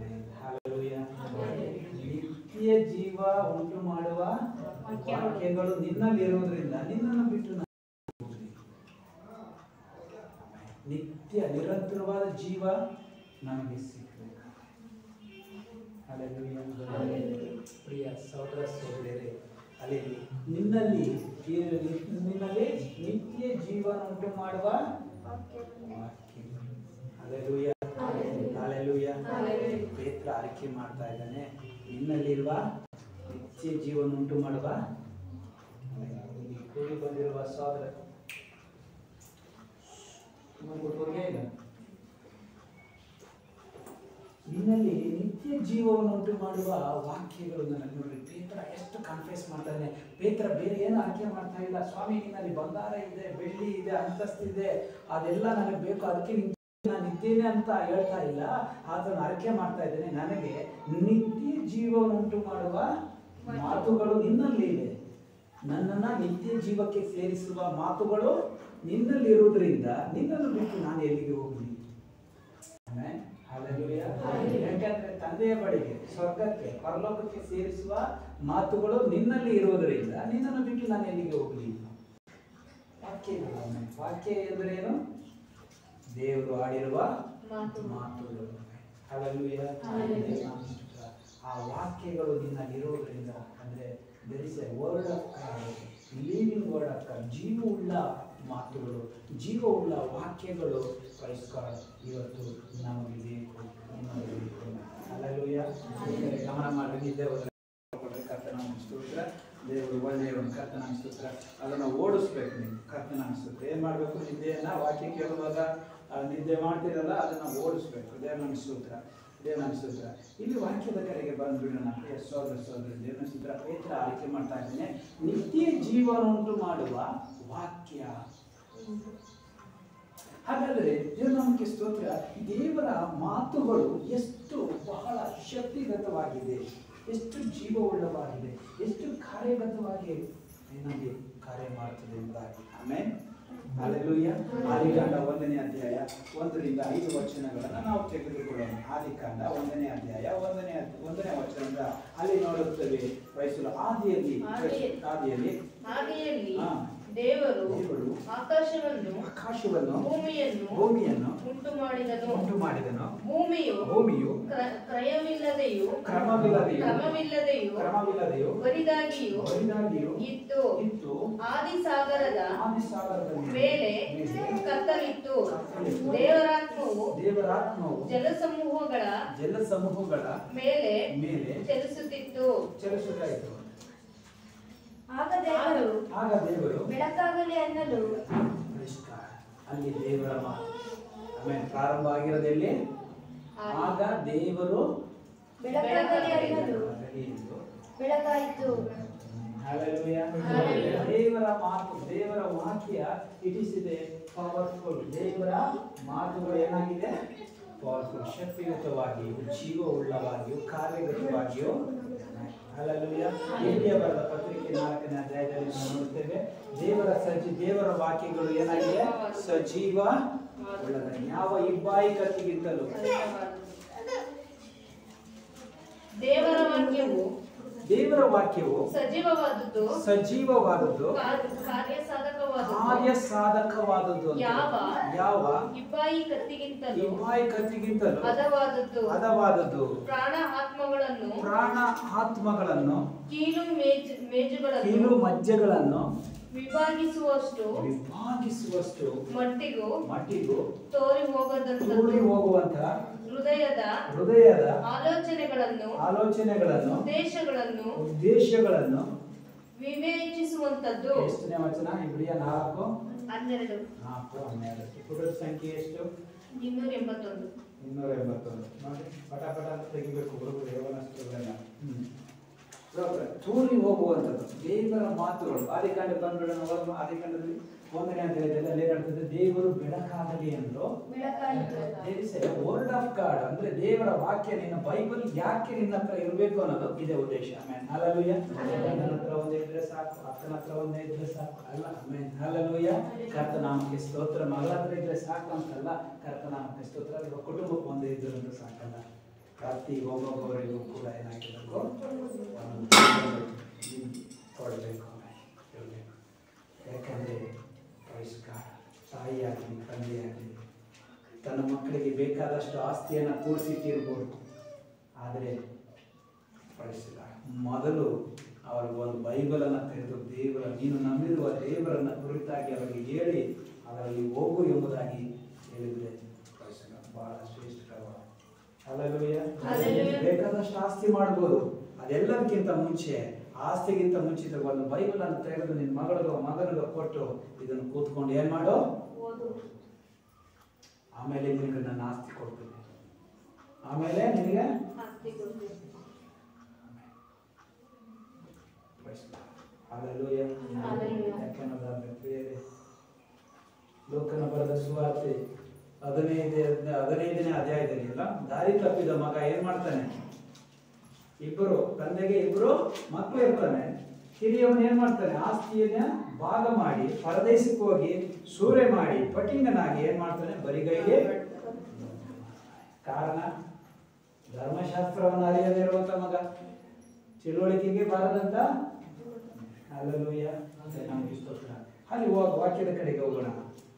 ನಿತ್ಯ ಜೀವ ಉಂಟು ಮಾಡುವ ವಾಕ್ಯಗಳು ನಿನ್ನಲ್ಲಿ ಇರುವುದರಿಂದ ನಿನ್ನನ್ನು ಬಿಟ್ಟು ನಿತ್ಯ ನಿರಂತರವಾದ ಜೀವ ನಮಗೆ ಸಿಕ್ಕಬೇಕು. ಹಲ್ಲೆಲೂಯಾ. ಪ್ರಿಯ ಸಹೋದರ ಸಹೋದರಿಯರೇ, ಅಲ್ಲಿ ನಿನ್ನಲ್ಲಿ ನಿತ್ಯ ಜೀವನ ಉಂಟು ಮಾಡುವ ವಾಕ್ಯ. ಹಲ್ಲೆಲೂಯಾ. ಹಲ್ಲೆಲೂಯಾ. ಪೇತ್ರ ಆರೈಕೆ ಮಾಡ್ತಾ ಇದ್ದಾನೆ, ನಿನ್ನಲ್ಲಿರುವ ನಿತ್ಯ ಜೀವನ ಉಂಟು ಮಾಡುವ ಕೂಡಿ ಬಂದಿರುವ ಸಹೋದರ ನಿನ್ನಲ್ಲಿ ನಿತ್ಯ ಜೀವವನ್ನು ಉಂಟು ಮಾಡುವ ವಾಕ್ಯಗಳು ನನಗೆ ನೋಡಿ. ಪೇತ್ರ ಎಷ್ಟು ಕನ್ಫ್ಯೂಸ್ ಮಾಡ್ತಾನೆ. ಪೇತ್ರ ಬೇರೆ ಏನು ಆಯ್ಕೆ ಮಾಡ್ತಾ ಇಲ್ಲ. ಸ್ವಾಮಿ, ನಿನ್ನಲ್ಲಿ ಬಂಗಾರ ಇದೆ, ಬೆಳ್ಳಿ ಇದೆ, ಅಂತಸ್ತಿದೆ, ಅದೆಲ್ಲ ನನಗೆ ಬೇಕು, ಅದಕ್ಕೆ ನಾನು ಇದ್ದೇನೆ ಅಂತ ಹೇಳ್ತಾ ಇಲ್ಲ. ಅದನ್ನು ಆಯ್ಕೆ ಮಾಡ್ತಾ ಇದ್ದೇನೆ. ನನಗೆ ನಿತ್ಯ ಜೀವವನ್ನು ಉಂಟು ಮಾಡುವ ಮಾತುಗಳು ನಿನ್ನಲ್ಲಿ ಇದೆ. ನನ್ನನ್ನು ನಿತ್ಯ ಜೀವಕ್ಕೆ ಸೇರಿಸುವ ಮಾತುಗಳು ನಿನ್ನಲ್ಲಿ ಇರುವುದರಿಂದ ನಿನ್ನನ್ನು ಬಿಟ್ಟು ನಾನು ಎಲ್ಲಿಗೆ ಹೋಗಲಿ? ಯಾಕಂದ್ರೆ ತಂದೆಯ ಬಳಿಗೆ, ಸ್ವರ್ಗಕ್ಕೆ, ಪರಲೋಕಕ್ಕೆ ಸೇರಿಸುವ ಮಾತುಗಳು ನಿನ್ನಲ್ಲಿ ಇರುವುದರಿಂದ ನಿನ್ನನ್ನು ಬಿಟ್ಟು ನಾನು ಎಲ್ಲಿಗೆ ಹೋಗಲಿ? ವಾಕ್ಯ ಎಂದರೇನು? ದೇವರು ಆಡಿರುವ ಮಾತುಗಳು. ಆ ವಾಕ್ಯಗಳು ನಿನ್ನಲ್ಲಿ ಇರುವುದರಿಂದ, ಅಂದ್ರೆ there is a word of God, living word of God, ಜೀವವುಳ್ಳ ಮಾತುಗಳು, ಜೀವವುಳ್ಳ ವಾಕ್ಯಗಳು ಇವತ್ತು ನಮಗೆ ಬೇಕು, ನಿಮಗೆ ಬೇಕು. ಹಲ್ಲೆಲೂಯಾ. ಗಮನ ಮಾಡಿ ನಿದ್ದೆ ಹೋದರೆ ಕರ್ತನ ಸ್ತೋತ್ರ. ದೇವರು ಒಳ್ಳೆಯವನು, ಕರ್ತನ ಸ್ತೋತ್ರ. ಅದನ್ನು ಓಡಿಸ್ಬೇಕು ನೀವು. ಕರ್ತನ ಸ್ತೋತ್ರ. ಏನು ಮಾಡಬೇಕು? ನಿದ್ದೆಯನ್ನು, ವಾಕ್ಯ ಕೇಳುವಾಗ ನಿದ್ದೆ ಮಾಡ್ತಿರಲ್ಲ, ಅದನ್ನು ಓಡಿಸ್ಬೇಕು. ದೇವನ ಸ್ತೋತ್ರ, ದೇವನ ಸ್ತೋತ್ರ. ಇಲ್ಲಿ ವಾಕ್ಯದ ಕಡೆಗೆ ಬಂದ್ಬಿಡೋಣ. ಪ್ರಿಯ ಸಹೋದರ ಸಹೋದರಿ, ದೇವನ ಸ್ತೋತ್ರ. ಪೇತ್ರ ಆಯ್ಕೆ ಮಾಡ್ತಾ ಇದ್ದೇನೆ, ನಿತ್ಯ ಜೀವನ ಉಂಟು ಮಾಡುವ ವಾಕ್ಯ. ಹಾಗಾದರೆ ದೇವನಾಮಕ್ಕೆ ಸ್ತೋತ್ರ. ದೇವರ ಮಾತುಗಳು ಎಷ್ಟು ಬಹಳ ಶಕ್ತಿಗತವಾಗಿದೆ, ಎಷ್ಟು ಜೀವವುಳ್ಳವಾಗಿದೆ, ಎಷ್ಟು ಕಾರ್ಯಗತವಾಗಿ ನಮಗೆ ಕಾರ್ಯ ಮಾಡುತ್ತದೆ ಎಂಬುದಾಗಿ. ಆಮೇಲೆ ಹಲ್ಲೆಲೂಯಾ. ಆದಿಕಾಂಡ 1ನೇ ಅಧ್ಯಾಯ 1ರಿಂದ 5 ವಚನಗಳನ್ನು ನಾವು ತೆಗೆದುಕೊಳ್ಳೋಣ. ಆದಿಕಾಂಡ 1ನೇ ಅಧ್ಯಾಯ 1ನೇ ವಚನದಿಂದ ಅಲ್ಲಿ ನೋಡುತ್ತೇವೆ. ಆದಿಯಲ್ಲಿ ದೇವರು ಆಕಾಶವನ್ನು ಭೂಮಿಯನ್ನು ಉಂಟು ಮಾಡಿದನು. ಭೂಮಿಯು ಕ್ರಮವಿಲ್ಲದೆಯೂ ಬರಿದಾಗಿಯೂ ಇತ್ತು. ಆದಿಸಾಗರದ ಮೇಲೆ ಕತ್ತಲಿತ್ತು. ದೇವರಾತ್ಮವು ಜಲಸಮೂಹಗಳ ಮೇಲೆ ಚಲಿಸುತ್ತಿತ್ತು. ಆಗ ದೇವರು ಬೆಳಕಾಗಲಿ ಅನ್ನಲು, ಅಲ್ಲಿ ದೇವರ ಮಾತು ಪ್ರಾರಂಭ ಆಗಿರೋದಲ್ಲಿ. ಆಗ ದೇವರು ಬೆಳಕಾಗಲಿ ಅನ್ನಲು ಬೆಳಕಾಯಿತು. ದೇವರ ಮಾತು, ದೇವರ ವಾಕ್ಯ, ಇಟ್ ಇಸ್ ಇದೆ ಪವರ್ಫುಲ್. ದೇವರ ಮಾತುಗಳು ಏನಾಗಿದೆ? ಪವರ್ಫುಲ್, ಶಕ್ತಿಯುತವಾಗಿಯೂ, ಜೀವವುಳ್ಳವಾಗಿಯೂ, ಕಾರ್ಯಗತವಾಗಿಯೂ. ಹಲ್ಲೆಲೂಯಾ. ಹಿರಿಯ ಬರೆದ ಪತ್ರಿಕೆ 4ನೇ ಅಧ್ಯಾಯದಲ್ಲಿ ನಾವು ನೋಡುತ್ತೇವೆ, ದೇವರ ವಾಕ್ಯಗಳು ಏನಾಗಿದೆ? ಸಜೀವ ಉಳ್ಳದ, ಯಾವ ಇಬ್ಬಾಯಿ ಕತ್ತಿಗಿಂತಲೂ. ದೇವರ ವಾಕ್ಯವು ಸಜೀವವಾದದ್ದು, ಕಾರ್ಯಸಾಧಕವಾದದ್ದು. ಯಾವ ಇಬ್ಬಾಯಿ ಕತ್ತಿಗಿಂತಲೂ ಹದವಾದದ್ದು. ಪ್ರಾಣ ಆತ್ಮಗಳನ್ನು ಕೀಲು ಮಜ್ಜೆಗಳನ್ನು ವಿಭಾಗಿಸುವಷ್ಟು ಮಟ್ಟಿಗೂ ತೋರಿ ಹೋಗುವಂತ ಹೃದಯದ ಆಲೋಚನೆಗಳನ್ನು ಉದ್ದೇಶಗಳನ್ನು ವಿವೇಚಿಸುವಂತದ್ದು. ಎಷ್ಟನೇ ವಚನ? ಇಬ್ರಿಯ 4:12. ಪುಟದ ಸಂಖ್ಯೆ ಎಷ್ಟು? 281. 281. ನೋಡಿ, ಪಟ ಅಂತ ತೆಗಿಬೇಕು ಹುಡುಗರು, ಯವನಸ್ಥರೆಲ್ಲ. ತೂರಿ ಹೋಗುವಂಥದ್ದು ದೇವರ ಮಾತುಗಳು. ಆದಿಕಾಂಡ ಬಂದ್ಬಿಡೋಣ. ಆದಿಕಾಂಡದಲ್ಲಿ 1ನೇ ಅಧ್ಯಾಯದಲ್ಲಿ ಅಲ್ಲಿ ಹೇಳ್ತದೆ, ದೇವರು ಬೆಳಕಾಗಲಿ ಅಂದ್ರು. ವರ್ಡ್ ಆಫ್ ಗಾಡ್ ಅಂದ್ರೆ ದೇವರ ವಾಕ್ಯ. ನಿನ್ನ ಬೈಬಲ್ ಯಾಕೆ ನಿನ್ನ ಹತ್ರ ಇರಬೇಕು ಅನ್ನೋದು ಇದೇ ಉದ್ದೇಶ. ಹಲ್ಲೆಲೂಯಾ. ಗಂಡನ ಹತ್ರ ಒಂದೇ ಇದ್ರೆ ಸಾಕು, ಅಕ್ಕನ ಹತ್ರ ಒಂದೇ ಇದ್ರೆ ಸಾಕು ಅಲ್ಲ. ಹಲ್ಲೆಲೂಯಾ. ಕರ್ತನಾಮಕ್ಕೆ ಸ್ತೋತ್ರ. ಮಗಳ ಹತ್ರ ಇದ್ರೆ ಸಾಕು ಅಂತಲ್ಲ, ಕರ್ತನಾಮಕ್ಕೆ ಸ್ತೋತ್ರ. ಕುಟುಂಬಕ್ಕೆ ಒಂದೇ ಇದ್ರೆ ಸಾಕಲ್ಲ. ಪ್ರತಿ ಒಬ್ಬೊಬ್ಬರಿಗೂ ಕೂಡ ಏನಾಗಿರಬೇಕು? ಕೊಡಬೇಕು, ಇರಬೇಕು. ಯಾಕಂದರೆ ತಾಯಿಯಾಗಲಿ ತಂದೆಯಾಗಲಿ ತನ್ನ ಮಕ್ಕಳಿಗೆ ಬೇಕಾದಷ್ಟು ಆಸ್ತಿಯನ್ನು ಕೂಡಿಸಿಟ್ಟಿರ್ಬೋದು. ಆದರೆ ಮೊದಲು ಅವರಿಗೆ ಒಂದು ಬೈಬಲನ್ನು ತೆಗೆದು ನೀನು ನಂಬಿರುವ ದೇವರನ್ನ ಕುರಿತಾಗಿ ಅವರಿಗೆ ಹೇಳಿ ಅದರಲ್ಲಿ ಹೋಗು ಎಂಬುದಾಗಿ ಹೇಳಿದರೆ ಬಹಳ ಶ್ರೇಷ್ಠಕರವಾದ. ಬೇಕಾದಷ್ಟು ಆಸ್ತಿ ಮಾಡ್ಬೋದು. ಅದೆಲ್ಲದಕ್ಕಿಂತ ಮುಂಚೆ, ಆಸ್ತಿಗಿಂತ ಮುಂಚಿತ ಒಂದು ಬೈಬಲನ್ನು ತೆಗೆದು ನಿನ್ನ ಮಗನಿಗೆ ಕೊಟ್ಟು ಇದನ್ನು ಕೂತ್ಕೊಂಡು ಏನ್ ಮಾಡು, ಆಮೇಲೆ ನಿನಗೆ ನನ್ನ ಆಸ್ತಿ ಕೊಡ್ತೀನಿ, ಆಮೇಲೆ ನಿನಗೆ ಲೋಕನ ಬರೆದ ಸುವಾರ್ತೆ 15ನೇ ಅಧ್ಯಾಯದಲ್ಲಿ ಇಲ್ಲ, ದಾರಿ ತಪ್ಪಿದ ಮಗ ಏನ್ ಮಾಡ್ತಾನೆ, ತಂದೆಗೆ ಇಬ್ರು ಮಕ್ಕಳು ಇರ್ತಾನೆ. ಹಿರಿಯವನು ಏನ್ ಮಾಡ್ತಾನೆ, ಆಸ್ತಿಯನ್ನ ಭಾಗ ಮಾಡಿ ಪರದೇಶಕ್ಕೆ ಹೋಗಿ ಸೂರೆ ಮಾಡಿ ಪಟಿಂಗನಾಗಿ ಏನ್ ಮಾಡ್ತಾನೆ, ಬರಿಗೈಗೆ. ಕಾರಣ ಧರ್ಮಶಾಸ್ತ್ರವನ್ನು ಅರಿಯದೇ ಇರುವಂತ ಮಗ, ತಿಳುವಳಿಕೆಗೆ ಬಾರದಂತ. ಹಲ್ಲೆಲೂಯಾ. ಅಲ್ಲಿ ವಾಕ್ಯದ ಕಡೆಗೆ ಹೋಗೋಣ.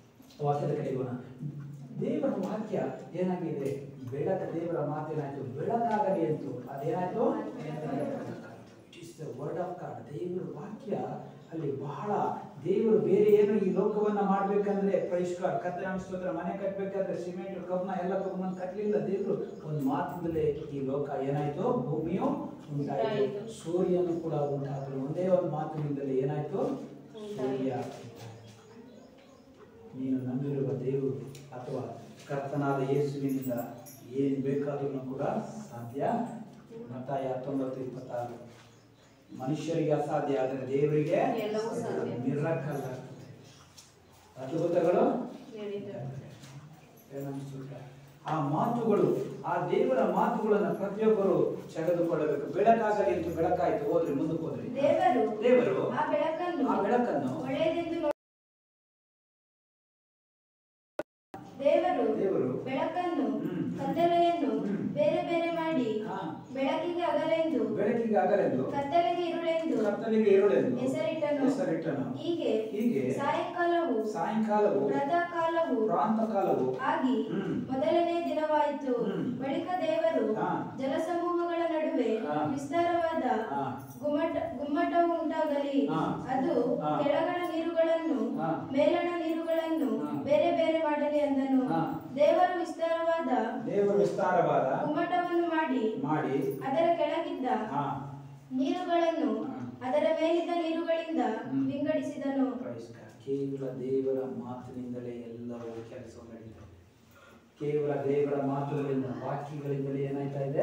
ದೇವರ ವಾಕ್ಯ ಏನಾಗಿದೆ, ದೇವರ ಮಾತೇನಾಯ್ತು, ಬೆಳಕಾಗಲಿ ಅಂತು. ಅದೇನಾಯ್ತು, it is the word of God. ದೇವರ ವಾಕ್ಯ ಅಲ್ಲಿ ಬಹಳ. ದೇವರು ಬೇರೆ ಏನು ಈ ಲೋಕವನ್ನ ಮಾಡ್ಬೇಕಂದ್ರೆ ಕತ್ತಲ ಸ್ತೋತ್ರ, ಮನೆ ಕಟ್ಟಬೇಕಾದ್ರೆ ಸಿಮೆಂಟ್ ಕಬ್ಬನ ಎಲ್ಲ ತಗೊಂಡು ಕಟ್ಟಲಿಲ್ಲ. ದೇವರು ಒಂದು ಮಾತಿಂದಲೇ ಈ ಲೋಕ ಏನಾಯ್ತು, ಭೂಮಿಯು ಉಂಟಾಯಿತು, ಸೂರ್ಯನು ಕೂಡ ಉಂಟಾದ್ರು. ಒಂದೇ ಒಂದು ಮಾತಿನಿಂದಲೇ ಏನಾಯ್ತು, ಸೂರ್ಯ. ನೀನು ನಂಬಿರುವ ದೇವರು ಅಥವಾ ಕರ್ತನಾದ ಯೇಸುವಿನಿಂದ ಏನು ಬೇಕಾದ್ರೂ ಕೂಡ ಸಾಧ್ಯ. ಮತ್ತಾಯ 19:26. ಮನುಷ್ಯರಿಗೆ ಅಸಾಧ್ಯ, ಆದರೆ ದೇವರಿಗೆ ಮಿರಾಕಲ್ ಆಗ್ತದೆ, ಅದ್ಭುತಗಳು. ಆ ಮಾತುಗಳು, ಆ ದೇವರ ಮಾತುಗಳನ್ನು ಪ್ರತಿಯೊಬ್ಬರು ತೆಗೆದುಕೊಳ್ಳಬೇಕು. ಬೆಳಕಾಗಲಿ ಅಂತ ಬೆಳಕಾಯ್ತು, ಹೋದ್ರಿ ಮುಂದಕ್ಕೆ ಹೋದ್ರಿ. ದೇವರು ಆ ಬೆಳಕನ್ನು ದೇವರು ಬೆಳಕನ್ನು ಕತ್ತಲೆಯನ್ನು ಬೇರೆ ಬೇರೆ ಮಾಡಿ ಬೆಳಕಿಗೆ ಹಗಲೆಂದು ಕತ್ತಲೆಗೆ ಇರುಳೆಂದು ಹೆಸರಿಟ್ಟನು. ಹೀಗೆ ಸಾಯಂಕಾಲವು ಪ್ರಾತಃಕಾಲವು ಆಗಿ ಮೊದಲನೇ ದಿನವಾಯಿತು. ಬಳಿಕ ದೇವರು ಜಲಸಮೂಹಗಳ ನಡುವೆ ವಿಸ್ತಾರವಾದ ಗುಮ್ಮಟವು ಉಂಟಾಗಲಿ, ಅದು ಕೆಳಗಣ ನೀರುಗಳನ್ನು ಮೇಲಣ ನೀರುಗಳನ್ನು ಬೇರೆ ಬೇರೆ ಮಾಡಲಿ ಅಂದನು. ದೇವರು ವಿಸ್ತಾರವಾದ ಗುಮ್ಮಟವನ್ನು ಮಾಡಿ ಅದರ ಕೆಳಗಿದ್ದ ನೀರುಗಳನ್ನು ಅದರ ಮೇಲಿದ್ದ ನೀರುಗಳಿಂದ ವಿಂಗಡಿಸಿದನು. ಕೇವಲ ದೇವರ ಮಾತಿನಿಂದಲೇ ಎಲ್ಲವೂ ಕೆಲಸ ನಡೀತದೆ. ಕೇವಲ ದೇವರ ಮಾತುಗಳಿಂದ, ವಾಕ್ಯಗಳಿಂದಲೇ ಏನಾಯ್ತಾ ಇದೆ.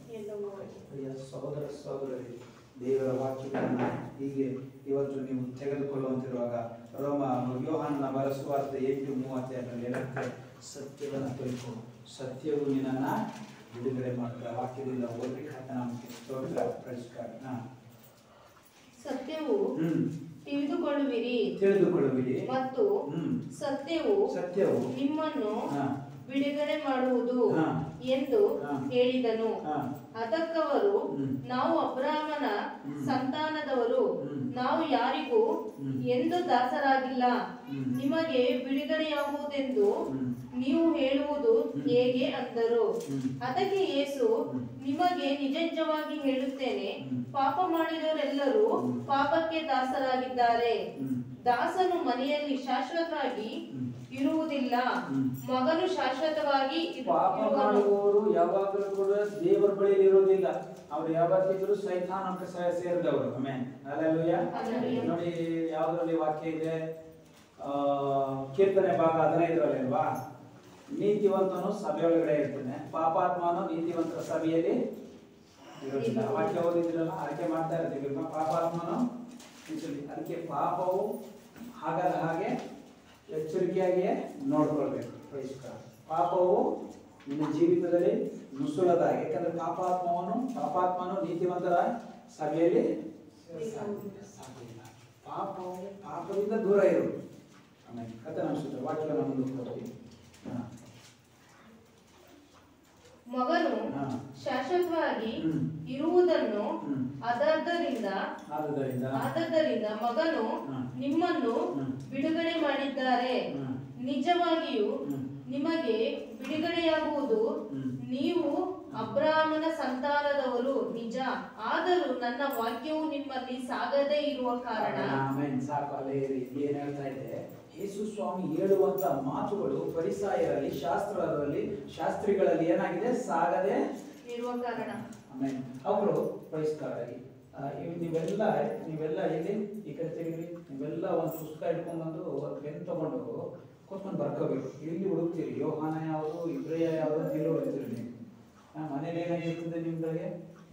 ಸಹೋದರರೇ, ದೇವರ ವಾಕ್ಯಗಳನ್ನು ಹೀಗೆ ಇವತ್ತು ನೀವು ತೆಗೆದುಕೊಳ್ಳುವಂತಿರುವಾಗ ಯೋಹಾನನ ಬರೆಸುವಾರ್ತೆ 8:32 ಹೇಳುತ್ತೆ, ಸತ್ಯವನ್ನು ತಿಳ್ಕೊ, ಸತ್ಯವು ನಿನ್ನನ್ನು ಬಿಡುಗಡೆ ಮಾಡ್ತಾರೆ. ವಾಕ್ಯದಿಂದ ಓದಿ ನಮಗೆ ಸ್ತೋತ್ರ. ಸತ್ಯವು ತಿಳಿದುಕೊಳ್ಳುವಿರಿ ಮತ್ತು ಸತ್ಯವು ನಿಮ್ಮನ್ನು ಬಿಡುಗಡೆ ಮಾಡುವುದು ಎಂದು ಹೇಳಿದನು. ಅದಕ್ಕವರು, ನಾವು ಅಬ್ರಹಾಮನ ಸಂತಾನದವರು, ನಾವು ಯಾರಿಗೂ ಎಂದು ದಾಸರಾಗಿಲ್ಲ. ನಿಮಗೆ ಬಿಡುಗಡೆಯಾಗುವುದೆಂದು ನೀವು ಹೇಳುವುದು ಹೇಗೆ ಅಂದರು. ಅದಕ್ಕೆ ಯೇಸು, ನಿಮಗೆ ನಿಜ ನಿಜವಾಗಿ ಹೇಳುತ್ತೇನೆ, ಪಾಪ ಮಾಡಿದವರೆಲ್ಲರೂ ಪಾಪಕ್ಕೆ ದಾಸರಾಗಿದ್ದಾರೆ. ದಾಸನು ಮನೆಯಲ್ಲಿ ಶಾಶ್ವತವಾಗಿ ಇರುವುದಿಲ್ಲ, ಮಗನು ಶಾಶ್ವತವಾಗಿ. ಪಾಪ ಮಾಡುವವರು ಯಾವಾಗಲೂ ಕೂಡ ದೇವರ ಬಳಿಯಲ್ಲಿ ಇರುವುದಿಲ್ಲ. ಅವ್ರು ಯಾವಾಗಿದ್ರು ಸೈತಾನಕ್ಕೆ ಸೇರಿದವರು. Amen, hallelujah. ನೋಡಿ, ಯಾವುದರಲ್ಲಿ ವಾಕ್ಯ ಇದೆ, ಕೀರ್ತನೆ ಭಾಗ 15ರಲ್ಲಿ ಅಲ್ವಾ, ನೀತಿವಂತನು ಸಭೆಯೊಳಗಡೆ ಇರ್ತಾನೆ, ಪಾಪಾತ್ಮನು ನೀತಿವಂತರ ಸಭೆಯಲ್ಲಿ ಇರೋದಿಲ್ಲ. ವಾಕ್ಯ ಓದಿದ್ರಲ್ಲ, ಅದಕ್ಕೆ ಮಾಡ್ತಾ ಇರ್ತೀವಿ. ಪಾಪಾತ್ಮನು, ಅದಕ್ಕೆ ಪಾಪವು ಹಾಗಾದ ಹಾಗೆ ಎಚ್ಚರಿಕೆಯಾಗಿಯೇ ನೋಡ್ಕೊಳ್ಬೇಕು. ಪಾಪವು ನಿನ್ನ ಜೀವಿತದಲ್ಲಿ ನುಸುಳದ, ಯಾಕಂದ್ರೆ ಪಾಪಾತ್ಮನು ನೀತಿವಂತರ ಸಭೆಯಲ್ಲಿ ಸಾಧ್ಯ ಇಲ್ಲ. ಪಾಪದಿಂದ ದೂರ ಇರು. ಆಮೇಲೆ ಕಥನ ವಾಕ್ಯ ಮುಂದೆ ಮಗನು ಶಾಶ್ವತವಾಗಿ ಇರುವುದನ್ನು ಆದ್ದರಿಂದ ಮಗನು ನಿಮ್ಮನ್ನು ಬಿಡುಗಡೆ ಮಾಡಿದ್ದಾರೆ. ನಿಜವಾಗಿಯೂ ನಿಮಗೆ ಬಿಡುಗಡೆಯಾಗುವುದು. ನೀವು ಅಬ್ರಾಮನ ಸಂತಾನದವರು ನಿಜ, ಆದರೂ ನನ್ನ ವಾಕ್ಯವು ನಿಮ್ಮಲ್ಲಿ ಸಾಗದೇ ಇರುವ ಕಾರಣ. ಸಾಕು, ಅಲ್ಲೇ ಇರಿ. ಏನ್ ಹೇಳ್ತಾ ಇದೆ? ಯೇಸು ಸ್ವಾಮಿ ಹೇಳುವಂತ ಮಾತುಗಳು ಫರಿಸಾಯರಲ್ಲಿ, ಶಾಸ್ತ್ರಿಗಳಲ್ಲಿ ಏನಾಗಿದೆ? ಸಾಗದೆ ಇರುವ ಕಾರಣ. ಆಮೇಲೆ ಅವರು ಪ್ರೈಸ್ತಾರಾಗಿ ನೀವೆಲ್ಲ ಇಲ್ಲಿ ಈ ಕಡೆ ತೆಗೀರಿ. ನೀವೆಲ್ಲ ಒಂದು ಪುಸ್ತಕ ಇಟ್ಕೊಂಡ್ಬಂದು ಒಂದು ಪೆನ್ ತಗೊಂಡು ಕೂತ್ಕೊಂಡು ಬರ್ಕೋಬೇಕು. ಇಲ್ಲಿ ಹುಡುಕ್ತೀರಿ ಯೋಹಾನ ಯಾವುದು, ಇಬ್ರಿಯ ಯಾವುದು ಅಂತ ಇಲ್ಲಿ ಹುಡುಕ್ತೀರಿ. ನೀವು ಮನೇಲಿ ಏನಾಗಿರ್ತದೆ ನಿಮ್ಗಳಿಗೆ?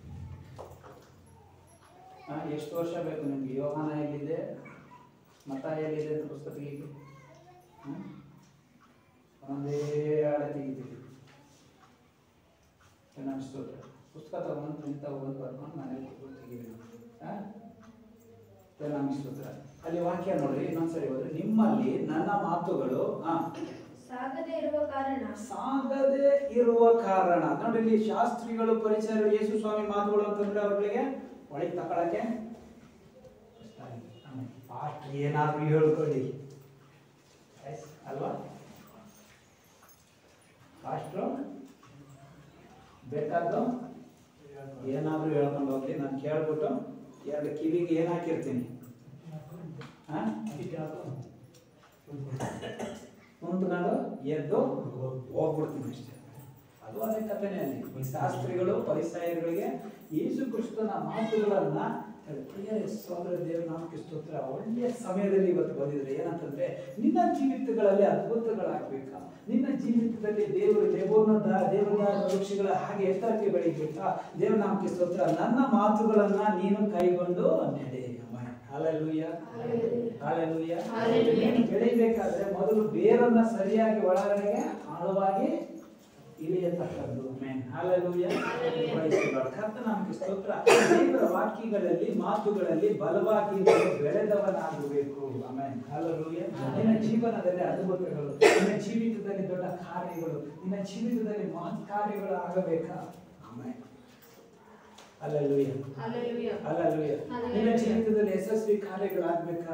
ಎಷ್ಟು ವರ್ಷ ಬೇಕು ನಿಮ್ಗೆ? ಯೋಹಾನ ಎಲ್ಲಿದೆ, ಮತ ಎಲ್ಲಿದೆ ಅಂತ ಪುಸ್ತಕ ತೆಗೀರಿ. ಒಂದೇ ಆಳೆ ತೆಗಿತೀರಿ. ಅನಿಸ್ತೋತ್ರ ಪುಸ್ತಕ ತಗೊಂಡು ನಿಂತ ಹೋಗೋದು ಬರ್ಕೊಂಡು ಮನೇಲಿ ಕೂತ್ಕೊಂಡು ತೆಗೀರಿ. ಅನಿಸ್ತೋತ್ರ ಅಲ್ಲಿ ವಾಕ್ಯ ನೋಡ್ರಿ, ಇನ್ನೊಂದ್ಸರಿ ಹೋದ್ರೆ, ನಿಮ್ಮಲ್ಲಿ ನನ್ನ ಮಾತುಗಳು ಸಾಗದೆ ಇರುವ ಕಾರಣ. ನೋಡಿ, ಇಲ್ಲಿ ಶಾಸ್ತ್ರಿಗಳು, ಪರಿಚಯರು, ಯೇಸು ಸ್ವಾಮಿ ಮಾತುಗಳು ಅಂತಂದ್ರೆ ಅವ್ರಿಗೆ ಒಳಗೆ ತಗೊಳಕ್ಕೆ ಏನಾದ್ರೂ ಹೇಳ್ಕೊಳ್ಳಿ ಅಲ್ವಾ? ಅಷ್ಟು ಬೇಕಾದ್ದು ಏನಾದ್ರೂ ಹೇಳ್ಕೊಂಡು ಹೋಗ್ಲಿ. ನಾನು ಕೇಳ್ಬಿಟ್ಟು ಎರಡು ಕಿವಿಗೆ ಏನ್ ಹಾಕಿರ್ತೀನಿ, ಕುಂತ್ಕೊಂಡು ಎದ್ದು ಹೋಗ್ಬಿಡ್ತೀನಿ ಅಷ್ಟೇ. ಅದು ಅದೇ ಕಥೆನೇ. ಅಲ್ಲಿ ಶಾಸ್ತ್ರಿಗಳು, ಪರಿಸಯರುಗಳಿಗೆ ಯೇಸು ಕ್ರಿಸ್ತನ ಮಾತುಗಳನ್ನ ಸೋದರ ದೇವ್ರ ನಾಮಕ್ಕೆ ಸ್ತೋತ್ರ. ಒಳ್ಳೆಯ ಸಮಯದಲ್ಲಿ ಇವತ್ತು ಬಂದಿದ್ರೆ ಏನಂತಂದ್ರೆ, ನಿನ್ನ ಜೀವಿತಗಳಲ್ಲಿ ಅದ್ಭುತಗಳಾಗ್ಬೇಕಾ? ನಿನ್ನ ಜೀವಿತದಲ್ಲಿ ದೇವರ ವೃಕ್ಷಗಳ ಹಾಗೆ ಎತ್ತರಕ್ಕೆ ಬೆಳಿಬೇಕಾ? ದೇವ್ರ ನಾಮಕ್ಕೆ ಸ್ತೋತ್ರ. ನನ್ನ ಮಾತುಗಳನ್ನ ನೀನು ಕೈಗೊಂಡು ನಡೆ. Hallelujah, hallelujah. ಬೆಳಿಬೇಕಾದ್ರೆ ಮೊದಲು ಬೇರನ್ನ ಸರಿಯಾಗಿ ಒಳಗಡೆಗೆ ಆಳವಾಗಿ ಇಳಿಯತಕ್ಕದ್ದು. ಹಲ್ಲೆಲೂಯಾ. ಕರ್ತನ ನಾಮಕ್ಕೆ ಸ್ತೋತ್ರ. ದೇವರ ವಾಕ್ಯಗಳಲ್ಲಿ, ಮಾತುಗಳಲ್ಲಿ ಬಲವಾಗಿ ಬೆಳೆದವನಾಗಬೇಕು. ಆಮೆನ್. ಹಲ್ಲೆಲೂಯಾ. ನಿನ್ನ ಜೀವನದಲ್ಲಿ ಅದ್ಭುತಗಳು, ನಿನ್ನ ಜೀವಿತದಲ್ಲಿ ದೊಡ್ಡ ಕಾರ್ಯಗಳು, ನಿನ್ನ ಜೀವಿತದಲ್ಲಿ ಮಹತ್ ಕಾರ್ಯಗಳು ಆಗಬೇಕಾ? ಆಮೆನ್. Hallelujah, hallelujah. ನಿನ್ನ ಜೀವಿತದಲ್ಲಿ ಯಶಸ್ವಿ ಕಾರ್ಯಗಳಾಗಬೇಕಾ?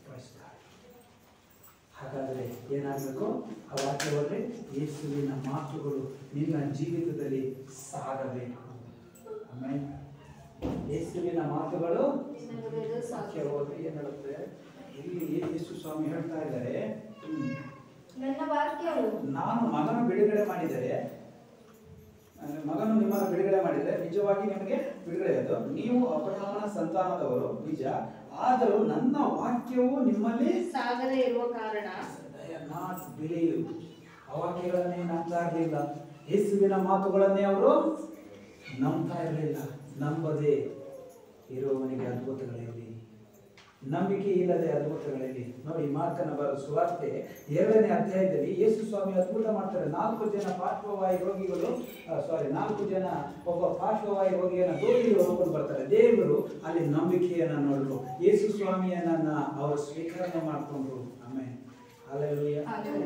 ಹಾಗಾದ್ರೆ ಏನಾಗಬೇಕು? ಆ ವಾಕ್ಯ ಹೋದ್ರೆ, ಯೇಸುವಿನ ಮಾತುಗಳು ನಿನ್ನ ಜೀವಿತದಲ್ಲಿ ಸಾಗಬೇಕು. ಆಮೇಲೆ ಯೇಸುವಿನ ಮಾತುಗಳು ವಾಕ್ಯ ಹೋದ್ರೆ ಏನ್ ಹೇಳುತ್ತೆ? ಇಲ್ಲಿ ಯೇಸು ಸ್ವಾಮಿ ಹೇಳ್ತಾ ಇದ್ದಾರೆ, ನನ್ನ ವಾಕ್ಯವು ನಾನು ಮಗನ ಬಿಡುಗಡೆ ಮಾಡಿದರೆ, ಮಗನು ನಿಮ್ಮನ್ನು ಬಿಡುಗಡೆ ಮಾಡಿದರೆ ನಿಜವಾಗಿ ನಿಮಗೆ ಬಿಡುಗಡೆ ಅದು. ನೀವು ಅಬ್ರಹಾಮನ ಸಂತಾನದವರು ನಿಜ, ಆದರೂ ನನ್ನ ವಾಕ್ಯವು ನಿಮ್ಮಲ್ಲಿ ಸಾಗದೇ ಇರುವ ಕಾರಣ. Not believe. ಆ ವಾಕ್ಯಗಳನ್ನೇ ನಂಬ್ತಾ ಇರಲಿಲ್ಲ. ಯೇಸುವಿನ ಮಾತುಗಳನ್ನೇ ಅವರು ನಂಬ್ತಾ ಇರಲಿಲ್ಲ. ನಂಬದೆ ಇರುವವನಿಗೆ ಅದ್ಭುತಗಳಲ್ಲಿ, ನಂಬಿಕೆ ಇಲ್ಲದೆ ಅದ್ಭುತಗಳಲ್ಲಿ. ನೋಡಿ, ಮಾರ್ಕನ ಬರೆದ ಸುವಾರ್ತೆ 2ನೇ ಅಧ್ಯಾಯದಲ್ಲಿ ಯೇಸು ಸ್ವಾಮಿ ಅದ್ಭುತ ಮಾಡ್ತಾರೆ. 4 ಜನ ಪಾರ್ಶ್ವವಾಯು ರೋಗಿಗಳು, 4 ಜನ ಒಬ್ಬ ಪಾರ್ಶ್ವವಾಯು ರೋಗಿಯನ್ನು ದೂರಿಗೆ ಹೋಗ್ಕೊಂಡು ಬರ್ತಾರೆ. ದೇವರು ಅಲ್ಲಿ ನಂಬಿಕೆಯನ್ನ ನೋಡಿದ್ರು. ಯೇಸು ಸ್ವಾಮಿಯನ್ನ ಅವರು ಸ್ವೀಕರಣೆ ಮಾಡಿಕೊಂಡ್ರು. ಆಮೇಲೆ ಹಲ್ಲೆಲೂಯಾ.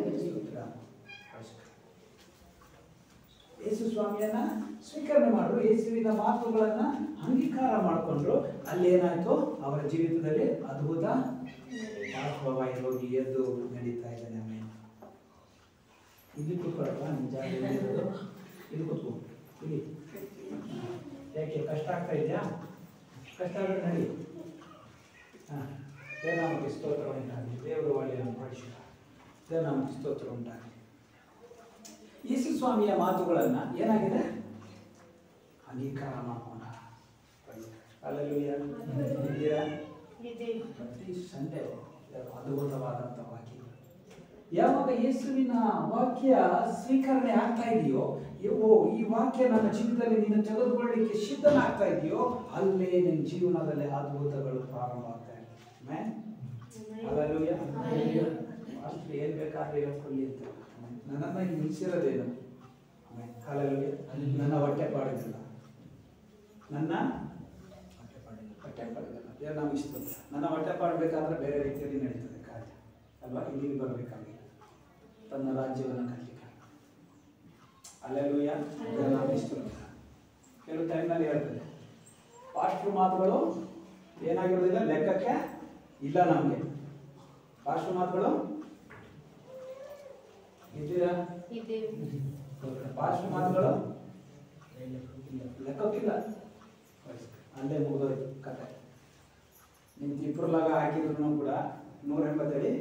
ಯೇಸು ಸ್ವಾಮಿಯನ್ನ ಸ್ವೀಕರಣೆ ಮಾಡಿದ್ರು. ಯೇಸುವಿನ ಮಾತುಗಳನ್ನ ಅಂಗೀಕಾರ ಮಾಡಿಕೊಂಡ್ರು. ಅಲ್ಲಿ ಏನಾಯ್ತು? ಅವರ ಜೀವಿತದಲ್ಲಿ ಅದ್ಭುತ. ಪಾರ್ಶ್ವವಾಯು ರೋಗಿ ಎದ್ದು ನಡೀತಾ ಇದ್ದಾನೆ. ಆಮೇಲೆ ಇಲ್ಲಿ ಕೂತ್ಕೊಳ್ಳಪ್ಪ, ನಿಜ ಇಲ್ಲಿ ಕೂತ್ಕೊ. ಇಲ್ಲಿ ಯಾಕೆ ಕಷ್ಟ ಆಗ್ತಾ ಇದೆಯಾ? ಕಷ್ಟ ಆದ್ರೆ ನಡಿ. ದೇವನಾಮಕ್ಕೆ ಸ್ತೋತ್ರ ಉಂಟಾಗಲಿ. ದೇವರು ಒಳ್ಳೆಯನ್ನು ಪಡಿಸಿದ. ದೇವನಾಮಕ್ಕೆ ಸ್ತೋತ್ರ ಉಂಟಾಗಲಿ. ಯೇಸು ಸ್ವಾಮಿಯ ಮಾತುಗಳನ್ನ ಏನಾಗಿದೆ? ಅಂಗೀಕಾರ ಮಾಡ್ಕೊಂಡ. ಹಲ್ಲೆಲೂಯಾ. ಪ್ರತಿ ಸಂಡೆ ಅದ್ಭುತವಾದಂಥ ವಾಕ್ಯಗಳು. ಯಾವಾಗ ಯೇಸುವಿನ ವಾಕ್ಯ ಸ್ವೀಕರಣೆ ಆಗ್ತಾ ಇದೆಯೋ, ಈ ವಾಕ್ಯ ನನ್ನ ಜೀವಿತದಲ್ಲಿ ನೀನು ತೆಗೆದುಕೊಳ್ಳಲಿಕ್ಕೆ ಸಿದ್ಧನಾಗ್ತಾ ಇದೆಯೋ, ಅಲ್ಲೇ ನಿನ್ನ ಜೀವನದಲ್ಲಿ ಅದ್ಭುತಗಳು ಪ್ರಾರಂಭ ಆಗ್ತಾ ಇದೆ. ಹಲ್ಲೆಲೂಯಾ. ಅಷ್ಟು ಏನ್ ಬೇಕಾದ್ರೆ ಹೇಳ್ಕೊಳ್ಳಿ ಅಂತ ನನ್ನನ್ನು ನಿಲ್ಲಿಸಿರೋದೇನು? ಹಲ್ಲೆಲೂಯಾ. ನನ್ನ ಹೊಟ್ಟೆ ಪಾಡಿದಲ್ಲ, ನನ್ನ ಹೊಟ್ಟೆ ಪಾಡಿದಲ್ಲ. ನಾವು ಇಷ್ಟ ನನ್ನ ಹೊಟ್ಟೆ ಪಾಡಬೇಕಾದ್ರೆ ಬೇರೆ ರೀತಿಯಲ್ಲಿ ನಡೀತದೆ ಕಾರ್ಯ ಅಲ್ವಾ? ಇಲ್ಲಿಗೆ ಬರಬೇಕಾಗಿ ತನ್ನ ರಾಜ್ಯವನ್ನು ಕಟ್ಟಲಿಕ್ಕೆ. ಹಲ್ಲೆಲೂಯಾ. ನಾವು ಇಷ್ಟ ಕೆಲವು ಟೈಮ್ನಲ್ಲಿ ಹೇಳ್ತದೆ, ಪಾಸ್ಟ್ರು ಮಾತುಗಳು ಏನಾಗಿರೋದಿಲ್ಲ, ಲೆಕ್ಕಕ್ಕೆ ಇಲ್ಲ ನಮಗೆ. ಪಾಸ್ಟ್ರು ಮಾತುಗಳು ಇದ್ದೀರಾ? ಇದ್ದೇವೆ. ಭಾಷೆ ಮಾತುಗಳು ಲೆಕ್ಕಕ್ಕಿಲ್ಲ, ಅಲ್ಲೇ ಮುಗಿದೋಯ್ತು ಕತೆ. ನಿಮ್ಮ ತಿಪ್ಪರ್ಲಾಗ ಹಾಕಿದ್ರು ಕೂಡ 180 ಅಡಿ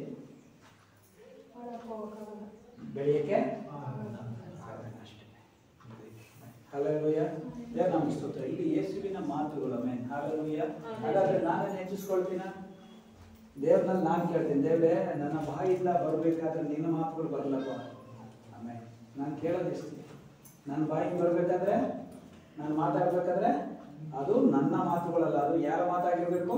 ಬೆಳೆಯಕ್ಕೆ ಅಷ್ಟೇ. ಹಲ್ಲೆಲೂಯಾ. ದೇವರ ಸ್ತೋತ್ರ. ಇಲ್ಲಿ ಯೇಸುವಿನ ಮಾತುಗಳು. ಆಮೆನ್. ಹಲ್ಲೆಲೂಯಾ. ಹಾಗಾದ್ರೆ ನಾನು ಹೆಚ್ಚಿಸ್ಕೊಳ್ತೀನ ದೇವ್ರನ್ನ ನಾನು ಕೇಳ್ತೀನಿ, ದೇವ್ರೇ ನನ್ನ ಬಾಯಿಂದ ಬರಬೇಕಾದ್ರೆ ನಿನ್ನ ಮಾತುಗಳು ಬರಲಪ್ಪ. ಆಮೇಲೆ ನಾನು ಕೇಳೋದಿಷ್ಟು, ನನ್ನ ಬಾಯಿಗೆ ಬರಬೇಕಾದ್ರೆ, ನಾನು ಮಾತಾಡ್ಬೇಕಾದ್ರೆ ಅದು ನನ್ನ ಮಾತುಗಳಲ್ಲ, ಅದು ಯಾರ ಮಾತಾಗಿರ್ಬೇಕು?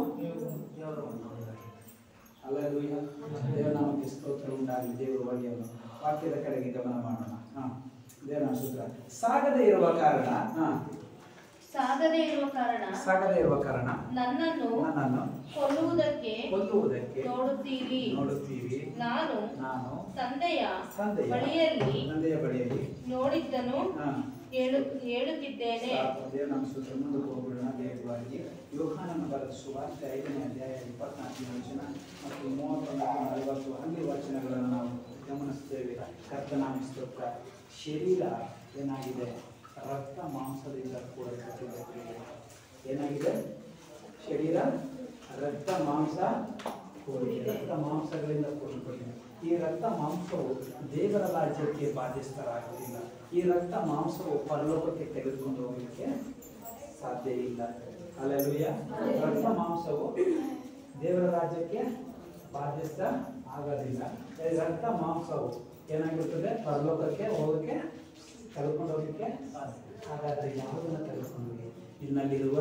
ಹಲ್ಲೆಲೂಯಾ. ದೇವರ ನಾಮಕ್ಕೆ ಸ್ತೋತ್ರ ಉಂಟಾಗಲಿ. ದೇವರು ಒಳ್ಳೆಯವನು. ವಾಕ್ಯದ ಕಡೆಗೆ ಗಮನ ಮಾಡೋಣ. ದೇವರ ಸೂತ್ರ. ಸಾಗದೇ ಇರುವ ಕಾರಣ ಸಾಗದೇ ಇರುವ ಕಾರಣ ಸಾಗದೇ ಇರುವ ಕಾರಣ ನನ್ನನ್ನು ಕೊಲ್ಲುವುದಕ್ಕೆ ನೋಡುತ್ತೀರಿ. ನಾನು ತಂದೆಯ ಬಳಿಯಲ್ಲಿ ನೋಡಿದ್ದನು ಹೇಳುತ್ತಿದ್ದೇನೆ. ನಮ್ಮ ಸೂತ್ರ ಮುಂದಕ್ಕೆ ಹೋಗೋಣ. ವೇಗವಾಗಿ ಯೋಹಾನನ ಬರೆದ ಸುವಾರ್ತೆ 5ನೇ ಅಧ್ಯಾಯ 24ನೇ ವಚನ ಮತ್ತು 39-40 ಹಂಗೆ ವಚನಗಳನ್ನು ನಾವು ಗಮನಿಸ್ತೇವೆ. ಕರ್ತನಾಮ ಸ್ತೋತ್ರ. ಶರೀರ ಏನಾಗಿದೆ? ರಕ್ತ ಮಾಂಸದಿಂದ ಕೂಡಲ್ಪಟ್ಟಿದೆ. ಏನಾಗಿದೆ? ಶರೀರ ರಕ್ತ ಮಾಂಸ ರಕ್ತ ಮಾಂಸಗಳಿಂದ ಕೂಡಲ್ಪಟ್ಟಿದೆ. ಈ ರಕ್ತ ಮಾಂಸವು ದೇವರ ರಾಜ್ಯಕ್ಕೆ ಬಾಧ್ಯಸ್ಥರಾಗುವುದಿಲ್ಲ. ಈ ರಕ್ತ ಮಾಂಸವು ಪರಲೋಕಕ್ಕೆ ತೆಗೆದುಕೊಂಡು ಹೋಗಲಿಕ್ಕೆ ಸಾಧ್ಯ ಇಲ್ಲ. ಹಲ್ಲೆಲೂಯಾ. ರಕ್ತ ಮಾಂಸವು ದೇವರ ರಾಜ್ಯಕ್ಕೆ ಬಾಧ್ಯಸ್ಥ ಆಗೋದಿಲ್ಲ. ಈ ರಕ್ತ ಮಾಂಸವು ಏನಾಗಿರ್ತದೆ? ಪರಲೋಕಕ್ಕೆ ಹೋಗಕ್ಕೆ ತೆಗೆದುಕೊಂಡು ಹೋಗಲಿಕ್ಕೆ ಸಾಧ್ಯ. ಹಾಗಾದ್ರೆ ಯಾವುದನ್ನ ತೆಗೆದುಕೊಂಡು ಹೋಗಿ? ನಿನ್ನಲ್ಲಿರುವ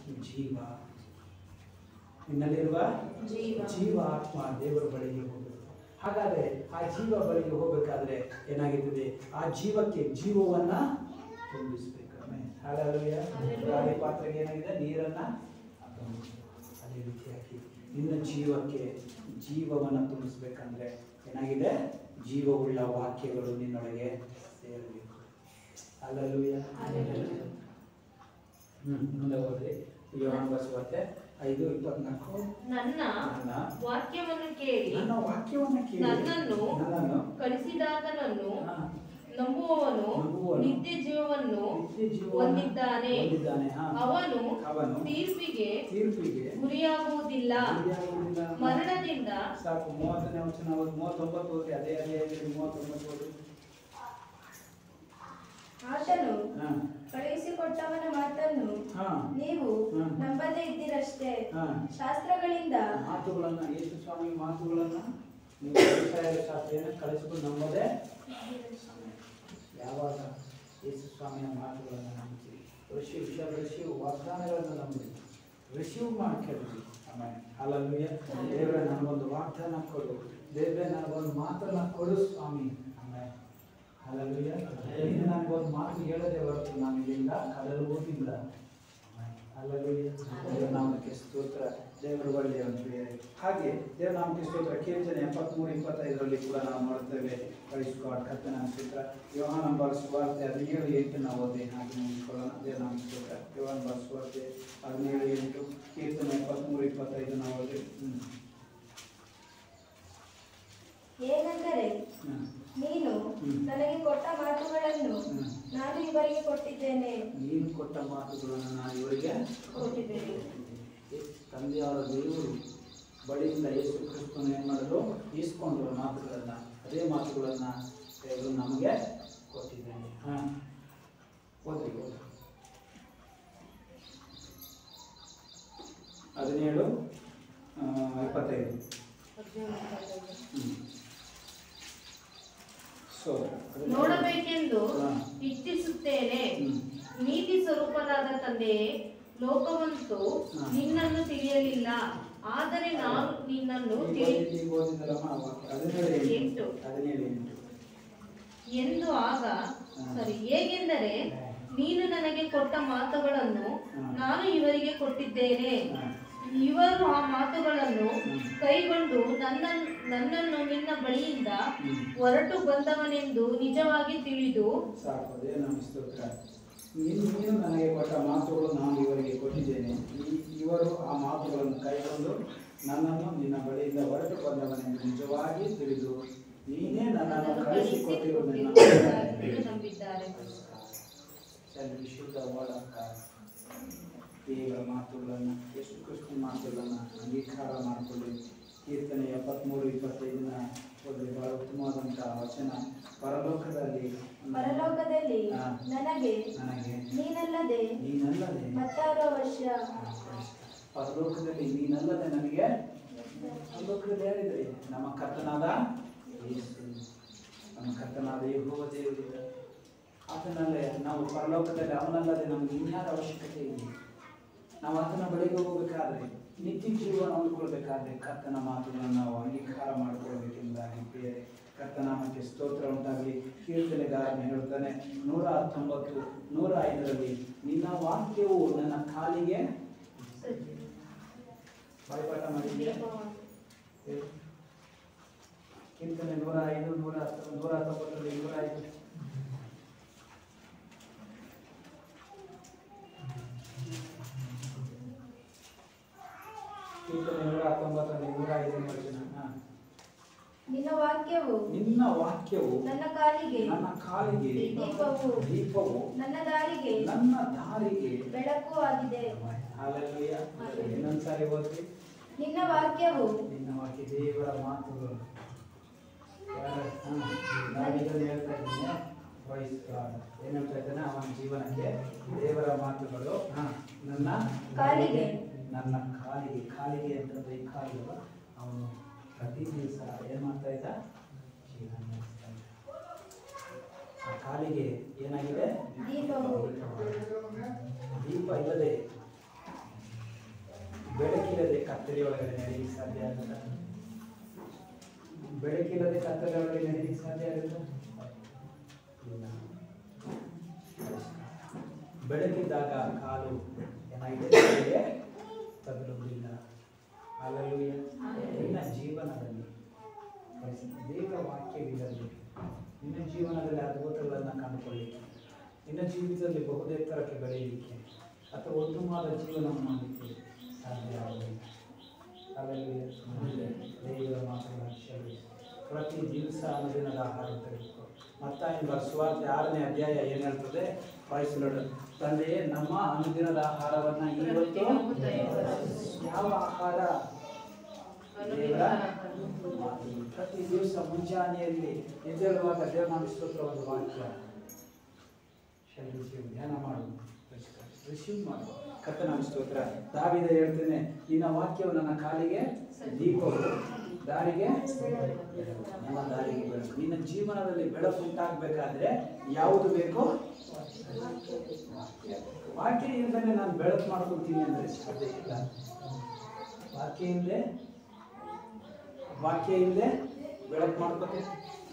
ಜೀವಾತ್ಮ ದೇವರ ಬಳಿಗೆ ಹೋಗಬೇಕು. ಹಾಗಾದ್ರೆ ಆ ಜೀವ ಬಳಿಗೆ ಹೋಗಬೇಕಾದ್ರೆ ಏನಾಗಿರ್ತದೆ? ಆ ಜೀವಕ್ಕೆ ಜೀವವನ್ನ ತುಂಬಿಸ್ಬೇಕು. ಹಲ್ಲೆಲೂಯಾ. ಗಾಳಿ ಪಾತ್ರೆಗೆ ಏನಾಗಿದೆ? ನೀರನ್ನ ಅದೇ ರೀತಿಯಾಗಿ ನಿನ್ನ ಜೀವಕ್ಕೆ ಜೀವವನ್ನ ತುಂಬಿಸ್ಬೇಕಂದ್ರೆ ಏನಾಗಿದೆ? ಜೀವವುಳ್ಳ ವಾಕ್ಯಗಳು ನಿನ್ನೊಳಗೆ ಸೇರಬೇಕು. ಹಲ್ಲೆಲೂಯಾ. ಮುಂದೆ ಹೋದ್ರಿ. ಯೋಹಾನ ಸುವಾರ್ತೆ 5:24. ನನ್ನ ವಾಕ್ಯವನ್ನು ಕೇಳಿ ನನ್ನನ್ನು ಕಳಿಸಿದಾತನನ್ನು ನಂಬುವವನು ನಿತ್ಯ ಜೀವವನ್ನು ಹೊಂದಿದ್ದಾನೆ. ಅವನು ತೀರ್ಪಿಗೆ ಗುರಿಯಾಗುವುದಿಲ್ಲ, ಮರಣದಿಂದ. ಸಾಕು. 30ನೇ ವಚನ 39 ಓದಿ. ಅದೇ 39 ಆತನು ಕಳುಹಿಸಿಕೊಟ್ಟವನ ಮಾತನ್ನು ನೀವು ನಂಬದೇ ಇದ್ದೀರಷ್ಟೇ. ಶಾಸ್ತ್ರಗಳಿಂದ ಮಾತುಗಳನ್ನ, ಯೇಸು ಸ್ವಾಮಿ ಮಾತುಗಳನ್ನ ನೀವು ಶಾಸ್ತ್ರೀಯನ ಕಳಿಸಿಕೊಂಡು ನಂಬದೆ. ಯಾವಾಗ ಯೇಸು ಸ್ವಾಮಿಯ ಮಾತುಗಳನ್ನು ನಂಬ್ತೀವಿ, ಋಷಿ ವಾಗ್ದಾನಗಳನ್ನು ನಂಬಿರಿ, ರಿಸೀವ್ ಮಾಡ್ಕೊಳ್ರಿ. ಆಮೇಲೆ ಹಲ್ಲೆಲೂಯಾ. ದೇವರೇ ನನಗೊಂದು ವಾಗ್ದಾನ ಕೊಡು, ದೇವರೇ ನನಗೊಂದು ಮಾತನ್ನ ಕೊಡು ಸ್ವಾಮಿ. ಆಮೇಲೆ ಹಲ್ಲೆಲೂಯಾ. ನೀನು ನನಗೊಂದು ಮಾತು ಹೇಳದೆ ಹೊರತು ನಾನು ಇಲ್ಲಿಂದ ಕದಲುವುದಿಲ್ಲ. ಹಲ್ಲೆಲೂಯಾ. ದೇವರ ನಾಮಕ್ಕೆ ಸ್ತೋತ್ರ. ದೇವರು ಒಳ್ಳೆಯವನು. ಹಾಗೆ ದೇವರ ನಾಮಕ್ಕೆ ಸ್ತೋತ್ರ. ಕೀರ್ತನೆ 73:25 ಕೂಡ ನಾವು ನೋಡ್ತೇವೆ. ಕಳಿಸಿಕೊಟ್ಟ ಕರ್ತನ ಸ್ತೋತ್ರ. ಯೋಹಾನ ಬರೆದ ಸುವಾರ್ತೆ 17:8 ನಾವು ಓದಿ ಹಾಗೆ ಮುಗಿಸಿಕೊಳ್ಳೋಣ. ದೇವರ ನಾಮಕ್ಕೆ ಸ್ತೋತ್ರ. ಯೋಹಾನ ಬರೆದ ಸುವಾರ್ತೆ 17:8, ಕೀರ್ತನೆ 73:25 ನಾವು ಓದಿ. ಹೇಗೆಂದರೆ ನೀನು ನನಗೆ ಕೊಟ್ಟ ಮಾತುಗಳನ್ನು ನಾನು ಇವರಿಗೆ ಕೊಟ್ಟಿದ್ದೇನೆ. ನೀನು ಕೊಟ್ಟ ಮಾತುಗಳನ್ನು ನಾನು ಇವರಿಗೆ ಕೊಟ್ಟಿದ್ದೇನೆ. ತಂದೆಯವರ ದೇವರು ಬಳಿಯಿಂದ ಯೇಸು ಕ್ರಿಸ್ತನು ಏನು ಮಾಡಿದ್ರು? ಈಸ್ಕೊಂಡ್ರು ಮಾತುಗಳನ್ನು. ಅದೇ ಮಾತುಗಳನ್ನು ದೇವರು ನಮಗೆ ಕೊಟ್ಟಿದ್ದೇನೆ. ಓದಿ 17:25. ನೋಡಬೇಕೆಂದು ಇಚ್ಛಿಸುತ್ತೇನೆ. ನೀತಿ ಸ್ವರೂಪನಾದ ತಂದೆಯೇ, ಲೋಕವಂತೂ ನಿನ್ನನ್ನು ತಿಳಿಯಲಿಲ್ಲ, ಆದರೆ ನಾನು ನಿನ್ನನ್ನು ಎಂದು ಆಗ ಹೇಗೆಂದರೆ ನೀನು ನನಗೆ ಕೊಟ್ಟ ಮಾತುಗಳನ್ನು ನಾನು ಇವರಿಗೆ ಕೊಟ್ಟಿದ್ದೇನೆ. ಇವರು ಆ ಮಾತುಗಳನ್ನು ಕೈಗೊಂಡು ನನ್ನನ್ನು ನಿನ್ನ ಬಳಿಯಿಂದ ಹೊರಟು ಬಂದವನೆಂದು ನಿಜವಾಗಿ ತಿಳಿದು. ನೀನು ನನಗೆ ಕೊಟ್ಟ ಮಾತುಗಳು ನಾನು ಇವರಿಗೆ ಕೊಟ್ಟಿದ್ದೇನೆ. ಇವರು ಆ ಮಾತುಗಳನ್ನು ಕೈಗೊಂಡು ನನ್ನನ್ನು ನಿನ್ನ ಬಳಿಯಿಂದ ಹೊರಟು ಬಂದವನೆಂದು ನಿಜವಾಗಿ ತಿಳಿದು ನೀನೇ ನನ್ನನ್ನು ಕಳಿಸಿಕೊಟ್ಟಿರುವುದನ್ನು ನಂಬಿದ್ದಾರೆ. ವಿಶುದ್ಧ ಒಳಕ ದೇವರ ಮಾತುಗಳನ್ನು ಎಷ್ಟು ಕೃಷ್ಣ ಮಾತುಗಳನ್ನು ಅಂಗೀಕಾರ ಮಾಡಿಕೊಳ್ಳಿ. ಕೀರ್ತನೆ 73:25 ಓದಿದ್ರೆ ಬಹಳ ಉತ್ತಮವಾದಂತಹ ವಚನ. ಪರಲೋಕದಲ್ಲಿ ನನಗೆ ನೀನಲ್ಲದೆ ಮತ್ತಾರೋ ಅವಶ್ಯ. ಪರಲೋಕದಲ್ಲಿ ನೀನಲ್ಲದೆ ನನಗೆ. ಪರಲೋಕದಲ್ಲಿ ಯಾರಿದ್ದಾರೆ? ನಮ್ಮ ಕರ್ತನಾದ ಯೇಸು, ನಮ್ಮ ಕರ್ತನಾದ ಯೆಹೋವ ದೇವರಿದ್ದಾರೆ. ಆತನಲ್ಲೇ ನಾವು ಪರಲೋಕದಲ್ಲಿ ಅವನಲ್ಲದೆ ನಮ್ಗೆ ಇನ್ಯಾರ ಅವಶ್ಯಕತೆ ಇದೆ? ನಾವು ಆತನ ಬಳಿಗೆ ಹೋಗಬೇಕಾದ್ರೆ, ನಿತ್ಯ ಜೀವನ ಹೊಂದ್ಕೊಳ್ಬೇಕಾದ್ರೆ ಕರ್ತನ ಮಾತುಗಳನ್ನು ನಾವು ಅಂಗೀಕಾರ ಮಾಡಿಕೊಳ್ಬೇಕೆಂಬುದಾಗಿ ಬೇರೆ ಕರ್ತನಾಮಕ್ಕೆ ಸ್ತೋತ್ರ ಉಂಟಾಗಲಿ. ಕೀರ್ತನೆಗಾರನು ಹೇಳ್ತಾನೆ 119, 105 ನಿನ್ನ ವಾಕ್ಯವು ನನ್ನ ಕಾಲಿಗೆ ಬಾಯ್ಪಾಠ ಮಾಡಿದ್ಯಾ? ಕೀರ್ತನೆ 105, 119, 105 ಕೀರ್ತನೆ 119, 105 ವಚನ. ನಿನ್ನ ವಾಕ್ಯವು ನನ್ನ ಕಾಲಿಗೆ ದೀಪವು ನನ್ನ ದಾರಿಗೆ ಬೆಳಕು ಆಗಿದೆ. ಹಲ್ಲೆಲೂಯಾ. ಇನ್ನೊಂದ್ಸಾರಿ ಓದ್ರಿ. ನಿನ್ನ ವಾಕ್ಯವು ದೇವರ ಮಾತುಗಳು. ನಾನೀಗ ಹೇಳ್ತಾ ಇದ್ದೀನಿ, ಏನ್ ಹೇಳ್ತಾ ಇದ್ದಾನೆ? ಅವನ ಜೀವನಕ್ಕೆ ದೇವರ ಮಾತುಗಳು ನನ್ನ ಕಾಲಿಗೆ ಅಂತಂದ್ರೆ ಈ ಕಾಲು ಅವನು ಪ್ರತಿ ದಿವಸ ಏನ್ ಮಾಡ್ತಾ ಇದ್ದ? ಜೀವನ ನಡೆಸ್ತಾ ಇದ್ದ. ಆ ಕಾಲಿಗೆ ಏನಾಗಿದೆ? ದೀಪ ಇಲ್ಲದೆ, ಬೆಳಕಿಲ್ಲದೆ ಕತ್ತರಿ ಒಳಗಡೆ ನಡೆಯಲಿಕ್ಕೆ ಸಾಧ್ಯ ಆಗುತ್ತ? ಬೆಳಕಿಲ್ಲದೆ ಕತ್ತರಿ ಒಳಗಡೆ ನಡೆಯಲಿಕ್ಕೆ ಸಾಧ್ಯ ಆಗುತ್ತ? ಬೆಳಕಿದ್ದಾಗ ಕಾಲು ಏನಾಗಿದೆ? ತಗಲುವುದಿಲ್ಲ. ಹಲ್ಲೆಲೂಯಾ. ನಿನ್ನ ಜೀವನದಲ್ಲಿ ದೇವರ ವಾಕ್ಯವಿಲ್ಲದೆ ನಿನ್ನ ಜೀವನದಲ್ಲಿ ಅದ್ಭುತಗಳನ್ನು ಕಂಡುಕೊಳ್ಳಲಿಕ್ಕೆ, ನಿನ್ನ ಜೀವಿತದಲ್ಲಿ ಬಹುದೆತ್ತರಕ್ಕೆ ಬೆಳೆಯಲಿಕ್ಕೆ ಅಥವಾ ಉತ್ತಮವಾದ ಜೀವನ ಮಾಡಲಿಕ್ಕೆ ಸಾಧ್ಯ ಆಗುವುದಿಲ್ಲ. ಹಲ್ಲೆಲೂಯಾ. ದೇವರ ಮಾತುಗಳನ್ನು ಶ್ರವಿಸಿ ಪ್ರತಿ ದಿವಸ ಅನುದಿನದ ಆಹಾರ ತೆಗೆದುಕೋ. ಮತ್ತಾಯನ ಸುವಾರ್ತೆ 6ನೇ ಅಧ್ಯಾಯ ಏನ್ ಹೇಳ್ತದೆ? ಪ್ರೈಸ್ ತಂದೆಯೇ, ನಮ್ಮ ಅನುದಿನದ ಆಹಾರವನ್ನ ಇವತ್ತು. ಯಾವ ಆಹಾರ? ದೇವರ ಮಾತು. ಪ್ರತಿ ದಿವಸ ಮುಂಜಾನೆಯಲ್ಲಿ ಎದ್ದೇಳುವಾಗ ದೇವರ ಸ್ತೋತ್ರವಾದ ವಾಕ್ಯ ಧ್ಯಾನ ಮಾಡು, ರಿಸೀವ್ ಮಾಡು. ಕರ್ತನ ಸ್ತೋತ್ರ. ದಾವೀದ ಹೇಳ್ತೇನೆ, ನಿನ್ನ ವಾಕ್ಯವು ನನ್ನ ಕಾಲಿಗೆ ದೀಪವು, ದಾರಿಗೆ ನನ್ನ ದಾರಿಗೆ ಬೆಳಕು. ನಿನ್ನ ಜೀವನದಲ್ಲಿ ಬೆಳಕು ಉಂಟಾಗಬೇಕಾದ್ರೆ ಯಾವುದು ಬೇಕೋ? ವಾಕ್ಯ ಇಲ್ಲದೆ ನಾನು ಬೆಳಕು ಮಾಡ್ಕೊಳ್ತೀನಿ ಅಂದ್ರೆ ಸಾಧ್ಯ ಇಲ್ಲ. ವಾಕ್ಯ ಇಲ್ಲದೆ ಬೆಳಕು ಮಾಡ್ಕೋತೀನಿ.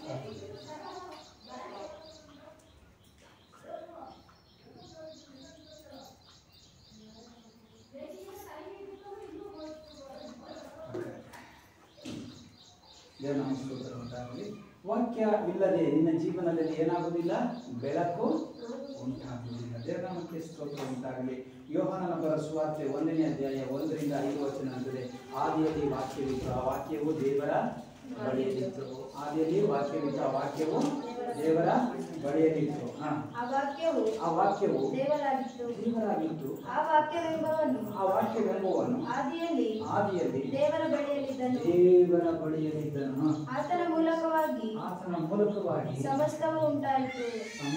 ವಾಕ್ಯವಿಲ್ಲದೆ ನಿನ್ನ ಜೀವನದಲ್ಲಿ ಏನಾಗುವುದಿಲ್ಲ? ಬೆಳಕು ಉಂಟಾಗುವುದಿಲ್ಲ. ದೇವನಾಮಕ್ಕೆ ಸ್ತೋತ್ರ ಉಂಟಾಗಲಿ. ಯೋಹಾನನ ಬರೆದ ಸುವಾರ್ತೆ 1ನೇ ಅಧ್ಯಾಯ 1-5 ವಚನ ಅಂತದೆ. ಆದಿಯಲ್ಲಿ ವಾಕ್ಯವಿತ್ತು, ಆ ವಾಕ್ಯವು ದೇವರ ಬಳಿಯಲ್ಲಿತ್ತು. ಆದಿಯಲ್ಲಿ ವಾಕ್ಯವಿತ್ತು, ಆ ವಾಕ್ಯವು ದೇವರ ಬಳಿಯಲ್ಲಿತ್ತು. ಆ ವಾಕ್ಯವು ದೇವರಾಗಿತ್ತು. ಆ ವಾಕ್ಯವೆಂಬುವನು ಆದಿಯಲ್ಲಿ ದೇವರ ಬಳಿಯಲ್ಲಿದ್ದನು. ಆತನ ಮೂಲಕವಾಗಿ ಸಮಸ್ತವು ಉಂಟಾಯಿತು.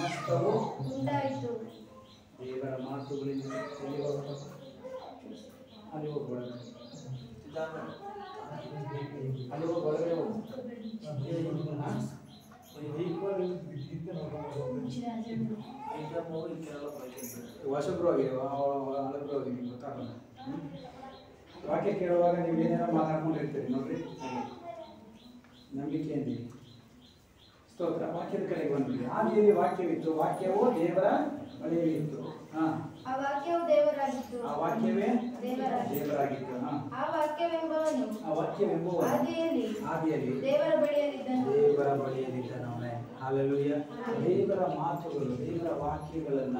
ದೇವರ ಮಾತುಗಳಿಂದ ಅಲ್ಲಿ ಹೋಗೋಣ. ಒಳಗಡೆ ಹೊಸಬ್ರು ಆಗಿದೆ, ಹಳಬ್ರು ಆಗಿದೆ, ನಿಮ್ಗೆ ಗೊತ್ತಾಗಲ್ಲ. ವಾಕ್ಯ ಕೇಳುವಾಗ ನೀವು ಏನೇನೋ ಮಾತಾಡ್ಕೊಂಡಿರ್ತೀರಿ ನೋಡ್ರಿ. ನಂಬಿಕೆಯಲ್ಲಿ ಸ್ತೋತ್ರ. ವಾಕ್ಯದ ಕಡೆಗೆ ಬಂದ್ರಿ. ಆದಿಯಲ್ಲಿ ವಾಕ್ಯವಿತ್ತು, ವಾಕ್ಯವೂ ದೇವರ ಬಳಿಯಲ್ಲಿತ್ತು. ಆ ವಾಕ್ಯವೇ ದೇವರಾಗಿತ್ತು. ಆ ವಾಕ್ಯವೆಂಬುವನು ಆದಿಯಲ್ಲಿ ದೇವರ ಬಳಿಯಲ್ಲಿದ್ದನವನೇ. ಹಲ್ಲೆಲೂಯಾ. ದೇವರ ಮಾತುಗಳು, ದೇವರ ವಾಕ್ಯಗಳನ್ನ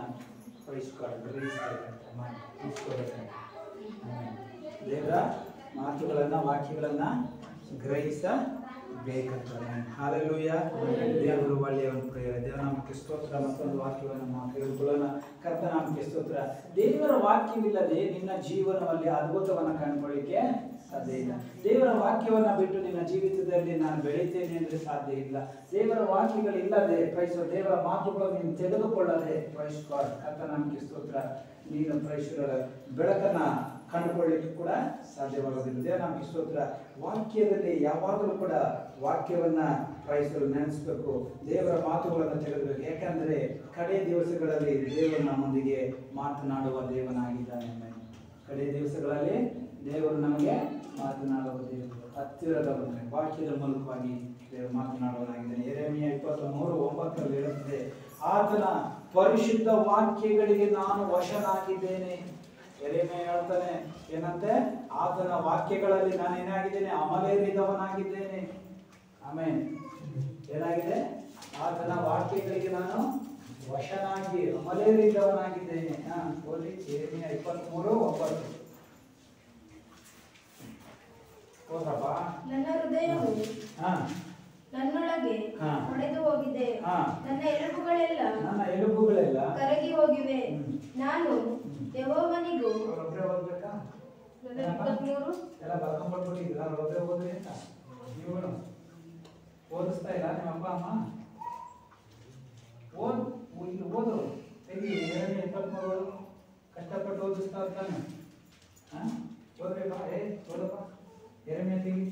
ದೇವರ ಮಾತುಗಳನ್ನ, ವಾಕ್ಯಗಳನ್ನ ಗ್ರಹಿಸಬೇಕು. ಬೇಕಂತಾನೆ. ಹಾಲೆಲೂಯಾ. ದೇವರು ಒಳ್ಳೆಯವನು ಪ್ರಿಯರೇ. ದೇವರ ನಾಮಕ್ಕೆ ಸ್ತೋತ್ರ. ಮತ್ತೊಂದು ವಾಕ್ಯವನ್ನು ನಾವು ಕೇಳಿಕೊಳ್ಳೋಣ. ಕರ್ತನಾಮಕ್ಕೆ ಸ್ತೋತ್ರ. ದೇವರ ವಾಕ್ಯವಿಲ್ಲದೆ ನಿನ್ನ ಜೀವನದಲ್ಲಿ ಅದ್ಭುತವನ್ನು ಕಂಡುಕೊಳ್ಳಿಕ್ಕೆ ಸಾಧ್ಯ ಇಲ್ಲ. ದೇವರ ವಾಕ್ಯವನ್ನ ಬಿಟ್ಟು ನಿನ್ನ ಜೀವಿತದಲ್ಲಿ ನಾನು ಬೆಳೀತೇನೆ ಅಂದ್ರೆ ಸಾಧ್ಯ ಇಲ್ಲ. ದೇವರ ವಾಕ್ಯಗಳಿಲ್ಲದೆ ದೇವರ ಮಾತುಗಳನ್ನು ನೀನು ತೆಗೆದುಕೊಳ್ಳದೆ ಕರ್ತನಾಮಕ್ಕೆ ಸ್ತೋತ್ರ, ನೀನು ಬೆಳಕನ್ನ ಕಂಡುಕೊಳ್ಳಿಕ್ಕೆ ಕೂಡ ಸಾಧ್ಯವಾಗೋದಿಲ್ಲ. ದೇವನಾಮಕ್ಕೆ ಸ್ತೋತ್ರ. ವಾಕ್ಯದಲ್ಲಿ ಯಾವಾಗಲೂ ಕೂಡ ವಾಕ್ಯವನ್ನ ನೆನೆಸ್ಬೇಕು, ದೇವರ ಮಾತುಗಳನ್ನು ತೆಗೆದಬೇಕು. ಯಾಕಂದ್ರೆ ಕಡೆ ದಿವಸಗಳಲ್ಲಿ ದೇವರು ನಮ್ಮೊಂದಿಗೆ ಮಾತನಾಡುವ ದೇವನಾಗಿದ್ದಾನೆ. ಕಡೆ ದಿವಸಗಳಲ್ಲಿ ದೇವರು ನಮಗೆ ಮಾತನಾಡುವ ದೇವರು, ಹತ್ತಿರದ ವಾಕ್ಯದ ಮೂಲಕವಾಗಿ ದೇವರು ಮಾತನಾಡುವನಾಗಿದ್ದಾನೆ. ಯೆರೆಮೀಯ 23:9 ಹೇಳುತ್ತದೆ, ಆತನ ಪರಿಶುದ್ಧ ವಾಕ್ಯಗಳಿಗೆ ನಾನು ವಶನಾಗಿದ್ದೇನೆ. ಯೆರೆಮೀಯ ಹೇಳ್ತಾನೆ ಏನಂತೆ, ಆತನ ವಾಕ್ಯಗಳಲ್ಲಿ ನಾನು ಏನಾಗಿದ್ದೇನೆ, ಅಮಲೇರಿದವನಾಗಿದ್ದೇನೆ. ಆಮೇಲೆ ಏನಾಗಿದೆ, ಆತನ ವಾಕ್ಯಗಳಿಗೆ ನಾನು ವಶನಾಗಿ ಅಮಲೇರಿದವನಾಗಿದ್ದೇನೆ. ಓದಿ ಯೆರೆಮೀಯ 23:9. ಓದ್ರಪ್ಪ. ನನ್ನ ಹೃದಯವು ನನ್ನೊಳಗೆ ಹೊಡೆದು ಹೋಗಿದೆ, ನನ್ನ ಎಲುಬುಗಳೆಲ್ಲ ಕರಗಿ ಹೋಗಿವೆ. ನಾನು ಯೆಹೋವನಿಗೂ ಎಲ್ಲ ಬರ್ಕೊಂಡ್ಬಿಟ್ಟಿದ್ದೀರಾ? ಒಬ್ಬರೇ ಓದ್ರಿ ಅಂತ ನೀವು ಓದಿಸ್ತಾ ಇಲ್ಲ ನಿಮ್ಮ ಅಪ್ಪ ಅಮ್ಮ? ಇಲ್ಲಿ ಓದು ತೆಗಿ. 23 ಕಷ್ಟಪಟ್ಟು ಓದಿಸ್ತಾ ಇರ್ತಾನೆ. ಓದ್ರಿ ಬಾ. ಓದಪ್ಪ. ಯೆರೆಮೀಯ ತೆಗಿ.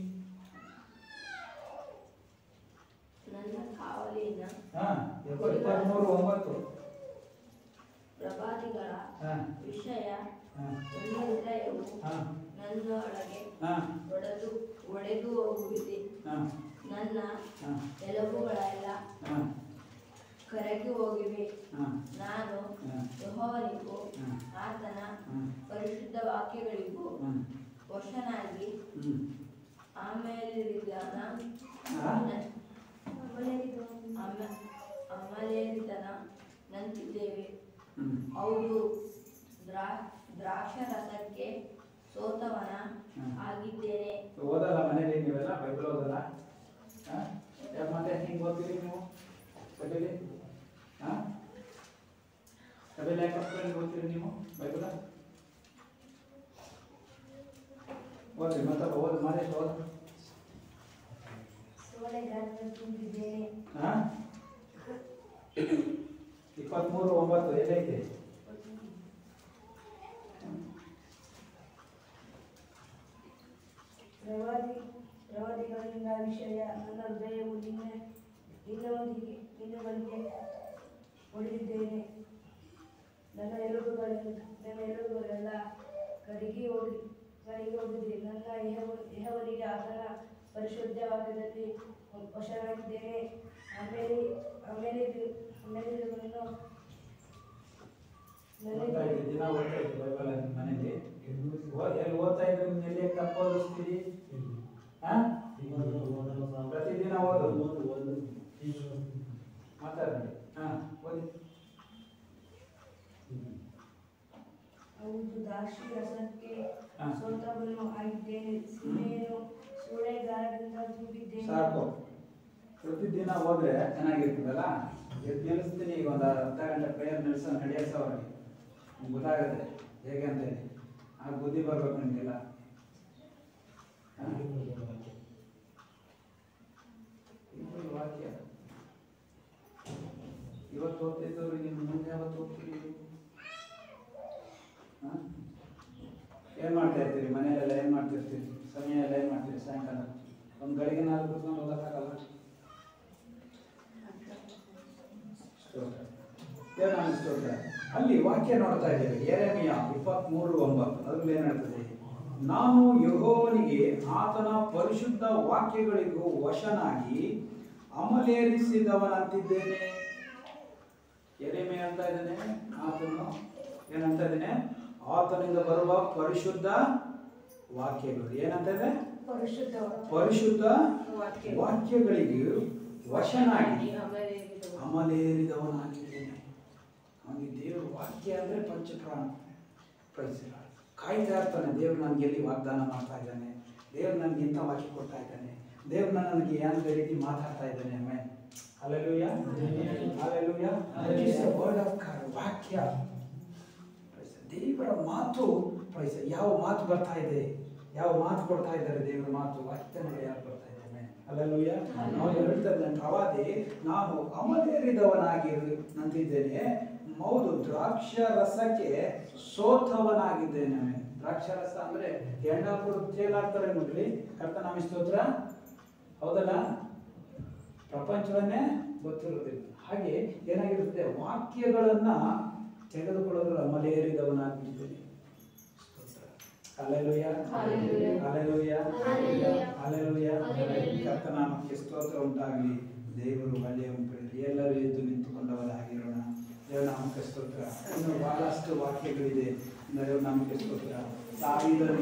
ನನ್ನ ಕಾವಲಿನ 23:9 ಪ್ರವಾದಿಗಳ ವಿಷಯ ನನ್ನ ಹೃದಯವು ನನ್ನೊಳಗೆ ಒಡೆದು ಹೋಗುವಿದೆ, ನನ್ನ ಎಲುಬುಗಳೆಲ್ಲ ಕರಗಿ ಹೋಗಿವೆ. ನಾನು ಯೆಹೋವನಿಗೂ ಆತನ ಪರಿಶುದ್ಧ ವಾಕ್ಯಗಳಿಗೂ ವಶನಾಗಿ ನಂತಿದ್ದೇವೆ. ಹೌದು, ದ್ರಾಕ್ಷಾರಸಕ್ಕೆ ಸೋತವನ ಆಗಿದ್ದೇನೆ. ಓದಲ್ಲ ಮನೇಲಿ ನೀವೆಲ್ಲ? ಬೈಬಲ್ ಓದಲ್ಲ? ಮತ್ತೆ ಹಿಂಗೆ ಓದ್ತೀರಿ ನೀವು ಸಭೆಯಲ್ಲಿ? ಸಭೆಯಲ್ಲಿ ಯಾಕೆ ಓದ್ತೀರಿ ನೀವು ಬೈಬಲ್? ಓದ್ರಿ ಮತ್ತೆ ಓದ್ ಮಾದೇಶ್ ಓದ್. ತುಂಬಿದ್ದೇನೆ. 23:9 ಎಲ್ಲೈತೆ? ಪ್ರವಾದಿಗಳಿಂದ ವಿಷಯ ನನ್ನ ಹೃದಯವು ನಿನ್ನೊಂದಿಗೆ ಹೊಡೆದಿದ್ದೇನೆ. ನನ್ನ ಎಲುಬುಗಳೆಲ್ಲ ಕರಗಿ ಹೋಗಿದೆ. ನನ್ನ ಯೆಹೋವನಿಗೆ ಆತನ ಪರಿಶುದ್ಧ ವಾಕ್ಯದಲ್ಲಿ ವಶನಾಗಿದ್ದೇನೆ. ಆಮೇಲೆ ದಿನ ಓದ್ತಾ ಇದ್ದೆ ಬೈಬಲ್ ಮನೇಲಿ. ಎಲ್ಲಿ ಓದ್ತಾ ಇದ್ರೆ ಎಲ್ಲಿ ತಪ್ಪು ಓದಿಸ್ತೀರಿ? ಪ್ರತಿದಿನ ಓದು ಮಾತಾಡಿ. ಓದಿ. ಹೌದು, ದ್ರಾಕ್ಷಿ ರಸಕ್ಕೆ ಸೋತವನು ಆಗಿದ್ದೇನೆ, ಸೀಮೆಯನ್ನು ಸೂಳೆಗಾರದಿಂದ ತುಂಬಿದ್ದೇನೆ. ಸಾಕು, ಪ್ರತಿದಿನ ಹೋದ್ರೆ ಚೆನ್ನಾಗಿರ್ತದಲ್ಲ. ನಿಲ್ಲಿಸ್ತೀನಿ ಈಗ ಒಂದು ಅರ್ಧ ಗಂಟೆ ಪ್ರೇಯರ್ ನಡೆಯೋಕೆ ಅವ್ರಿಗೆ ಗೊತ್ತಾಗುತ್ತೆ ಹೇಗೆ ಅಂತ ಹೇಳಿ. ಆ ಬುದ್ಧಿ ಬರ್ಬೇಕು ನಿಮಗೆಲ್ಲ. ವಾಕ್ಯ ಇವತ್ತು ಓದ್ತಿದ್ದವ್ರಿಗೆ ಇನ್ನು ಮುಂದೆ ಯಾವತ್ತು ಹೋಗ್ತೀರಿ? ಏನ್ ಮಾಡ್ತಾ ಇರ್ತೀರಿ ಮನೆಯಲ್ಲೆಲ್ಲ? ಏನ್ ಮಾಡ್ತಿರ್ತೀರಿ? ಸಮಯ ಎಲ್ಲ ಏನ್ ಮಾಡ್ತೀರಿ? ಸಾಯಂಕಾಲ ಒಂದು ಗಳಿಗೆ 4 ಕೂತ್ಕೊಂಡು ಓದಕ್ಕಾಗಲ್ಲ. ಅಲ್ಲಿ ವಾಕ್ಯ ನೋಡ್ತಾ ಇದ್ದೇವೆ. ಯೆರೆಮೀಯ 23:9 ಅದ್ರಲ್ಲಿ ಏನ್ ಹೇಳ್ತದೆ? ನಾನು ಯೆಹೋವನಿಗೆ ಆತನ ಪರಿಶುದ್ಧ ವಾಕ್ಯಗಳಿಗೂ ವಶನಾಗಿ ಅಮಲೇರಿಸಿದವನಂತಿದ್ದೇನೆ. ಯೆರೆಮೀಯ ಅಂತ ಇದ್ದಾನೆ, ಆತನು ಏನಂತ ಇದ್ದಾನೆ? ಆತನಿಂದ ಬರುವ ಪರಿಶುದ್ಧ ವಾಕ್ಯಗಳು ಏನಂತ ಇದೆ? ಪರಿಶುದ್ಧ ವಾಕ್ಯಗಳಿಗೆ ವಶನಾಗಿ ಅಮಲೇರಿದವನಾಗಿದ್ದೇನೆ. ಅವನಿಗೆ ದೇವರ ವಾಕ್ಯ ಅಂದ್ರೆ ಪಂಚಪ್ರಾಣ. ಕಾಯ್ತಾ ಇರ್ತಾನೆ. ದೇವ್ರು ನನಗೆ ಎಲ್ಲಿ ವಾಗ್ದಾನ ಮಾಡ್ತಾ ಇದ್ದಾನೆ, ದೇವ್ರು ನನಗೆ ಇಂಥ ವಾಕ್ಯ ಕೊಡ್ತಾ ಇದ್ದಾನೆ, ದೇವ್ರು ನನಗೆ ಯಾವುದೇ ರೀತಿ ಮಾತಾಡ್ತಾ ಇದ್ದಾನೆ. ಆಮೇಲೆ hallelujah, hallelujah. Word of God, ವಾಕ್ಯ, ದೇವರ ಮಾತು. ಯಾವ ಮಾತು ಬರ್ತಾ ಇದೆ, ಯಾವ ಮಾತು ಕೊಡ್ತಾ ಇದ್ದಾರೆ ದೇವರ ಮಾತು, ವಾಕ್ಯದಲ್ಲಿ ಯಾರು ಬರ್ತಾ ಇದೆ. ಹಲ್ಲೆಲೂಯಾ. ನಾವು ಹೇಳ್ತಾರೆ ಪ್ರವಾದಿ, ನಾನು ಅಮಲೇರಿದವನಾಗಿ ನಂತಿದ್ದೇನೆ, ಹೌದು ದ್ರಾಕ್ಷಾರಸಕ್ಕೆ ಸೋತವನಾಗಿದ್ದೇನೆ. ದ್ರಾಕ್ಷಾರಸ ಅಂದ್ರೆ ಹೆಣ್ಣಾಪುರ ತೇಲಾಡ್ತಾರೆ ನೋಡ್ರಿ, ಕರ್ತನಾಮ ಸ್ತೋತ್ರ. ಹೌದಲ್ಲ, ಪ್ರಪಂಚವನ್ನೇ ಗೊತ್ತಿರೋದಿಲ್ಲ. ಹಾಗೆ ಏನಾಗಿರುತ್ತೆ, ವಾಕ್ಯಗಳನ್ನ ತೆಗೆದುಕೊಳ್ಳೋದ್ರ ಅಮಲೇರಿದವನಾಗಿದ್ದೇನೆ. Hallelujah, hallelujah, hallelujah. ಕರ್ತನಾಮಕ್ಕೆ ಸ್ತೋತ್ರ ಉಂಟಾಗಲಿ. ದೇವರು ಒಳ್ಳೆಯ ಎಲ್ಲರೂ ಎದ್ದು ನಿಂತುಕೊಂಡವರಾಗಿರೋಣ. ದೇವನಾಮಕ್ಕೆ ಸ್ತೋತ್ರ. ಇನ್ನು ಬಹಳಷ್ಟು ವಾಕ್ಯಗಳಿದೆ. ದೇವನಾಮಕ್ಕೆ ಸ್ತೋತ್ರ. ದಾವೀದನು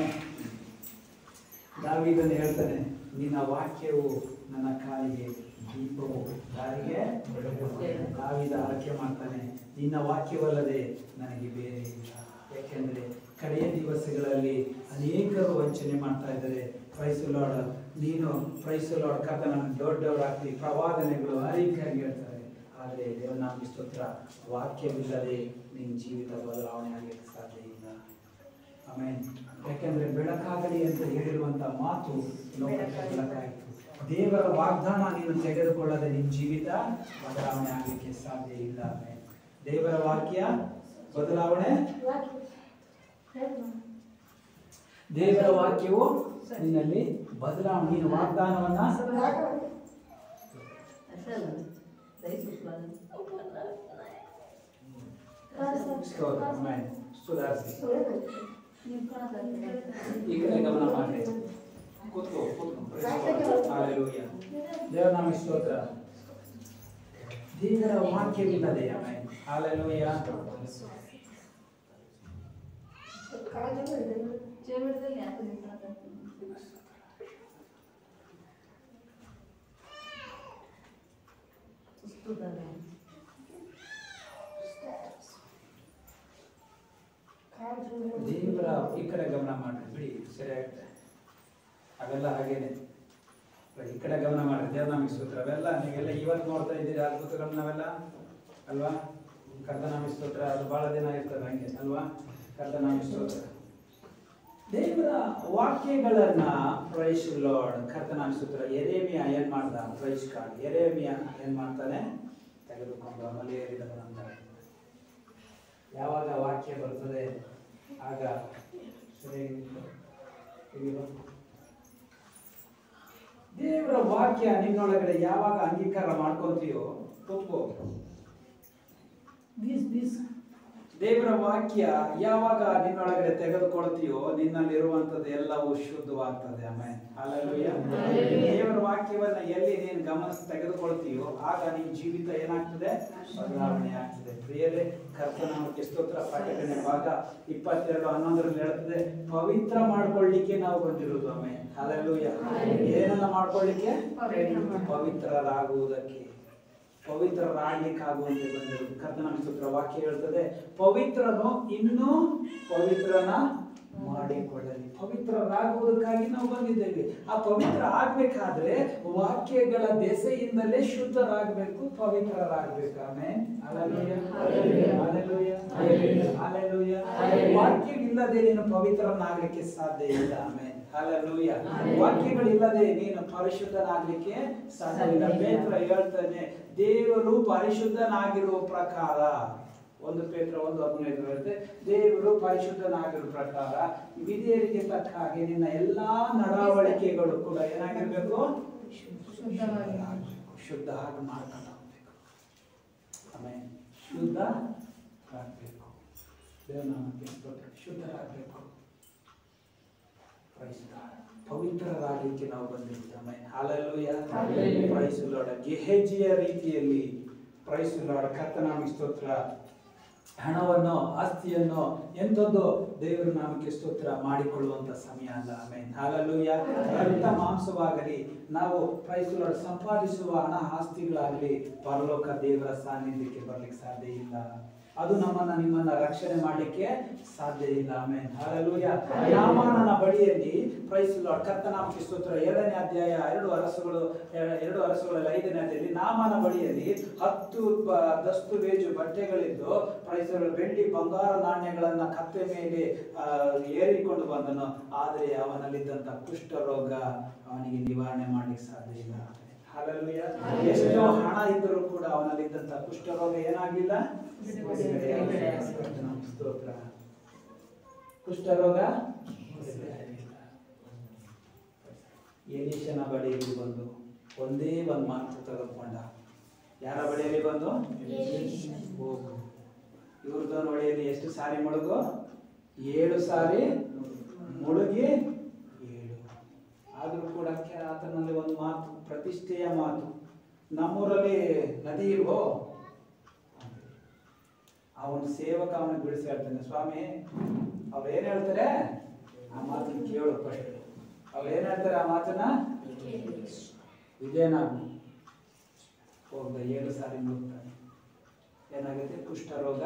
ಹೇಳ್ತಾನೆ, ನಿನ್ನ ವಾಕ್ಯವು ನನ್ನ ಕಾಲಿಗೆ ದೀಪವು, ದಾರಿಗೆ ದಾವೀದ ಆರೈಕೆ ಮಾಡ್ತಾನೆ, ನಿನ್ನ ವಾಕ್ಯವಲ್ಲದೆ ನನಗೆ ಬೇರೆ ಇಲ್ಲ. ಯಾಕೆಂದ್ರೆ ಕಡೆಯ ದಿವಸಗಳಲ್ಲಿ ಅನೇಕರು ವಂಚನೆ ಮಾಡ್ತಾ ಇದ್ದಾರೆ. ಪ್ರೈಸ್ ಲಾರ್ಡ್, ನೀನು ಪ್ರೈಸ್ ಲಾರ್ಡ್ ಕರ್ತನ ದೊಡ್ಡವರಾಗ್ತಿ, ಪ್ರವಾದನೆಗಳು ಅನೇಕಾಗಿ ಹೇಳ್ತಾರೆ. ಆದರೆ ದೇವನಾಮಕ್ಕೆ ಸ್ತೋತ್ರ, ವಾಕ್ಯವಿಲ್ಲದೆ ನಿನ್ನ ಜೀವಿತ ಬದಲಾವಣೆ ಆಗಲಿಕ್ಕೆ ಸಾಧ್ಯ ಇಲ್ಲ. ಆಮೇಲೆ ಯಾಕೆಂದ್ರೆ ಬೆಳಕಾಗಲಿ ಅಂತ ಹೇಳಿರುವಂತ ಮಾತು ಲೋಕಕ್ಕೆ ಬೆಳಕಾಯಿತು. ದೇವರ ವಾಗ್ದಾನ ನೀನು ತೆಗೆದುಕೊಳ್ಳದೆ ನಿನ್ನ ಜೀವಿತ ಬದಲಾವಣೆ ಆಗಲಿಕ್ಕೆ ಸಾಧ್ಯ ಇಲ್ಲ. ಆಮೇಲೆ ದೇವರ ವಾಕ್ಯ ಬದಲಾವಣೆ, ದೇವರ ವಾಕ್ಯವು ನಿನ್ನಲ್ಲಿ ಬದಲಾವಣೆ, ನೀನು ವಾಗ್ದಾನವನ್ನ ಸುಧಾರಿಸಿ. ಈ ಕಡೆ ಗಮನ ಮಾಡಿ, ಕೂತ್ಕೋ. ಹಲ್ಲೆಲೂಯಾ. ದೇವನಾಮ ಸ್ತೋತ್ರ. ದೇವರ ವಾಕ್ಯವಿಲ್ಲದೆ ಹಲ್ಲೆಲೂಯಾ. ದೇವರ ಈ ಕಡೆ ಗಮನ ಮಾಡ್ರಿ, ಬಿಡಿ ಸರಿ ಆಗುತ್ತೆ. ಅವೆಲ್ಲ ಹಾಗೇನೆ ಈ ಕಡೆ ಗಮನ ಮಾಡ್ರಿ. ದೇವನಾಮ ಸ್ತೋತ್ರ. ಅವೆಲ್ಲ ನೀವೆಲ್ಲ ಇವತ್ತು ನೋಡ್ತಾ ಇದ್ದೀರಿ ಅದ್ಭುತಗಳನ್ನ, ನಾವೆಲ್ಲ ಅಲ್ವಾ? ಕರ್ತನಾಮ ಸ್ತೋತ್ರ. ಅದು ಬಹಳ ದಿನ ಇರ್ತದೆ ಹಂಗೆ ಅಲ್ವಾ? ಕರ್ತನಾಮ ಸ್ತೋತ್ರ. ದೇವರ ವಾಕ್ಯಗಳನ್ನ ಪ್ರೈಸ್ ಲಾರ್ಡ್, ಕರ್ತನಾಮ ಸ್ತೋತ್ರ. ಯೆರೆಮೀಯ ಏನ್ ಮಾಡ್ದ? Price card. ಯೆರೆಮೀಯ ಏನ್ ಮಾಡ್ತಾನೆ? ತೆಗೆದುಕೊಂಡು ಅಮಲೇರಿದವನಂತ. ಯಾವಾಗ ವಾಕ್ಯ ಬರ್ತದೆ ಆಗ ದೇವರ ವಾಕ್ಯ ನಿನ್ನೊಳಗಡೆ ಯಾವಾಗ ಅಂಗೀಕಾರ ಮಾಡ್ಕೊಂತೀಯೋ, ಕೂತ್ಕೋ. ದೇವರ ವಾಕ್ಯ ಯಾವಾಗ ನಿನ್ನೊಳಗಡೆ ತೆಗೆದುಕೊಳ್ತೀಯೋ, ನಿನ್ನಲ್ಲಿರುವಂತದ್ದು ಎಲ್ಲವೂ ಶುದ್ಧವಾಗ್ತದೆ. ಆಮೇಲೆ ಹಲ್ಲೆಲೂಯಾ. ದೇವರ ವಾಕ್ಯವನ್ನ ಎಲ್ಲಿ ನೀನು ಗಮನಿಸಿ ತೆಗೆದುಕೊಳ್ತೀಯೋ ಆಗ ನಿನ್ನ ಜೀವಿತ ಏನಾಗ್ತದೆ? ಬದಲಾವಣೆ ಆಗ್ತದೆ. ಪ್ರಿಯರೇ, ಕರ್ತನಾಮಕ್ಕೆ ಸ್ತೋತ್ರ. ಪ್ರಕಟಣೆ ಭಾಗ 22:11 ಹೇಳ್ತದೆ, ಪವಿತ್ರ ಮಾಡ್ಕೊಳ್ಳಿಕ್ಕೆ ನಾವು ಬಂದಿರೋದು. ಆಮೇಲೆ ಹಲ್ಲೆಲೂಯಾ. ಏನನ್ನ ಮಾಡ್ಕೊಳ್ಳಿಕ್ಕೆ? ಪವಿತ್ರರಾಗುವುದಕ್ಕೆ, ಪವಿತ್ರರಾಗ್ಲಿಕ್ಕಾಗುವಂತೆ ಬಂದಿರೋದು. ಕರ್ತನಾಮ ಸ್ತೋತ್ರ. ವಾಕ್ಯ ಹೇಳ್ತದೆ, ಪವಿತ್ರನು ಇನ್ನೂ ಪವಿತ್ರನ ಮಾಡಿಕೊಳ್ಳಲಿ. ಪವಿತ್ರರಾಗುವುದಕ್ಕಾಗಿ ನಾವು ಬಂದಿದ್ದೇವೆ. ಆ ಪವಿತ್ರ ಆಗ್ಬೇಕಾದ್ರೆ ವಾಕ್ಯಗಳ ದೆಸೆಯಿಂದಲೇ ಶುದ್ಧರಾಗಬೇಕು, ಪವಿತ್ರರಾಗಬೇಕು. ಆಮೇಲೆ ಹಲ್ಲೆಲೂಯಾ, ಹಲ್ಲೆಲೂಯಾ, ಹಲ್ಲೆಲೂಯಾ. ವಾಕ್ಯವಿಲ್ಲದೆ ನೀನು ಪವಿತ್ರನಾಗ್ಲಿಕ್ಕೆ ಸಾಧ್ಯ ಇಲ್ಲ. ಆಮೇಲೆ ಹಲ್ಲೆಲೂಯಾ. ವಾಕ್ಯಗಳಿಲ್ಲದೆ ನೀನು ಪರಿಶುದ್ಧನಾಗ್ಲಿಕ್ಕೆ ಸಾಧ್ಯವಿಲ್ಲ. ಪೇತ್ರ ಹೇಳ್ತಾನೆ, ದೇವರು ಪರಿಶುದ್ಧನಾಗಿರುವ ಪ್ರಕಾರ, 1 ಪೇತ್ರ 1:15 ಹೇಳುತ್ತೆ, ದೇವರು ಪರಿಶುದ್ಧನಾಗಿರುವ ಪ್ರಕಾರ ವಿಧೇಯರಿಗೆ ತಕ್ಕ ಹಾಗೆ ನಿನ್ನ ಎಲ್ಲಾ ನಡವಳಿಕೆಗಳು ಕೂಡ ಏನಾಗಿರ್ಬೇಕು? ಶುದ್ಧ ಆಗಿ ಮಾಡ್ಕೊಂಡು ಹೋಗ್ಬೇಕು. ಆಮೇಲೆ ಶುದ್ಧ ಆಗ್ಬೇಕು. ದೇವನಾಮಕ್ಕೆ ಸ್ತೋತ್ರ. ಶುದ್ಧರಾಗಬೇಕು, ಪವಿತ್ರರಾಗಲಿಕ್ಕೆ ನಾವು ಬಂದಿದ್ದೇವೆ. Hallelujah, price lord. ಗೆಹಜಿಯ ರೀತಿಯಲ್ಲಿ ಪ್ರೈಸ್ ಲಾರ್ಡ್, ಕರ್ತನಾಮಕ್ಕೆ ಸ್ತೋತ್ರ. ಹಣವನ್ನು, ಆಸ್ತಿಯನ್ನು ಎಂಥದ್ದು ದೇವರ ನಾಮಕ್ಕೆ ಸ್ತೋತ್ರ ಮಾಡಿಕೊಳ್ಳುವಂತ ಸಮಯ ಅಲ್ಲ. ಆಮೇಲೆ ಹಲ್ಲೆಲೂಯಾ. ರಕ್ತ ಮಾಂಸವಾಗಲಿ, ನಾವು ಪ್ರೈಸ್ ಲಾರ್ಡ್ ಸಂಪಾದಿಸುವ ಹಣ ಆಸ್ತಿಗಳಾಗಲಿ ಪರಲೋಕ ದೇವರ ಸಾನ್ನಿಧ್ಯಕ್ಕೆ ಬರ್ಲಿಕ್ಕೆ ಸಾಧ್ಯ ಇಲ್ಲ. ಅದು ನಿಮ್ಮನ್ನ ರಕ್ಷಣೆ ಮಾಡಲಿಕ್ಕೆ ಸಾಧ್ಯ ಇಲ್ಲ. ಆಮೆನ್. ಹಲ್ಲೆಲೂಯಾ. ನಾಮಾನನ ಬಳಿಯಲ್ಲಿ ಪ್ರೈಸ್ ಲಾರ್ಡ್, ಕರ್ತನಾಮಕ್ಕೆ ಸ್ತೋತ್ರ. 2ನೇ ಅಧ್ಯಾಯ 2 ಅರಸುಗಳಲ್ಲಿ 5ನೇ ಅಧ್ಯಾಯದಲ್ಲಿ ನಾಮಾನ ಬಳಿಯಲ್ಲಿ 10 ದಸ್ತುವೇಜು ಬಟ್ಟೆಗಳಿದ್ದು ಪ್ರೈಸ್ ಲಾರ್ಡ್, ಬೆಳ್ಳಿ ಬಂಗಾರ ನಾಣ್ಯಗಳನ್ನ ಕತ್ತೆ ಮೇಲೆ ಏರಿಕೊಂಡು ಬಂದನು. ಆದರೆ ಅವನಲ್ಲಿದ್ದಂತ ಕುಷ್ಠರೋಗ ಅವನಿಗೆ ನಿವಾರಣೆ ಮಾಡ್ಲಿಕ್ಕೆ ಸಾಧ್ಯ ಇಲ್ಲ. ಹಲ್ಲೆಲೂಯಾ. ಎಷ್ಟೋ ಹಣ ಇದ್ದರೂ ಕೂಡ ಅವನಲ್ಲಿದ್ದಂತ ಕುಷ್ಠರೋಗ ಏನಾಗಲಿಲ್ಲ. ಸ್ತೋತ್ರ. ಕುಷ್ಠರೋಗ ಎಲೀಷನ ಬಳಿಯಲ್ಲಿ ಬಂದು ಒಂದೇ ಒಂದು ಮಾತು ತೆಗೆದುಕೊಂಡ. ಯಾರ ಬಳಿಯಲ್ಲಿ ಬಂದು? ಹೋಗು. ಇವ್ರದವನ ಬಳಿಯಲ್ಲಿ ಎಷ್ಟು ಸಾರಿ ಮುಳುಗು? 7 ಸಾರಿ ಮುಳುಗಿ 7. ಆದರೂ ಕೂಡ ಆತನಲ್ಲಿ ಒಂದು ಮಾತು, ಪ್ರತಿಷ್ಠೆಯ ಮಾತು. ನಮ್ಮೂರಲ್ಲಿ ನದಿ ಇಲ್ವೋ? ಅವನ ಸೇವಕ ಅವನಿಗೆ ಬಿಡಿಸಿ ಹೇಳ್ತಾನೆ, ಸ್ವಾಮಿ ಅವ್ರು ಏನ್ ಹೇಳ್ತಾರೆ ಆ ಮಾತನ್ನ ಕೇಳು. ಫಸ್ಟ್ ಅವ್ರು ಏನ್ ಹೇಳ್ತಾರೆ ಆ ಮಾತನ್ನ ವಿಜಯನಾಗು. ಹೋಗ 7 ಸಾರಿ ಮುಳುಗ್ತಾನೆ. ಏನಾಗುತ್ತೆ? ಕುಷ್ಠರೋಗ.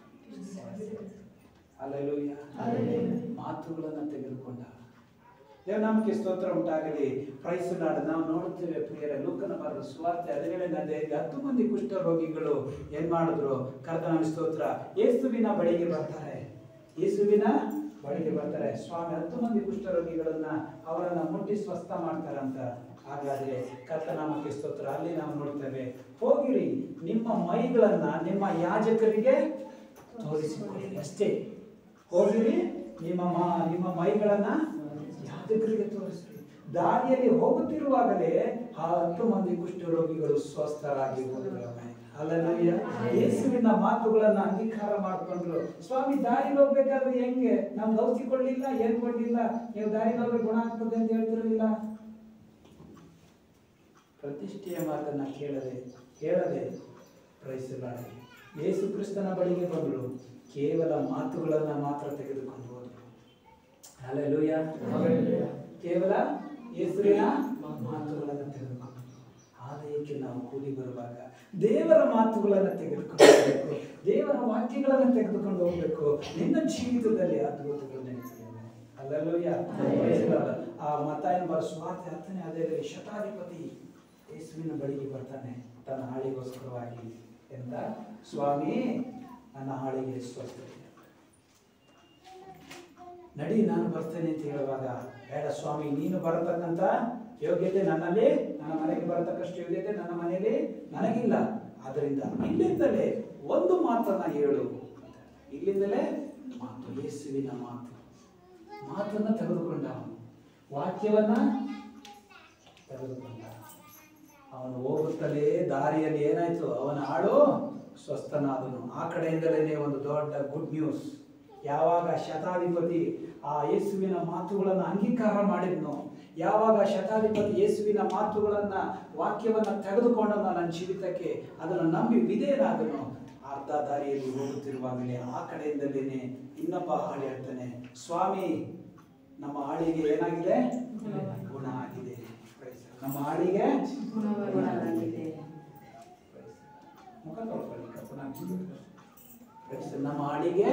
ಹಲ್ಲೆಲೂಯಾ. ಮಾತುಗಳನ್ನ ತೆಗೆದುಕೊಂಡ. ದೇವನಾಮಕ್ಕೆ ಸ್ತೋತ್ರ ಉಂಟಾಗಲಿ. Price lord. ನಾವು ನೋಡುತ್ತೇವೆ ಪ್ರಿಯರೇ, ಲೂಕನ ಬರೆದ ಸುವಾರ್ತೆ 17ನೇ ಅಧ್ಯಾಯದಲ್ಲಿ 10 ಮಂದಿ ಕುಷ್ಠರೋಗಿಗಳು ಏನ್ ಮಾಡಿದ್ರು? ಕರ್ತನಾಮಕ್ಕೆ ಸ್ತೋತ್ರ, ಯೇಸುವಿನ ಬಳಿಗೆ ಬರ್ತಾರೆ. ಯೇಸುವಿನ ಬಳಿಗೆ ಬರ್ತಾರೆ. ಸ್ವಾಮಿ 10 ಮಂದಿ ಕುಷ್ಠರೋಗಿಗಳನ್ನ ಅವರನ್ನ ಮುಟ್ಟಿ ಸ್ವಸ್ಥ ಮಾಡ್ತಾರಂತ. ಹಾಗಾದ್ರೆ ಕರ್ತನಾಮಕ್ಕೆ ಸ್ತೋತ್ರ, ಅಲ್ಲಿ ನಾವು ನೋಡ್ತೇವೆ, ಹೋಗಿರಿ ನಿಮ್ಮ ಮೈಗಳನ್ನ ನಿಮ್ಮ ಯಾಜಕರಿಗೆ ತೋರಿಸಿಕೊಳ್ಳಿ. ಅಷ್ಟೇ. ಹೋಗಿರಿ ನಿಮ್ಮ ಮೈಗಳನ್ನ ಯಾಜಕರಿಗೆ ತೋರಿಸ್ರಿ. ದಾರಿಯಲ್ಲಿ ಹೋಗುತ್ತಿರುವಾಗಲೇ ಆ 10 ಮಂದಿ ಕುಷ್ಠರೋಗಿಗಳು ಸ್ವಸ್ಥರಾಗಿ ಹೋದರು. ಹಲ್ಲೆಲೂಯಾ. ಯೇಸುವಿನ ಮಾತುಗಳನ್ನ ಅಂಗೀಕಾರ ಮಾಡಿಕೊಂಡ್ರು. ಸ್ವಾಮಿ ದಾರಿಲಿ ಹೋಗ್ಬೇಕಾದ್ರೆ ಹೆಂಗೆ? ನಮ್ಗೆ ಔಷಧಿ ಕೊಡ್ಲಿಲ್ಲ, ಏನ್ ಕೊಡ್ಲಿಲ್ಲ, ನೀವು ದಾರಿಲಿ ಹೋದ್ರೆ ಗುಣ ಆಗ್ತದೆ ಅಂತ ಹೇಳ್ತಿರಲಿಲ್ಲ. ಪ್ರತಿಷ್ಠೆಯ ಮಾತನ್ನ ಕೇಳದೆ ಪ್ರೈಸ್ ಲಾರ್ಡ್, ಯೇಸು ಕ್ರಿಸ್ತನ ಬಳಿಗೆ ಬಂದರು. ಕೇವಲ ಮಾತುಗಳನ್ನ ಮಾತ್ರ ತೆಗೆದುಕೊಂಡು ಹೋದ್ರು. ಹಲ್ಲೆಲೂಯಾ. ಕೇವಲ ಯೇಸುವಿನ ಮಾತುಗಳನ್ನು ತೆಗೆದುಕೊಂಡು ಆಲಯಕ್ಕೆ ನಾವು ಕೂಡಿ ಬರುವಾಗ ದೇವರ ಮಾತುಗಳನ್ನು ತೆಗೆದುಕೊಂಡು ಹೋಗಬೇಕು. ದೇವರ ವಾಕ್ಯಗಳನ್ನು ತೆಗೆದುಕೊಂಡು ಹೋಗ್ಬೇಕು. ನಿನ್ನ ಜೀವಿತದಲ್ಲಿ ಅದ್ಭುತಗಳು ನಡೆಯುತ್ತವೆ. ಹಲ್ಲೆಲೂಯಾ. ಆ ಮತ್ತಾಯನ ಬರೆದ ಸುವಾರ್ತೆ 10ನೇ ಅಧ್ಯಾಯದಲ್ಲಿ ಶತಾಧಿಪತಿ ಯೇಸುವಿನ ಬಳಿಗೆ ಬರ್ತಾನೆ ತನ್ನ ಆಳಿಗೋಸ್ಕರವಾಗಿ. ಎಂದ, ಸ್ವಾಮಿ ನನ್ನ ಆಳಿಗೆ ಸ್ವಸ್ಥತೆ ನಡಿ, ನಾನು ಬರ್ತೇನೆ ಅಂತ ಹೇಳುವಾಗ, ಬೇಡ ಸ್ವಾಮಿ, ನೀನು ಬರತಕ್ಕಂತ ಯೋಗ್ಯತೆ ನನ್ನಲ್ಲಿ, ನನ್ನ ಮನೆಗೆ ಬರತಕ್ಕಷ್ಟು ಯೋಗ್ಯತೆ ನನ್ನ ಮನೆಯಲ್ಲಿ ನನಗಿಲ್ಲ. ಆದ್ರಿಂದ ಇಲ್ಲಿಂದಲೇ ಒಂದು ಮಾತನ್ನ ಹೇಳು. ಇಲ್ಲಿಂದಲೇ ಮಾತು, ಯೇಸುವಿನ ಮಾತನ್ನ ತೆಗೆದುಕೊಂಡ. ವಾಕ್ಯವನ್ನ ತೆಗೆದುಕೊಂಡ. ಅವನು ಹೋಗುತ್ತಲೇ ದಾರಿಯಲ್ಲಿ ಏನಾಯ್ತು? ಅವನ ಆಳು ಸ್ವಸ್ಥನಾದನು. ಆ ಕಡೆಯಿಂದಲೇ ಒಂದು ದೊಡ್ಡ ಗುಡ್ ನ್ಯೂಸ್. ಯಾವಾಗ ಶತಾಧಿಪತಿ ಆ ಯೇಸುವಿನ ಮಾತುಗಳನ್ನು ಅಂಗೀಕಾರ ಮಾಡಿದ್ನೋ, ಯಾವಾಗ ಶತಾಧಿಪತಿ ಯೇಸುವಿನ ಮಾತುಗಳನ್ನ ವಾಕ್ಯವನ್ನ ತೆಗೆದುಕೊಂಡನು ನನ್ನ ಜೀವಿತಕ್ಕೆ, ಅದನ್ನು ನಂಬಿ ವಿಧೇಯನಾದನು, ಅರ್ಧ ದಾರಿಯಲ್ಲಿ ಹೋಗುತ್ತಿರುವಾಗಲೇ ಆ ಕಡೆಯಿಂದಲೇ ಇನ್ನೊಬ್ಬ ಆಳು ಹೇಳ್ತಾನೆ, ಸ್ವಾಮಿ ನಮ್ಮ ಆಳಿಗೆ ಏನಾಗಿದೆ? ಗುಣ ಆಗಿದೆ. ನಮ್ಮ ಆಳಿಗೆ ಗುಣ ಆಗಿದೆ. ಮುಖ ತೊಳ್ಕೊಳ್ಳಿ. ನಮ್ಮ ಆಳಿಗೆ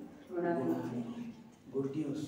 ಗುಡ್ ನ್ಯೂಸ್.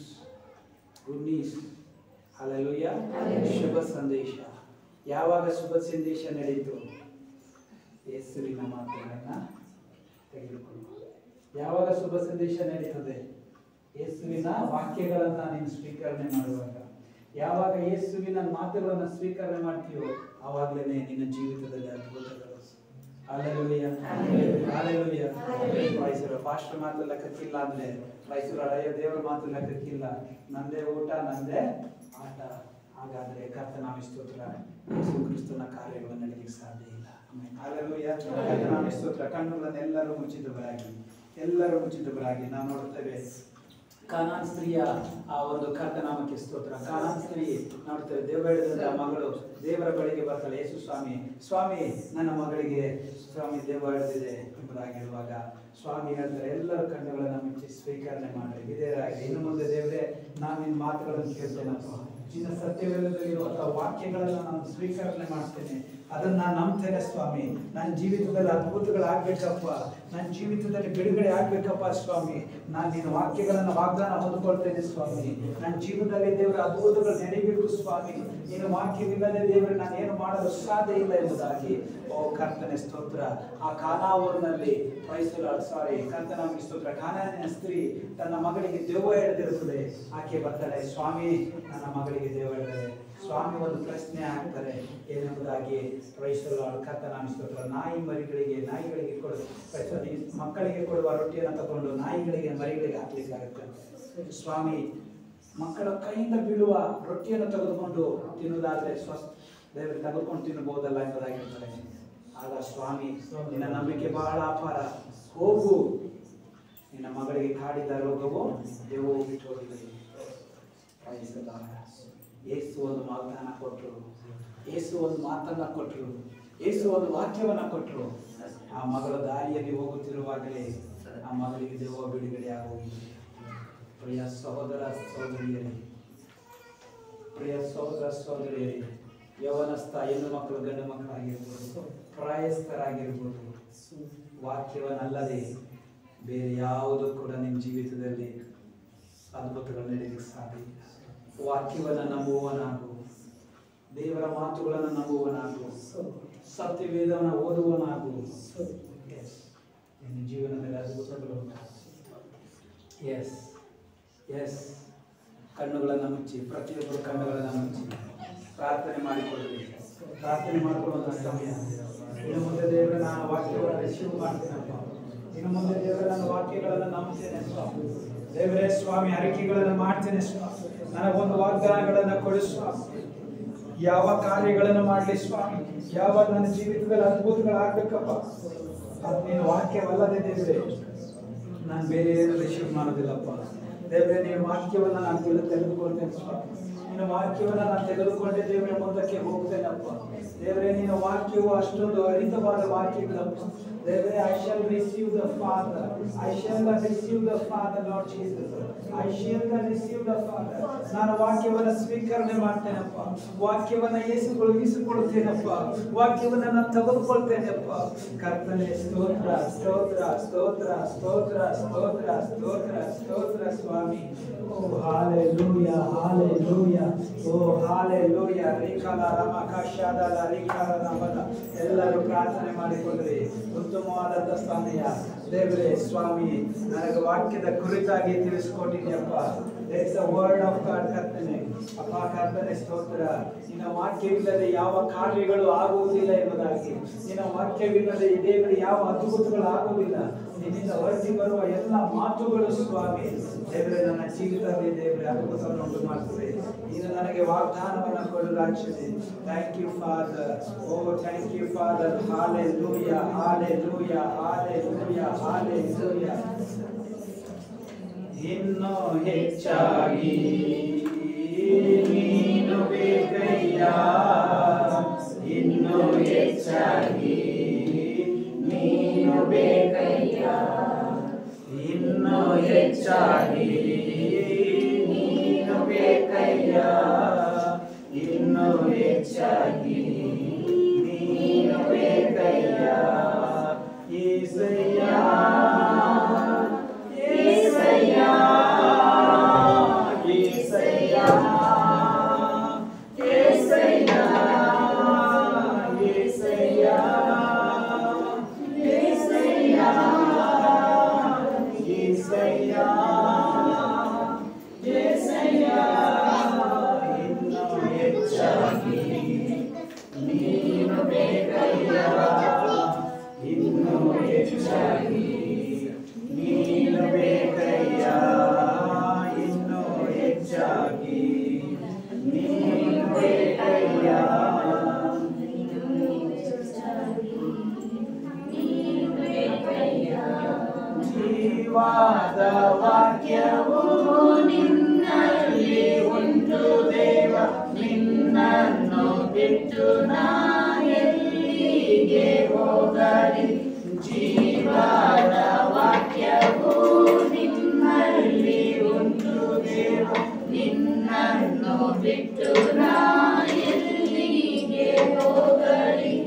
ಹಲ್ಲೆಲೂಯಾ. ಶುಭ ಸಂದೇಶ. ಯಾವಾಗ ಶುಭ ಸಂದೇಶ ನಡೆಯಿತು? ಯೇಸುವಿನ ಮಾತುಗಳನ್ನ ತೆಗೆದುಕೊಂಡು. ಯಾವಾಗ ಶುಭ ಸಂದೇಶ ನಡೀತದೆ? ಯೇಸುವಿನ ವಾಕ್ಯಗಳನ್ನ ನೀನು ಸ್ವೀಕರಣೆ ಮಾಡುವಾಗ. ಯಾವಾಗ ಯೇಸುವಿನ ಮಾತುಗಳನ್ನ ಸ್ವೀಕರಣೆ ಮಾಡ್ತೀಯೋ ಆವಾಗಲೇ ನಿನ್ನ ಜೀವಿತದಲ್ಲಿ ಅದ್ಭುತಗಳು. ಹಲ್ಲೆಲೂಯಾ. ಹಲ್ಲೆಲೂಯಾ. ಪ್ರೈಸರು ಪಾಸ್ಟರ್ ಮಾತು ಲೆಕ್ಕಕ್ಕಿಲ್ಲ ಅಂದ್ರೆ, ಪ್ರೈಸರು ಅಯ್ಯೋ ದೇವರ ಮಾತು ಲೆಕ್ಕಕ್ಕಿಲ್ಲ, ನಂದೇ ಊಟ ನಂದೇ ಆಟ. ಹಾಗಾದ್ರೆ ಕರ್ತನಾಮಕ್ಕೆ ಸ್ತೋತ್ರ, ಯೇಸು ಕ್ರಿಸ್ತನ ಕಾರ್ಯಗಳು ನಡೆಯಲಿಕ್ಕೆ ಸಾಧ್ಯ ಇಲ್ಲ. ಹಲ್ಲೆಲೂಯಾ. ಕರ್ತನಾಮಕ್ಕೆ ಸ್ತೋತ್ರ. ಕಣ್ಣುಗಳನ್ನೆಲ್ಲರೂ ಮುಚ್ಚಿದವರಾಗಿ ನಾವು ನೋಡುತ್ತೇವೆ ಕಾನಾನ್ ಸ್ತ್ರೀಯ ಆ ಒಂದು ಕರ್ತನಾಮಕ್ಕೆ ಸ್ತೋತ್ರ. ಕಾನಾನ್ ಸ್ತ್ರೀ ನೋಡ್ತೇವೆ, ದೇವರ ಮಗಳು ದೇವರ ಬಳಿಗೆ ಬರ್ತಾಳೆ. ಯೇಸು ಸ್ವಾಮಿ ನನ್ನ ಮಗಳಿಗೆ ಸ್ವಾಮಿ ದೇವ ಹಿಡಿದಿದೆ ಎಂಬುದಾಗಿ ಹೇಳುವಾಗ ಸ್ವಾಮಿ ಹೇಳ್ತಾರೆ, ಎಲ್ಲರ ಕಣ್ಣುಗಳನ್ನ ಮುಚ್ಚಿ ಸ್ವೀಕರಣೆ ಮಾಡಿ ವಿಧೇಯರಾಗಿ. ಇನ್ನು ಮುಂದೆ ದೇವರೇ, ನಾನು ನಿನ್ನ ಮಾತುಗಳನ್ನು ಕೇಳ್ತೇನಪ್ಪ, ನಿನ್ನ ಸತ್ಯವಿಲ್ಲದಲ್ಲಿರುವಂತಹ ವಾಕ್ಯಗಳನ್ನು ನಾನು ಸ್ವೀಕರಣೆ ಮಾಡ್ತೇನೆ. ಅದನ್ನು ನಾನು ನಂಬ್ತೇನೆ ಸ್ವಾಮಿ. ನನ್ನ ಜೀವಿತದಲ್ಲಿ ಅದ್ಭುತಗಳಾಗಬೇಕಪ್ಪ, ನನ್ನ ಜೀವಿತದಲ್ಲಿ ಬಿಡುಗಡೆ ಆಗಬೇಕಪ್ಪ ಸ್ವಾಮಿ. ನಾನು ನಿನ್ನ ವಾಕ್ಯಗಳನ್ನು ವಾಗ್ದಾನ ಹೊಂದ್ಕೊಳ್ತೇನೆ ಸ್ವಾಮಿ. ನನ್ನ ಜೀವನದಲ್ಲಿ ದೇವರ ಅದ್ಭುತಗಳು ನಡೀಬೇಕು ಸ್ವಾಮಿ. ನೀನು ವಾಕ್ಯವಿಲ್ಲದೆ ದೇವರು ನಾನು ಏನು ಮಾಡಲು ಸಾಧ್ಯ ಇಲ್ಲ ಎಂಬುದಾಗಿ. ಓ ಕರ್ತನೆ ಸ್ತೋತ್ರ. ಆ ಕಾನಾವೂರಿನಲ್ಲಿ ಕರ್ತನಾಮಿ ಸ್ತೋತ್ರ, ಕಾನಾನಿನ ಸ್ತ್ರೀ ತನ್ನ ಮಗಳಿಗೆ ದೆವ್ವ ಹಿಡಿದಿರುತ್ತದೆ. ಆಕೆ ಬರ್ತಾಳೆ, ಸ್ವಾಮಿ ನನ್ನ ಮಗಳಿಗೆ ದೆವ್ವ ಹಿಡಿದರೆ. ಸ್ವಾಮಿ ಒಂದು ಪ್ರಶ್ನೆ ಹಾಕ್ತಾರೆ ಏನೆಂಬುದಾಗಿ. ಕರ್ತನಾಮಿ ಸ್ತೋತ್ರ. ನಾಯಿಗಳಿಗೆ ಮಕ್ಕಳಿಗೆ ಕೊಡುವ ರೊಟ್ಟಿಯನ್ನು ತಗೊಂಡು ನಾಯಿಗಳಿಗೆ ಮರಿಗಳಿಗೆ ಹಾಕ್ಲಿಕ್ಕಾಗುತ್ತೆ. ಸ್ವಾಮಿ ಮಕ್ಕಳ ಕೈಯಿಂದ ಬೀಳುವ ರೊಟ್ಟಿಯನ್ನು ತೆಗೆದುಕೊಂಡು ತಿನ್ನುವುದಾದ್ರೆ ದೇವರಿಗೆ ತೆಗೆದುಕೊಂಡು ತಿನ್ನಬಹುದಲ್ಲ ಎಂಬುದಾಗಿರ್ತಾರೆ. ಆಗ ಸ್ವಾಮಿ ನಿನ್ನ ನಂಬಿಕೆ ಬಹಳ ಅಪಾರ, ಹೋಗು, ನಿನ್ನ ಮಗಳಿಗೆ ಕಾಡಿದ ರೋಗವು ದೇವವು ಬಿಟ್ಟು ಹೋಗಿದೆ. ಯೇಸು ಒಂದು ವಾಗ್ದಾನ ಕೊಟ್ಟರು, ಯೇಸು ಒಂದು ಮಾತನ್ನ ಕೊಟ್ಟರು, ಯೇಸು ಒಂದು ವಾಕ್ಯವನ್ನ ಕೊಟ್ಟರು. ಆ ಮಗಳ ದಾರಿಯಲ್ಲಿ ಹೋಗುತ್ತಿರುವಾಗಲೇ ಆ ಮಗಳಿಗೆ ದೆವ್ವ ಬಿಡುಗಡೆ ಆಗೋಗಿದೆ. ಪ್ರಿಯ ಸಹೋದರ ಸಹೋದರಿಯರೇ, ಯವನಸ್ಥ ಹೆಣ್ಣು ಮಕ್ಕಳು ಗಂಡು ಮಕ್ಕಳಾಗಿರ್ಬೋದು, ಪ್ರಾಯಸ್ಥರಾಗಿರ್ಬೋದು, ವಾಕ್ಯವನ್ನಲ್ಲದೆ ಬೇರೆ ಯಾವುದು ಕೂಡ ನಿಮ್ಮ ಜೀವಿತದಲ್ಲಿ ಅದ್ಭುತಗಳು ನಡೆಯಲಿಕ್ಕೆ ಸಾಧ್ಯ ಇಲ್ಲ. ವಾಕ್ಯವನ್ನು ನಂಬುವವನಾಗು, ದೇವರ ಮಾತುಗಳನ್ನು ನಂಬುವವನಾಗು, ಸತ್ಯವೇದವನ್ನು ಓದುವವನಾಗು. ನಿನ್ನ ಜೀವನದಲ್ಲಿ ಅದ್ಭುತಗಳು ಎಸ್ ಕಣ್ಣುಗಳನ್ನು ಮುಚ್ಚಿ, ಪ್ರತಿಯೊಬ್ಬರು ಕಣ್ಣುಗಳನ್ನು ಮುಚ್ಚಿ ಪ್ರಾರ್ಥನೆ ಮಾಡಿಕೊಳ್ಳಿ. ಪ್ರಾರ್ಥನೆ ಮಾಡಿಕೊಳ್ಳುವಂಥ ಸಮಯ. ಇನ್ನು ಮುಂದೆ ದೇವರ ನಾನು ವಾಕ್ಯಗಳನ್ನು ರಿಸೀವ್ ಮಾಡ್ತೇನಪ್ಪ. ಇನ್ನು ಮುಂದೆ ದೇವರ ನಾನು ವಾಕ್ಯಗಳನ್ನು ನಂಬ್ತೇನೆ ಸ್ವಾಮಿ. ದೇವರೇ ಸ್ವಾಮಿ, ಅರಿಕೆಗಳನ್ನು ಮಾಡ್ತೇನೆ ಸ್ವಾಮಿ. ನನಗೊಂದು ವಾಗ್ದಾನಗಳನ್ನು ಕೊಡು ಸ್ವಾಮಿ. ಯಾವ ಕಾರ್ಯಗಳನ್ನು ಮಾಡಲಿ ಸ್ವಾಮಿ, ಯಾವ ನನ್ನ ಜೀವಿತದಲ್ಲಿ ಅದ್ಭುತಗಳಾಗಬೇಕಪ್ಪ. ಅದು ನೀನು ವಾಕ್ಯವಲ್ಲದೆ ದೇವರೇ ನಾನು ಬೇರೆ ಏನು ರಿಸೀವ್ ಮಾಡೋದಿಲ್ಲಪ್ಪ. ದೇವರೇ ನಿಮ್ಮ ವಾಕ್ಯವನ್ನು ನಾನು ತೆಗೆದುಕೊಳ್ತೇನೆ ಸ್ವಾಮಿ. ನಿನ್ನ ವಾಕ್ಯವನ್ನು ನಾನು ತೆಗೆದುಕೊಂಡೆ ದೇವರೇ ಮುಂದಕ್ಕೆ ಹೋಗ್ತೇನಪ್ಪ. ದೇವರೇ ನಿನ್ನ ವಾಕ್ಯವು ಅಷ್ಟೊಂದು ಹರಿತವಾದ ವಾಕ್ಯಗಳಪ್ಪ. ದೇವರೇ I shall receive the Father. I shall receive the Father, Lord Jesus. I shall receive the Father. ನಾನು ವಾಕ್ಯವನ್ನು ಸ್ವೀಕರಣೆ ಮಾಡ್ತೇನಪ್ಪ. ವಾಕ್ಯವನ್ನು ಇರಿಸಿಕೊಳ್ಳುತ್ತೇನಪ್ಪ. ವಾಕ್ಯವನ್ನು ನಾನು ತೆಗೆದುಕೊಳ್ತೇನಪ್ಪ. ಕರ್ತನೇ ಸ್ತೋತ್ರ ಸ್ತೋತ್ರ ಸ್ತೋತ್ರ ಸ್ತೋತ್ರ ಸ್ತೋತ್ರ ಸ್ತೋತ್ರ ಸ್ತೋತ್ರ ಸ್ವಾಮಿ. ಓ ಹಾಲೆಲೂಯಾ ಹಾಲೆಲೂಯಾ ಓ ಹಾಲೆಲೂಯಾ. ರೇಖಾಲ ರಮಕಾಶಾದಲ ರೇಖಾಲ ರಮದ ಎಲ್ಲರೂ ಪ್ರಾರ್ಥನೆ ಮಾಡಿಕೊಂಡ್ರಿ. ಉತ್ತಮವಾದಂಥ ಸಮಯ ದೇವರೇ ಸ್ವಾಮಿ, ನನಗೆ ವಾಕ್ಯದ ಕುರಿತಾಗಿ ತಿಳಿಸಿಕೊಟ್ಟಿದ್ಯಪ್ಪ. There is a word of God ಕರ್ತನೆ. ಅಪ್ಪ ಕರ್ತನೆ ಸ್ತೋತ್ರ. ನಿನ್ನ ವಾಕ್ಯವಿಲ್ಲದೆ ಯಾವ ಕಾರ್ಯಗಳು ಆಗುವುದಿಲ್ಲ ಎಂಬುದಾಗಿ. ನಿನ್ನ ವಾಕ್ಯವಿಲ್ಲದೆ ದೇವರೇ ಯಾವ ಅದ್ಭುತಗಳು ಆಗುವುದಿಲ್ಲ. ನಿನ್ನಿಂದ ಹೊರಟಿ ಬರುವ ಎಲ್ಲ ಮಾತುಗಳು ಸ್ವಾಮಿ ದೇವರೇ ನನ್ನ ಜೀವಿತದಲ್ಲಿ ದೇವರೇ ಅದ್ಭುತವನ್ನು ಉಂಟು ಮಾಡ್ತದೆ. ನೀನು ನನಗೆ ವಾಗ್ದಾನವನ್ನು ಕೊಡು ರಾಜ್ಯತೆ. Thank you father. ಓ thank you father. Hallelujah hallelujah hallelujah hallelujah. ಇನ್ನೂ ಹೆಚ್ಚಾಗಿ ನೀನು ಬೇಕಯ್ಯ, ಇನ್ನೂ ಹೆಚ್ಚಾಗಿ ನೀನು ಬೇಕಯ್ಯ, ಇನ್ನೂ ಹೆಚ್ಚಾಗಿ ನೀನು ಬೇಕಯ್ಯ, ಇನ್ನೂ ಹೆಚ್ಚಾಗಿ ನೀನು ಬೇಕಯ್ಯ. యేసయ్య యేసయ్య యేసయ్య యేసయ్య యేసయ్య యేసయ్య యేసయ్య యేసయ్య ಇನ್ನೂ ಹೆಚ್ಚಾಗಿ ನೀನು ಬೇಕಯ್ಯ, ಇನ್ನೂ ಹೆಚ್ಚಾಗಿ ನೀನು ಬೇಕಯ್ಯ, ಇನ್ನೂ ಹೆಚ್ಚಾಗಿ ನೀನು ಬೇಕಯ್ಯ. ಜೀವಾದ ವಾಕ್ಯವು ನಿನ್ನಲ್ಲಿ ಉಂಟು ದೇವ, ನಿನ್ನನ್ನು ಬಿಟ್ಟು ನಾ ಎಲ್ಲಿಗೆ ಹೋಗಲಿ. ಜೀವದ ವಾಕ್ಯವು ನಿನ್ನಲ್ಲಿ ಉಂಟು ದೇವ, ನಿನ್ನನ್ನು ಬಿಟ್ಟು ನಾ ಎಲ್ಲಿಗೆ ಹೋಗಲಿ.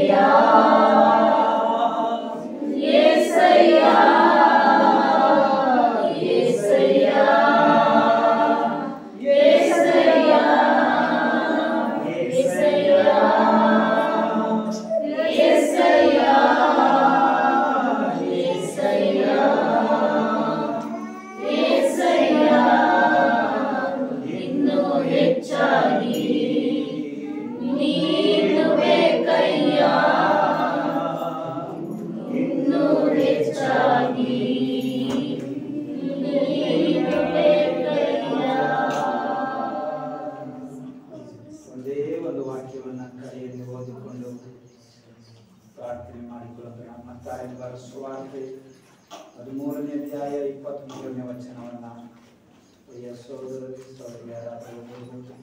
ಒಂದೇ ಒಂದು ವಾಕ್ಯವನ್ನ ಕಡೆಯಲ್ಲಿ ಓದಿಕೊಂಡು ಪ್ರಾರ್ಥನೆ ಮಾಡಿಕೊಳ್ಳೋಣ. ಮತ್ತಾಯ ಬರೆದ ಸುವಾರ್ತೆ 13ನೇ ಅಧ್ಯಾಯ 23ನೇ ವಚನವನ್ನ ಪ್ರಿಯ ಸಹೋದರರೇ ಸಹೋದರಿಯರಾದ ಓದುವುದು.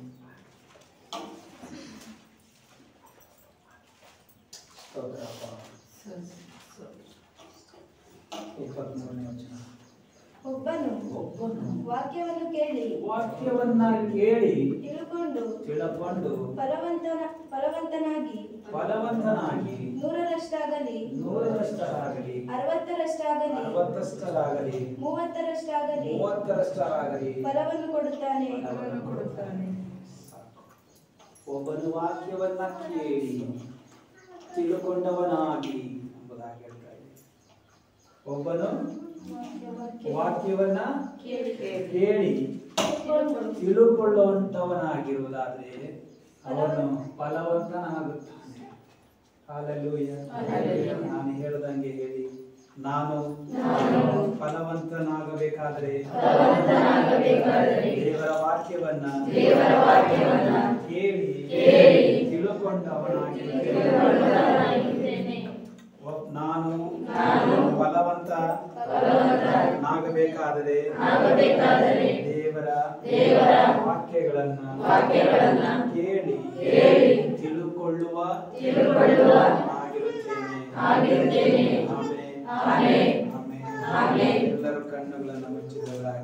ಸ್ತೋತ್ರಪ್ಪ. 23ನೇ ವಚನ. ಒಬ್ಬನು ವಾಕ್ಯವನ್ನು ಕೇಳಿ ತಿಳ್ಕೊಂಡು ಫಲವಂತನಾಗಿ 100ರಷ್ಟಾಗಲಿ 60ರಷ್ಟಾಗಲಿ 30ರಷ್ಟಾಗಲಿ ಫಲವನ್ನು ಕೊಡುತ್ತಾನೆ. ಒಬ್ಬನು ವಾಕ್ಯವನ್ನ ಕೇಳಿ ತಿಳುಕೊಂಡವನಾಗಿ ಎಂಬುದಾಗಿ ಹೇಳ್ತಾರೆ. ಒಬ್ಬನು ವಾಕ್ಯವನ್ನ ಕೇಳಿ ತಿಳುಕೊಳ್ಳುವಂತವನಾಗಿರುವುದಾದ್ರೆ ಅವನು ಫಲವಂತನಾಗುತ್ತಾನೆ. ಹಲ್ಲೆಲೂಯಾ. ನಾನು ಹೇಳದಂಗೆ ಹೇಳಿ, ನಾನು ಫಲವಂತನಾಗಬೇಕಾದ್ರೆ ದೇವರ ವಾಕ್ಯವನ್ನ ಕೇಳಿ ತಿಳುಕೊಂಡವನಾಗಿರುತ್ತೇನೆ. ನಾನು ಫಲವಂತನಾಗಬೇಕಾದರೆ ದೇವರ ವಾಕ್ಯಗಳನ್ನು ಕೇಳಿ ತಿಳುಕೊಳ್ಳುವ ಆಗಿರುತ್ತೇನೆ. ಎಲ್ಲರೂ ಕಣ್ಣುಗಳನ್ನು ಮುಚ್ಚಿದವರಾಗಿ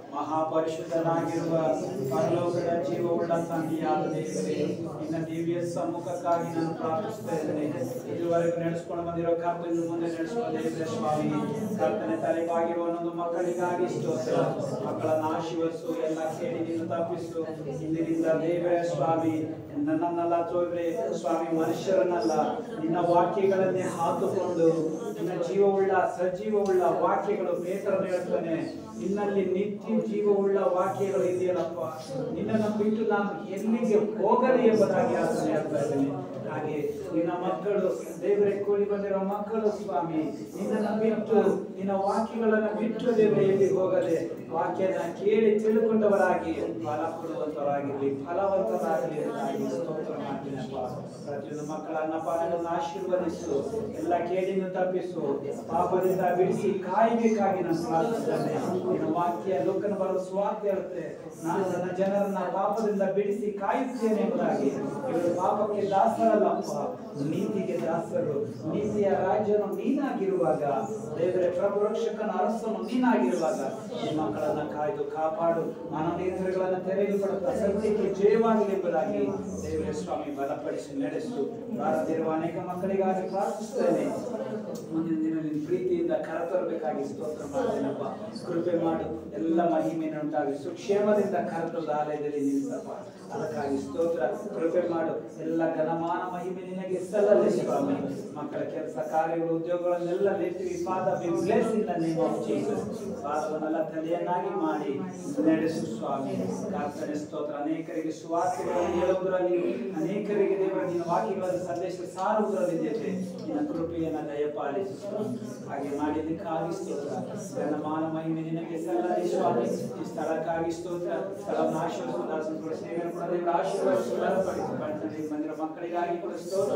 ಮಹಾಪರಿಶುದ್ಧನಾಗಿರುವ ಪರಲೋಕದ ಜೀವವುಳ್ಳ ತಂದೆಯಾದ ದೇವರೇ, ನಿನ್ನ ದಿವ್ಯ ಸಮ್ಮುಖಕ್ಕಾಗಿ ನಾನು ಪ್ರಾರ್ಥಿಸ್ತಾ ಇದ್ದೇನೆ. ಇದುವರೆಗೂ ನಡೆಸ್ಕೊಂಡು ಬಂದಿರೋ ಕರ್ತನ ಮುಂದೆ ನಡೆಸುವ ದೇವರ ಸ್ವಾಮಿ, ಕರ್ತನೆ ತಲೆಬಾಗಿರುವ ಒಂದೊಂದು ಮಕ್ಕಳಿಗಾಗಿ ಸ್ತೋತ್ರ. ಮಕ್ಕಳನ್ನು ಆಶೀರ್ವದಿಸು, ಎಲ್ಲ ಕೇಳಿನಿಂದ ತಪ್ಪಿಸು. ಇಂದಿನಿಂದ ದೇವರ ಸ್ವಾಮಿ ನನ್ನನ್ನೆಲ್ಲ ತೋರ್ರೆ ಸ್ವಾಮಿ, ಮನುಷ್ಯರನ್ನಲ್ಲ ನಿನ್ನ ವಾಕ್ಯಗಳನ್ನೇ ಹಾತುಕೊಂಡು ನಿನ್ನ ಜೀವವುಳ್ಳ ಸಜೀವವುಳ್ಳ ವಾಕ್ಯಗಳು ಪೇತ್ರನು ಹೇಳ್ತಾನೆ, ನಿನ್ನಲ್ಲಿ ನಿತ್ಯ ಜೀವವುಳ್ಳ ವಾಕ್ಯಗಳು ಇದೆಯಲ್ಲಪ್ಪ, ನಿನ್ನನ್ನು ಬಿಟ್ಟು ನಾನು ಎಲ್ಲಿಗೆ ಹೋಗಲಿ ಎಂಬುದಾಗಿ ಆಸನೆ ಆಗ್ತಾ ಇದ್ದೇನೆ. ಹಾಗೆ ನಿನ್ನ ಮಕ್ಕಳು ದೇವರೇ, ಕೂಡಿ ಬಂದಿರೋ ಮಕ್ಕಳು ಸ್ವಾಮಿ, ನಿನ್ನನ್ನು ಬಿಟ್ಟು ನಿನ್ನ ವಾಕ್ಯಗಳನ್ನು ಬಿಟ್ಟು ದೇವರೇ ಎಲ್ಲಿಗೆ ಹೋಗದೆ ವಾಕ್ಯನ ಕೇಳಿ ತಿಳ್ಕೊಂಡವರಾಗಿ ಫಲ ಕೊಡುವಂತವರಾಗಿರ್ಲಿ, ಫಲವಂತರಾಗಲಿ ಎಂಬುದಾಗಿ ಸ್ತೋತ್ರ ಮಾಡ್ತೀನಪ್ಪ. ಪ್ರತಿಯೊಂದು ಮಕ್ಕಳ ಅನ್ನಪಾನಗಳನ್ನು ಆಶೀರ್ವದಿಸು, ಎಲ್ಲ ಕೇಳಿನ ತಪ್ಪಿಸು, ಪಾಪದಿಂದ ಬಿಡಿಸಿ ಕಾಯಬೇಕಾಗಿ ನಾನು ಪ್ರಾರ್ಥಿಸ್ತೇನೆ. ನಿನ್ನ ವಾಕ್ಯ ಲೋಕನ ಬರುವ ಸ್ವಾರ್ಥ ಇರುತ್ತೆ, ನಾನು ನನ್ನ ಜನರನ್ನ ಪಾಪದಿಂದ ಬಿಡಿಸಿ ಕಾಯುತ್ತೇನೆ ಎಂಬುದಾಗಿ. ಇವರು ಪಾಪಕ್ಕೆ ದಾಸರಲ್ಲಪ್ಪ, ನೀತಿಗೆ ದಾಸರು. ನೀತಿಯ ರಾಜ್ಯನು ನೀನಾಗಿರುವಾಗ, ದೇವರೇ ಪ್ರಭು ರಕ್ಷಕನ ಅರಸನು ನೀನಾಗಿರುವಾಗ ನಿಮ್ಮ ಮಕ್ಕಳನ್ನ ಕಾಯ್ದು ಕಾಪಾಡು, ಮನನೇಂದ್ರಗಳನ್ನ ತೆರೆಯಲ್ಪಡುತ್ತಾ ಸತ್ಯಕ್ಕೆ ಜಯವಾಗಲಿ ಎಂಬುದಾಗಿ ದೇವರೇ ಸ್ವಾಮಿ ಬಲಪಡಿಸಿ ನಡೆಸು. ಬಾರದಿರುವ ಅನೇಕ ಮಕ್ಕಳಿಗಾಗಿ ಪ್ರಾರ್ಥಿಸ್ತೇನೆ. ಮುಂದಿನ ದಿನ ನಿನ್ನ ಪ್ರೀತಿಯಿಂದ ಕರೆತರಬೇಕಾಗಿ ಸ್ತೋತ್ರ ಮಾಡ್ತೇನಪ್ಪ. ಕೃಪೆ ಮಾಡು, ಎಲ್ಲ ಮಹಿಮೆಯನ್ನು ಉಂಟಾಗಿಸು, ಕ್ಷೇಮದಿಂದ ಕರೆತದ ಆಲಯದಲ್ಲಿ ನಿಲ್ಲಿಸಪ್ಪ. ಅದಕ್ಕಾಗಿ ಸ್ತೋತ್ರ. ಕೃಪೆ ಮಾಡು, ಎಲ್ಲ ಘನಮಾನ ಮಹಿಮೆ ನಿನಗೆ ಸಲ್ಲಲಿ ಸ್ವಾಮಿ. ಮಕ್ಕಳ ಕೆಲಸ ಕಾರ್ಯಗಳು ಉದ್ಯೋಗಗಳನ್ನೆಲ್ಲ ಲೆಟ್ಟಿ ಪಾದ ಬ್ಲೆಸ್ಸಿಂಗ್ ನೇಮ್ ಆಫ್ ಜೀಸಸ್. ಪಾದವನ್ನೆಲ್ಲ ತಲೆಯನ್ನಾಗಿ ಮಾಡಿ ನಡೆಸು ಸ್ವಾಮಿ. ಕರ್ತನೆ ಸ್ತೋತ್ರ. ಅನೇಕರಿಗೆ ಸುವಾರ್ತೆಗಳನ್ನು ಹೇಳುವುದರಲ್ಲಿ, ಅನೇಕರಿಗೆ ದೇವರ ನಿನ್ನ ವಾಕ್ಯಗಳ ಸಂದೇಶ ಸಾರುವುದರಲ್ಲಿ ದೇವರೇ ನಿನ್ನ ಕೃಪೆಯನ್ನು ದಯಪಾಲಿಸು ಸ್ವಾಮಿ. ಹಾಗೆ ಮಾಡಿದ್ದಕ್ಕಾಗಿ ಸ್ತೋತ್ರ. ಘನಮಾನ ಮಹಿಮೆ ನಿನಗೆ ಸಲ್ಲಲಿ ಸ್ವಾಮಿ. ಈ ಸ್ಥಳಕ್ಕಾಗಿ ಸ್ತೋತ್ರ. ಸ್ಥಳವನ್ನು ಆಶೀರ್ವದಿಸು, ದಾಸನ ಸೇವೆಯನ್ನು ಕೂಡ ದೇವರ ಆಶೀರ್ವದಿಸು, ಬಲಪಡಿಸು. ಬಂದಿರೋ ಮಕ್ಕಳಿಗಾಗಿ ಕೂಡ ಸ್ತೋತ್ರ.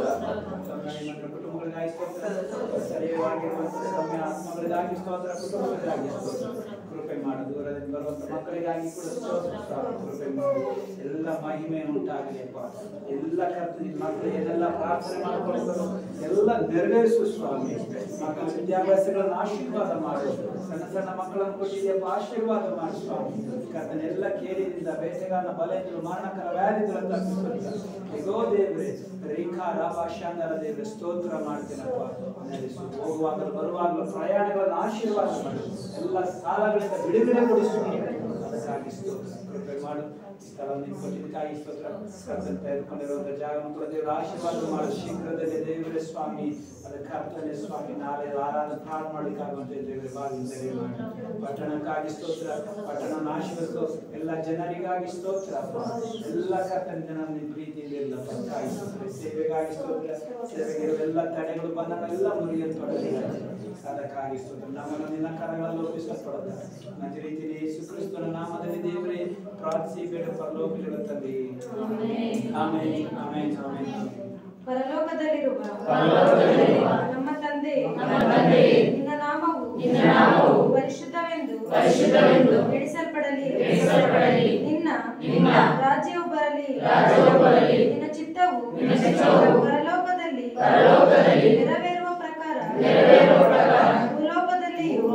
ಕುಟುಂಬಗಳಿಗಾಗಿ ಸ್ತೋತ್ರ. ಸರಿಯಾಗಿರುವಂತಹ ಸಮಯ ಆತ್ಮಗಳಿಗಾಗಿ ಸ್ತೋತ್ರ. ಕುಟುಂಬಗಳಿಗಾಗಿ ಸ್ತೋತ್ರ. ಕೃಪೆ ಮಾಡು. ದೂರದಿಂದ ಬರುವಂತ ಮಕ್ಕಳಿಗಾಗಿ ಕೂಡ ಸ್ತೋತ್ರ. ಕೃಪೆ ಮಾಡು. ಎಲ್ಲ ಮಹಿಮೆ ಉಂಟಾಗಲಿ ಅಪ್ಪ. ಎಲ್ಲ ಕರ್ತನ ಮಕ್ಕಳು ಏನೆಲ್ಲ ಪ್ರಾರ್ಥನೆ ಮಾಡಿಕೊಳ್ತಾರೋ ಎಲ್ಲ ಎಲ್ಲ ನೆರವೇರಿಸು ಸ್ವಾಮಿ. ಮಕ್ಕಳ ವಿದ್ಯಾಭ್ಯಾಸಗಳನ್ನು ಆಶೀರ್ವಾದ ಮಾಡು. ಸಣ್ಣ ಸಣ್ಣ ಮಕ್ಕಳನ್ನು ಕೊಟ್ಟಿದೆಯಪ್ಪ, ಆಶೀರ್ವಾದ ಮಾಡು ಸ್ವಾಮಿ. ಕರ್ತನೆಲ್ಲ ಕೇಳಿದಿಂದ ಬೇಟೆಗಾರನ ಬಲೆಗಳು ಮರಣಕರ ವ್ಯಾಧಿಗಳನ್ನು ತಪ್ಪಿಸುತ್ತ ಹೇಗೋ ದೇವ್ರೆ ರೇಖಾ ರಾಭಾಶಾಂದರ ದೇವ್ರೆ ಸ್ತೋತ್ರ ಮಾಡ್ತೀನಪ್ಪ. ನೆಲೆಸು. ಹೋಗುವಾಗಲೂ ಬರುವಾಗಲೂ ಪ್ರಯಾಣಗಳನ್ನು ಆಶೀರ್ವಾದ ಮಾಡು. ಎಲ್ಲ ಸಾಲಗಳಿಂದ ಬಿಡುಗಡೆ ಕೊಡಿಸು. ಅದಕ್ಕಾಗಿ ಸ್ತೋತ್ರ ಕೃಪೆ ಮಾಡು. ಸ್ಥಳವನ್ನು ಕೊಟ್ಟಿದ್ದಕ್ಕಾಗಿ ಸ್ತೋತ್ರ. ಕರ್ತನ ತೆಗೆದುಕೊಂಡಿರುವಂಥ ಜಾಗವನ್ನು ಕೂಡ ದೇವರ ಆಶೀರ್ವಾದ ಮಾಡು. ಶೀಘ್ರದಲ್ಲಿ ದೇವರೇ ಸ್ವಾಮಿ ಅದಕ್ಕೆ ಕರ್ತನೆ ಸ್ವಾಮಿ ನಾಳೆ ಆರಾಧನೆ ಪ್ರಾರಂಭ ಮಾಡಲಿಕ್ಕಾಗುವಂತ ದೇವರ ಬಾಗಿಲು ಮಾಡಿ. ಪಟ್ಟಣಕ್ಕಾಗಿ ಸ್ತೋತ್ರ. ಪಟ್ಟಣವನ್ನು ಆಶೀರ್ವದಿಸು. ಎಲ್ಲ ಜನರಿಗಾಗಿ ಸ್ತೋತ್ರ. ಎಲ್ಲ ಕರ್ತನ ಜನರ ಪ್ರೀತಿಯಿಂದ ಎಲ್ಲ ಪಕ್ಕಾಗಿ ಸ್ತೋತ್ರ. ಸೇವೆಗಾಗಿ ಸ್ತೋತ್ರ. ಸೇವೆಗೆ ಎಲ್ಲ ತಡೆಗಳು ಬಂದನೆಲ್ಲ ಮುರಿಯಲ್ಪಡಲಿ. ಅದಕ್ಕಾಗಿ ಸ್ತೋತ್ರ. ನಮ್ಮನ್ನು ನಿನ್ನ ಕರಗಳಲ್ಲಿ ಒಪ್ಪಿಸಲ್ಪಡುತ್ತಾರೆ. ಅದೇ ರೀತಿ ಯೇಸು ಕ್ರಿಸ್ತನ ನಾಮದಲ್ಲಿ ದೇವರೇ ಪ್ರಾರ್ಥಿಸಿ ಬೇಡ ಪರಲೋಕದ ತಂದೆ. Amen amen amen. ಪರಲೋಕದಲ್ಲಿರುವ ನಮ್ಮ ತಂದೆ, ನಿನ್ನ ನಾಮವು ಪರಿಶುದ್ಧವೆಂದು ಎಣಿಸಲ್ಪಡಲಿ. ನಿನ್ನ ರಾಜ್ಯವು ಬರಲಿ. ನಿನ್ನ ಚಿತ್ತವು ಪರಲೋಕದಲ್ಲಿ ನೆರವೇರುವ ಪ್ರಕಾರ ಭೂಲೋಕದಲ್ಲಿಯೂ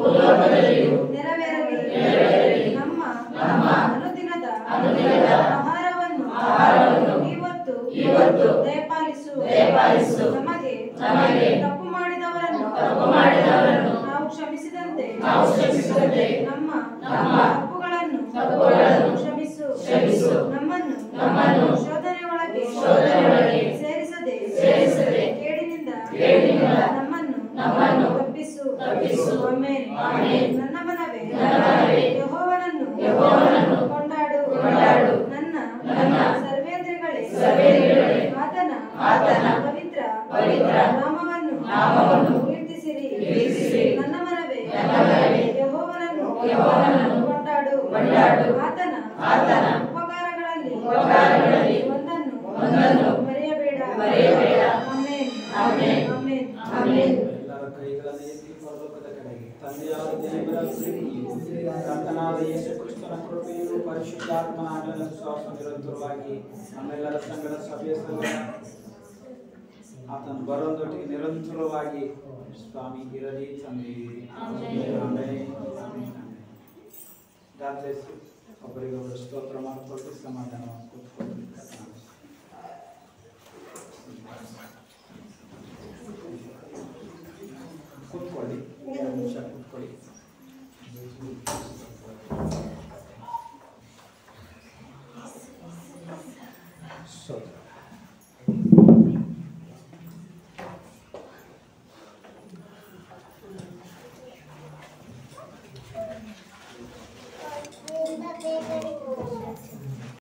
ನೆರವೇರಲಿ. ನಮ್ಮ ಅನುದಿನದ ಆಹಾರವನ್ನು ಇವತ್ತು ದಯಪಾಲಿಸು. ನಮಗೆ ತಪ್ಪು ಮಾಡಿದವರನ್ನು ನಾವು ಕ್ಷಮಿಸಿದಂತೆ ನಮ್ಮ ತಪ್ಪುಗಳನ್ನು ಕ್ಷಮಿಸು. ನಮ್ಮನ್ನು ಶೋಧನೆಯೊಳಗೆ ಸೇರಿಸದೆ ಕೇಡಿನಿಂದ ನಮ್ಮನ್ನು ತಪ್ಪಿಸು. ಆಮೆನ್. ನನ್ನ ಮನವೇ ಯೆಹೋವನನ್ನು ಕೊಂಡಾಡು. ನನ್ನ ಸರ್ವೇಂದ್ರಿಯಗಳೇ ಆತನ ಪವಿತ್ರ ನಾಮವನ್ನು ಕೀರ್ತಿಸಿರಿ. ನನ್ನ ಮನವೇ ಯೆಹೋವನನ್ನು ಕೊಂಡಾಡು. ಆತನ ಉಪಕಾರಗಳಲ್ಲಿ ಒಂದನ್ನು ಮರೆಯಬೇಡ. Amen amen amen. ಎಲ್ಲರ ಕೈಗಳನ್ನು ಎತ್ತಿ ಪರಲೋಕದ ಕಡೆಗೆ. ತಂದೆಯಾದ ದೇವರ ಪ್ರೀತಿಯು, ಕರ್ತನಾದ ಯೇಸು ಕ್ರಿಸ್ತನ ಕೃಪೆಯು, ಪರಿಶುದ್ಧಾತ್ಮನ ಆನಂದ ವಿಶ್ವಾಸ ನಿರಂತರವಾಗಿ ನಮ್ಮೆಲ್ಲರ ಸಂಗಡ ಸಭೆಯ ಸಂಗಡ ಆತನ ಬರೋದೊಟ್ಟಿಗೆ ನಿರಂತರವಾಗಿ ಸ್ವಾಮಿ ಇರಲಿ ತಂದೆ. ರಾತ್ರಿ ಒಬ್ಬರಿಗೊಬ್ಬರು ಸ್ತೋತ್ರ ಮಾಡಿಕೊಟ್ಟು ಸಮಾಧಾನ ಕೂತ್ಕೊಂಡು ಕೂತ್ಕೊಳ್ಳಿ. 2 ನಿಮಿಷ ಕೂತ್ಕೊಳ್ಳಿ. ಸ್ತೋತ್ರ. Thank you.